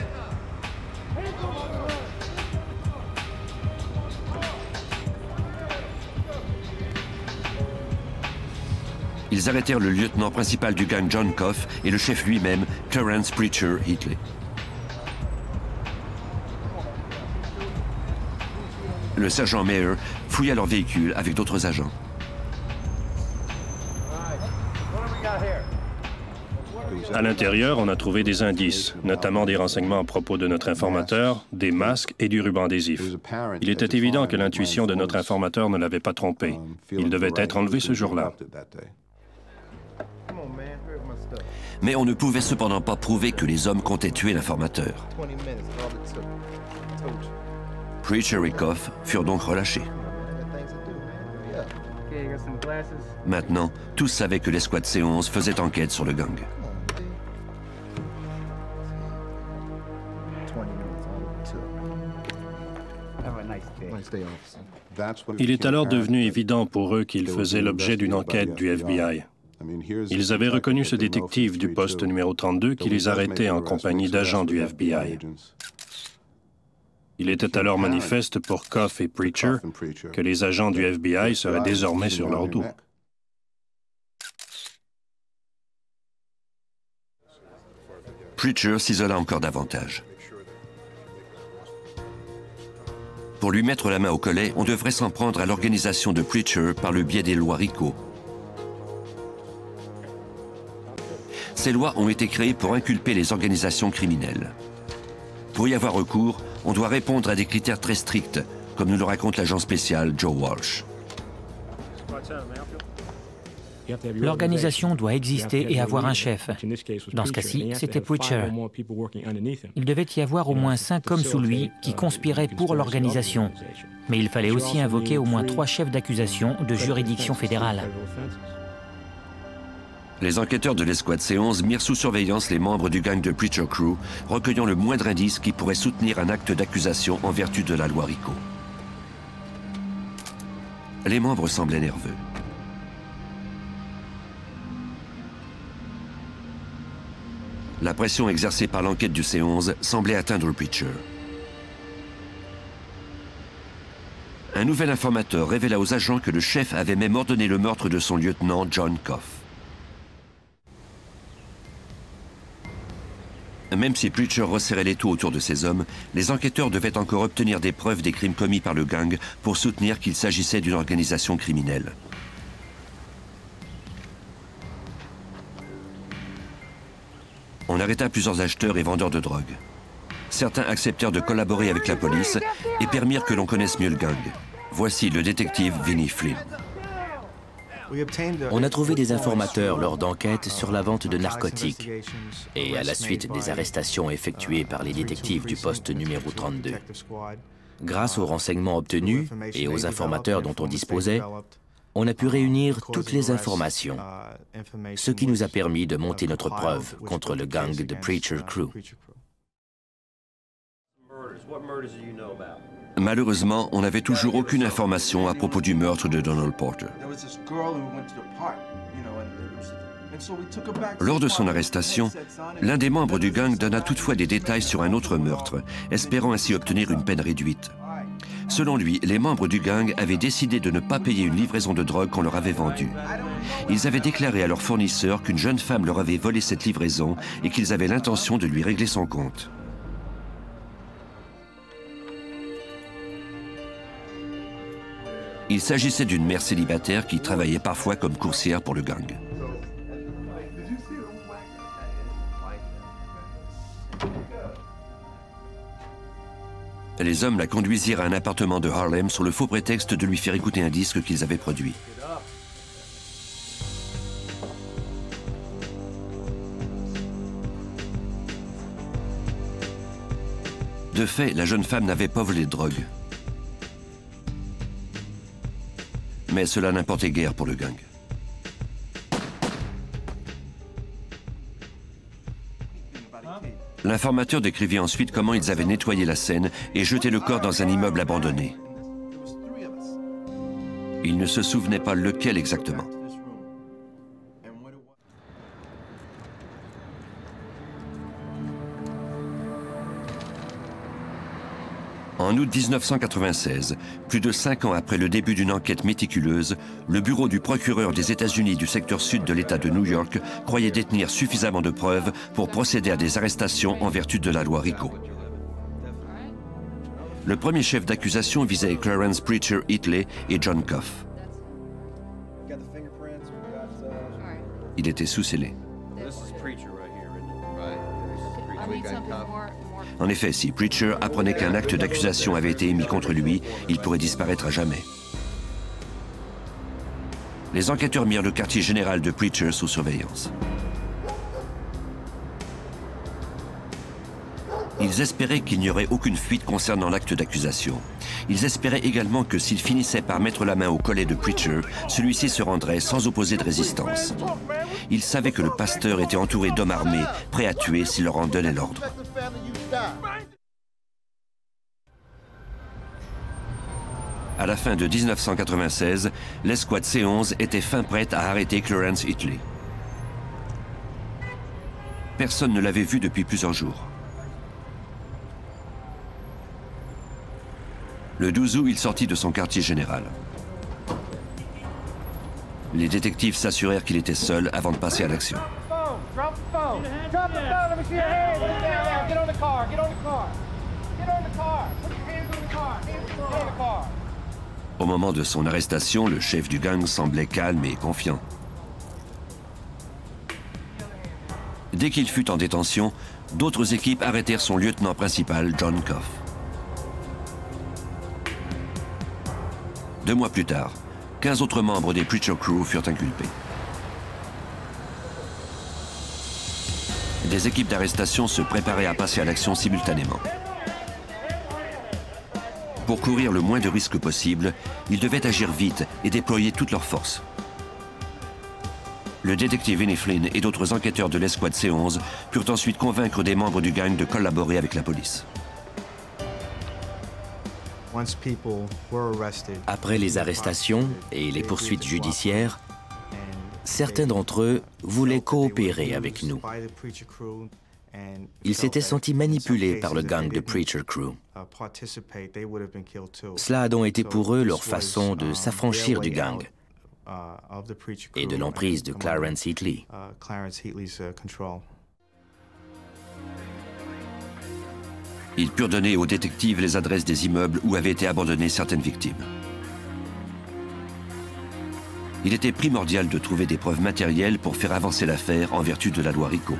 Ils arrêtèrent le lieutenant principal du gang John Koff et le chef lui-même, Clarence Preacher Hitley. Le sergent Mayer fouilla leur véhicule avec d'autres agents. À l'intérieur, on a trouvé des indices, notamment des renseignements à propos de notre informateur, des masques et du ruban adhésif. Il était évident que l'intuition de notre informateur ne l'avait pas trompé. Il devait être enlevé ce jour-là. Mais on ne pouvait cependant pas prouver que les hommes comptaient tuer l'informateur. Preacher et Koff furent donc relâchés. Maintenant, tous savaient que l'escouade C onze faisait enquête sur le gang. Il est alors devenu évident pour eux qu'ils faisaient l'objet d'une enquête du F B I. Ils avaient reconnu ce détective du poste numéro trente-deux qui les arrêtait en compagnie d'agents du F B I. Il était alors manifeste pour Koff et Preacher que les agents du F B I seraient désormais sur leur dos. Preacher s'isola encore davantage. Pour lui mettre la main au collet, on devrait s'en prendre à l'organisation de Preacher par le biais des lois RICO. Ces lois ont été créées pour inculper les organisations criminelles. Pour y avoir recours, on doit répondre à des critères très stricts, comme nous le raconte l'agent spécial Joe Walsh. L'organisation doit exister et avoir un chef. Dans ce cas-ci, c'était Preacher. Il devait y avoir au moins cinq hommes sous lui qui conspiraient pour l'organisation. Mais il fallait aussi invoquer au moins trois chefs d'accusation de juridiction fédérale. Les enquêteurs de l'escouade C onze mirent sous surveillance les membres du gang de Preacher Crew, recueillant le moindre indice qui pourrait soutenir un acte d'accusation en vertu de la loi RICO. Les membres semblaient nerveux. La pression exercée par l'enquête du C onze semblait atteindre Preacher. Un nouvel informateur révéla aux agents que le chef avait même ordonné le meurtre de son lieutenant John Coff. Même si Preacher resserrait les taux autour de ses hommes, les enquêteurs devaient encore obtenir des preuves des crimes commis par le gang pour soutenir qu'il s'agissait d'une organisation criminelle. On arrêta plusieurs acheteurs et vendeurs de drogue. Certains acceptèrent de collaborer avec la police et permirent que l'on connaisse mieux le gang. Voici le détective Vinnie Flynn. On a trouvé des informateurs lors d'enquêtes sur la vente de narcotiques et à la suite des arrestations effectuées par les détectives du poste numéro trente-deux. Grâce aux renseignements obtenus et aux informateurs dont on disposait, on a pu réunir toutes les informations, ce qui nous a permis de monter notre preuve contre le gang de Preacher Crew. Malheureusement, on n'avait toujours aucune information à propos du meurtre de Donald Porter. Lors de son arrestation, l'un des membres du gang donna toutefois des détails sur un autre meurtre, espérant ainsi obtenir une peine réduite. Selon lui, les membres du gang avaient décidé de ne pas payer une livraison de drogue qu'on leur avait vendue. Ils avaient déclaré à leur fournisseur qu'une jeune femme leur avait volé cette livraison et qu'ils avaient l'intention de lui régler son compte. Il s'agissait d'une mère célibataire qui travaillait parfois comme coursière pour le gang. Les hommes la conduisirent à un appartement de Harlem sur le faux prétexte de lui faire écouter un disque qu'ils avaient produit. De fait, la jeune femme n'avait pas volé de drogue. Mais cela n'importait guère pour le gang. L'informateur décrivit ensuite comment ils avaient nettoyé la scène et jeté le corps dans un immeuble abandonné. Il ne se souvenait pas lequel exactement. En août mille neuf cent quatre-vingt-seize, plus de cinq ans après le début d'une enquête méticuleuse, le bureau du procureur des États-Unis du secteur sud de l'État de New York croyait détenir suffisamment de preuves pour procéder à des arrestations en vertu de la loi RICO. Le premier chef d'accusation visait Clarence Preacher Hitley et John Coff. Il était sous scellé. En effet, si Preacher apprenait qu'un acte d'accusation avait été émis contre lui, il pourrait disparaître à jamais. Les enquêteurs mirent le quartier général de Preacher sous surveillance. Ils espéraient qu'il n'y aurait aucune fuite concernant l'acte d'accusation. Ils espéraient également que s'ils finissaient par mettre la main au collet de Preacher, celui-ci se rendrait sans opposer de résistance. Ils savaient que le pasteur était entouré d'hommes armés, prêts à tuer s'il leur en donnait l'ordre. À la fin de mille neuf cent quatre-vingt-seize, l'escouade C onze était fin prête à arrêter Clarence Hitley. Personne ne l'avait vu depuis plusieurs jours. Le douze août, il sortit de son quartier général. Les détectives s'assurèrent qu'il était seul avant de passer à l'action. Au moment de son arrestation, le chef du gang semblait calme et confiant. Dès qu'il fut en détention, d'autres équipes arrêtèrent son lieutenant principal, John Coff. Deux mois plus tard, quinze autres membres des Preacher Crew furent inculpés. Des équipes d'arrestation se préparaient à passer à l'action simultanément. Pour courir le moins de risques possible, ils devaient agir vite et déployer toutes leurs forces. Le détective Vinnie Flynn et d'autres enquêteurs de l'escouade C onze purent ensuite convaincre des membres du gang de collaborer avec la police. Après les arrestations et les poursuites judiciaires, certains d'entre eux voulaient coopérer avec nous. Il s'était senti manipulé par le gang de Preacher Crew. Cela a donc été pour eux leur façon de s'affranchir du gang et de l'emprise de Clarence Heatley. Ils purent donner aux détectives les adresses des immeubles où avaient été abandonnées certaines victimes. Il était primordial de trouver des preuves matérielles pour faire avancer l'affaire en vertu de la loi RICO.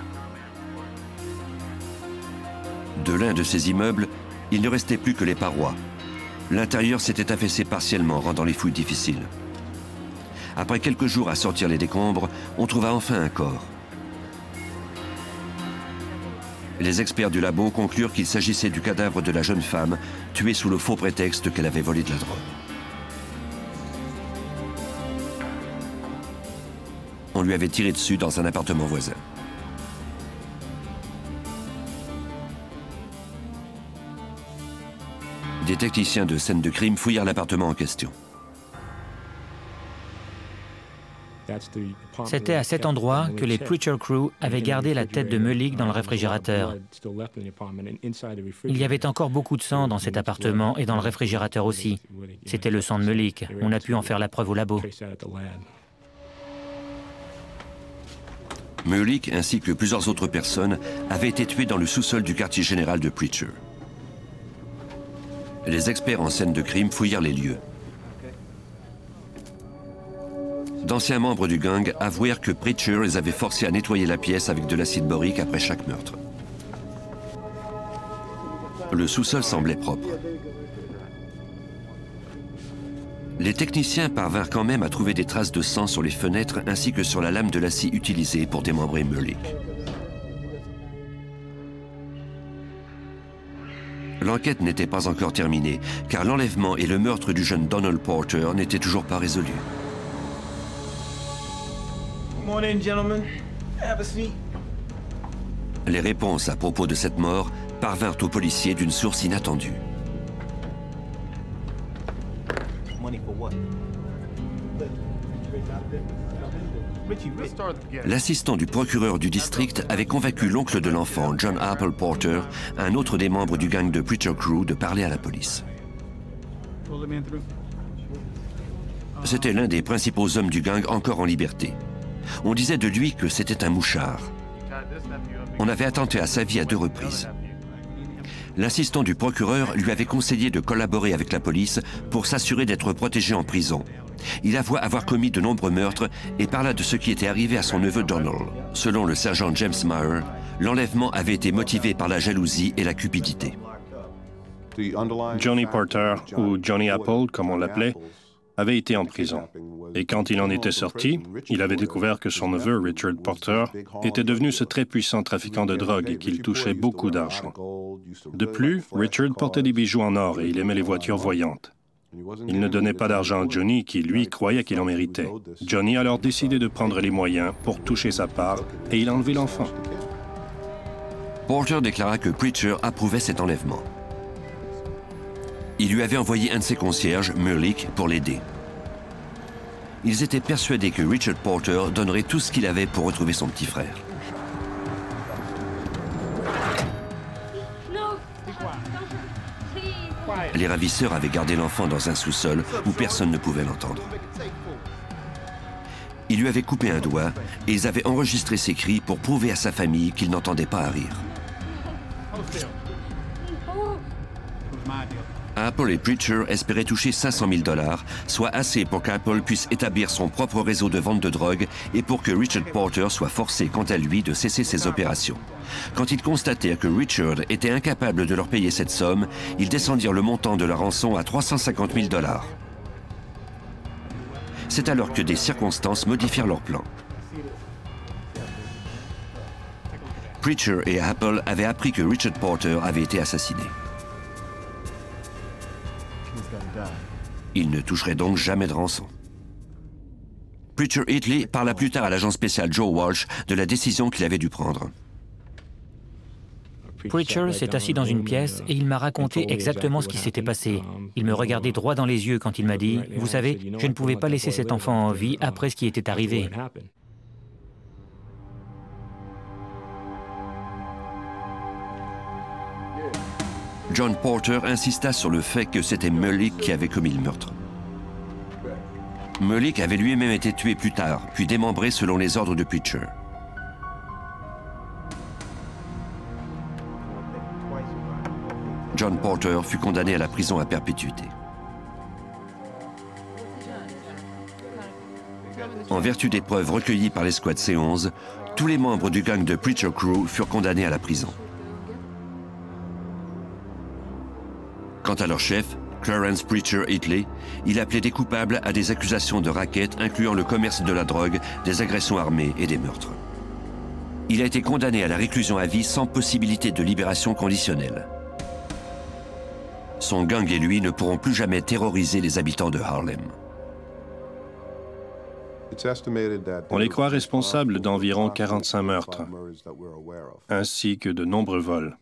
De l'un de ces immeubles, il ne restait plus que les parois. L'intérieur s'était affaissé partiellement, rendant les fouilles difficiles. Après quelques jours à sortir les décombres, on trouva enfin un corps. Les experts du labo conclurent qu'il s'agissait du cadavre de la jeune femme, tuée sous le faux prétexte qu'elle avait volé de la drogue. On lui avait tiré dessus dans un appartement voisin. Des techniciens de scène de crime fouillèrent l'appartement en question. C'était à cet endroit que les Preacher Crew avaient gardé la tête de Mullick dans le réfrigérateur. Il y avait encore beaucoup de sang dans cet appartement et dans le réfrigérateur aussi. C'était le sang de Mullick. On a pu en faire la preuve au labo. Mullick ainsi que plusieurs autres personnes avaient été tuées dans le sous-sol du quartier général de Preacher. Les experts en scène de crime fouillèrent les lieux. D'anciens membres du gang avouèrent que Preacher les avait forcés à nettoyer la pièce avec de l'acide borique après chaque meurtre. Le sous-sol semblait propre. Les techniciens parvinrent quand même à trouver des traces de sang sur les fenêtres ainsi que sur la lame de la scie utilisée pour démembrer Mullick. L'enquête n'était pas encore terminée, car l'enlèvement et le meurtre du jeune Donald Porter n'étaient toujours pas résolus. Les réponses à propos de cette mort parvinrent aux policiers d'une source inattendue. L'assistant du procureur du district avait convaincu l'oncle de l'enfant, John Apple Porter, un autre des membres du gang de Preacher Crew, de parler à la police. C'était l'un des principaux hommes du gang encore en liberté. On disait de lui que c'était un mouchard. On avait attenté à sa vie à deux reprises. L'assistant du procureur lui avait conseillé de collaborer avec la police pour s'assurer d'être protégé en prison. Il avoua avoir commis de nombreux meurtres et parla de ce qui était arrivé à son neveu Donald. Selon le sergent James Meyer, l'enlèvement avait été motivé par la jalousie et la cupidité. Johnny Porter, ou Johnny Apple comme on l'appelait, avait été en prison. Et quand il en était sorti, il avait découvert que son neveu, Richard Porter, était devenu ce très puissant trafiquant de drogue et qu'il touchait beaucoup d'argent. De plus, Richard portait des bijoux en or et il aimait les voitures voyantes. Il ne donnait pas d'argent à Johnny, qui, lui, croyait qu'il en méritait. Johnny a alors décidé de prendre les moyens pour toucher sa part et il a enlevé l'enfant. Porter déclara que Preacher approuvait cet enlèvement. Il lui avait envoyé un de ses concierges, Mullick, pour l'aider. Ils étaient persuadés que Richard Porter donnerait tout ce qu'il avait pour retrouver son petit frère. Les ravisseurs avaient gardé l'enfant dans un sous-sol où personne ne pouvait l'entendre. Ils lui avaient coupé un doigt et ils avaient enregistré ses cris pour prouver à sa famille qu'il n'entendait pas à rire. Apple et Preacher espéraient toucher cinq cent mille dollars, soit assez pour qu'Apple puisse établir son propre réseau de vente de drogue et pour que Richard Porter soit forcé, quant à lui, de cesser ses opérations. Quand ils constatèrent que Richard était incapable de leur payer cette somme, ils descendirent le montant de la rançon à trois cent cinquante mille dollars. C'est alors que des circonstances modifièrent leur plan. Preacher et Apple avaient appris que Richard Porter avait été assassiné. Il ne toucherait donc jamais de rançon. Preacher Heatley parla plus tard à l'agent spécial Joe Walsh de la décision qu'il avait dû prendre. Preacher s'est assis dans une pièce et il m'a raconté exactement ce qui s'était passé. Il me regardait droit dans les yeux quand il m'a dit « Vous savez, je ne pouvais pas laisser cet enfant en vie après ce qui était arrivé. » John Porter insista sur le fait que c'était Mullick qui avait commis le meurtre. Mullick avait lui-même été tué plus tard, puis démembré selon les ordres de Preacher. John Porter fut condamné à la prison à perpétuité. En vertu des preuves recueillies par l'escouade C onze, tous les membres du gang de Preacher Crew furent condamnés à la prison. Quant à leur chef, Clarence Preacher Hitley, il appelait des coupables à des accusations de racket incluant le commerce de la drogue, des agressions armées et des meurtres. Il a été condamné à la réclusion à vie sans possibilité de libération conditionnelle. Son gang et lui ne pourront plus jamais terroriser les habitants de Harlem. On les croit responsables d'environ quarante-cinq meurtres, ainsi que de nombreux vols.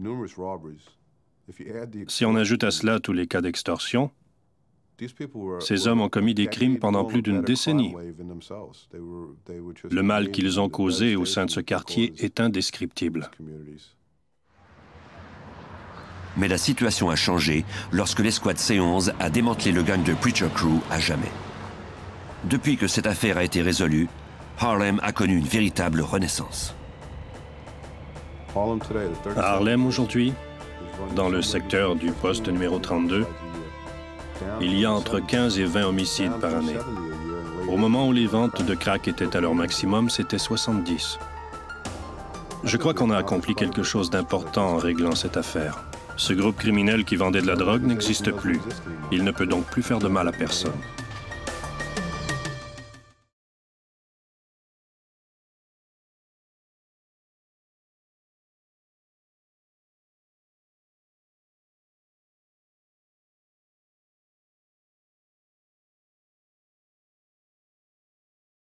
Si on ajoute à cela tous les cas d'extorsion, ces hommes ont commis des crimes pendant plus d'une décennie. Le mal qu'ils ont causé au sein de ce quartier est indescriptible. Mais la situation a changé lorsque l'escouade C onze a démantelé le gang de Preacher Crew à jamais. Depuis que cette affaire a été résolue, Harlem a connu une véritable renaissance. À Harlem aujourd'hui, dans le secteur du poste numéro trente-deux, il y a entre quinze et vingt homicides par année. Au moment où les ventes de crack étaient à leur maximum, c'était soixante-dix. Je crois qu'on a accompli quelque chose d'important en réglant cette affaire. Ce groupe criminel qui vendait de la drogue n'existe plus. Il ne peut donc plus faire de mal à personne.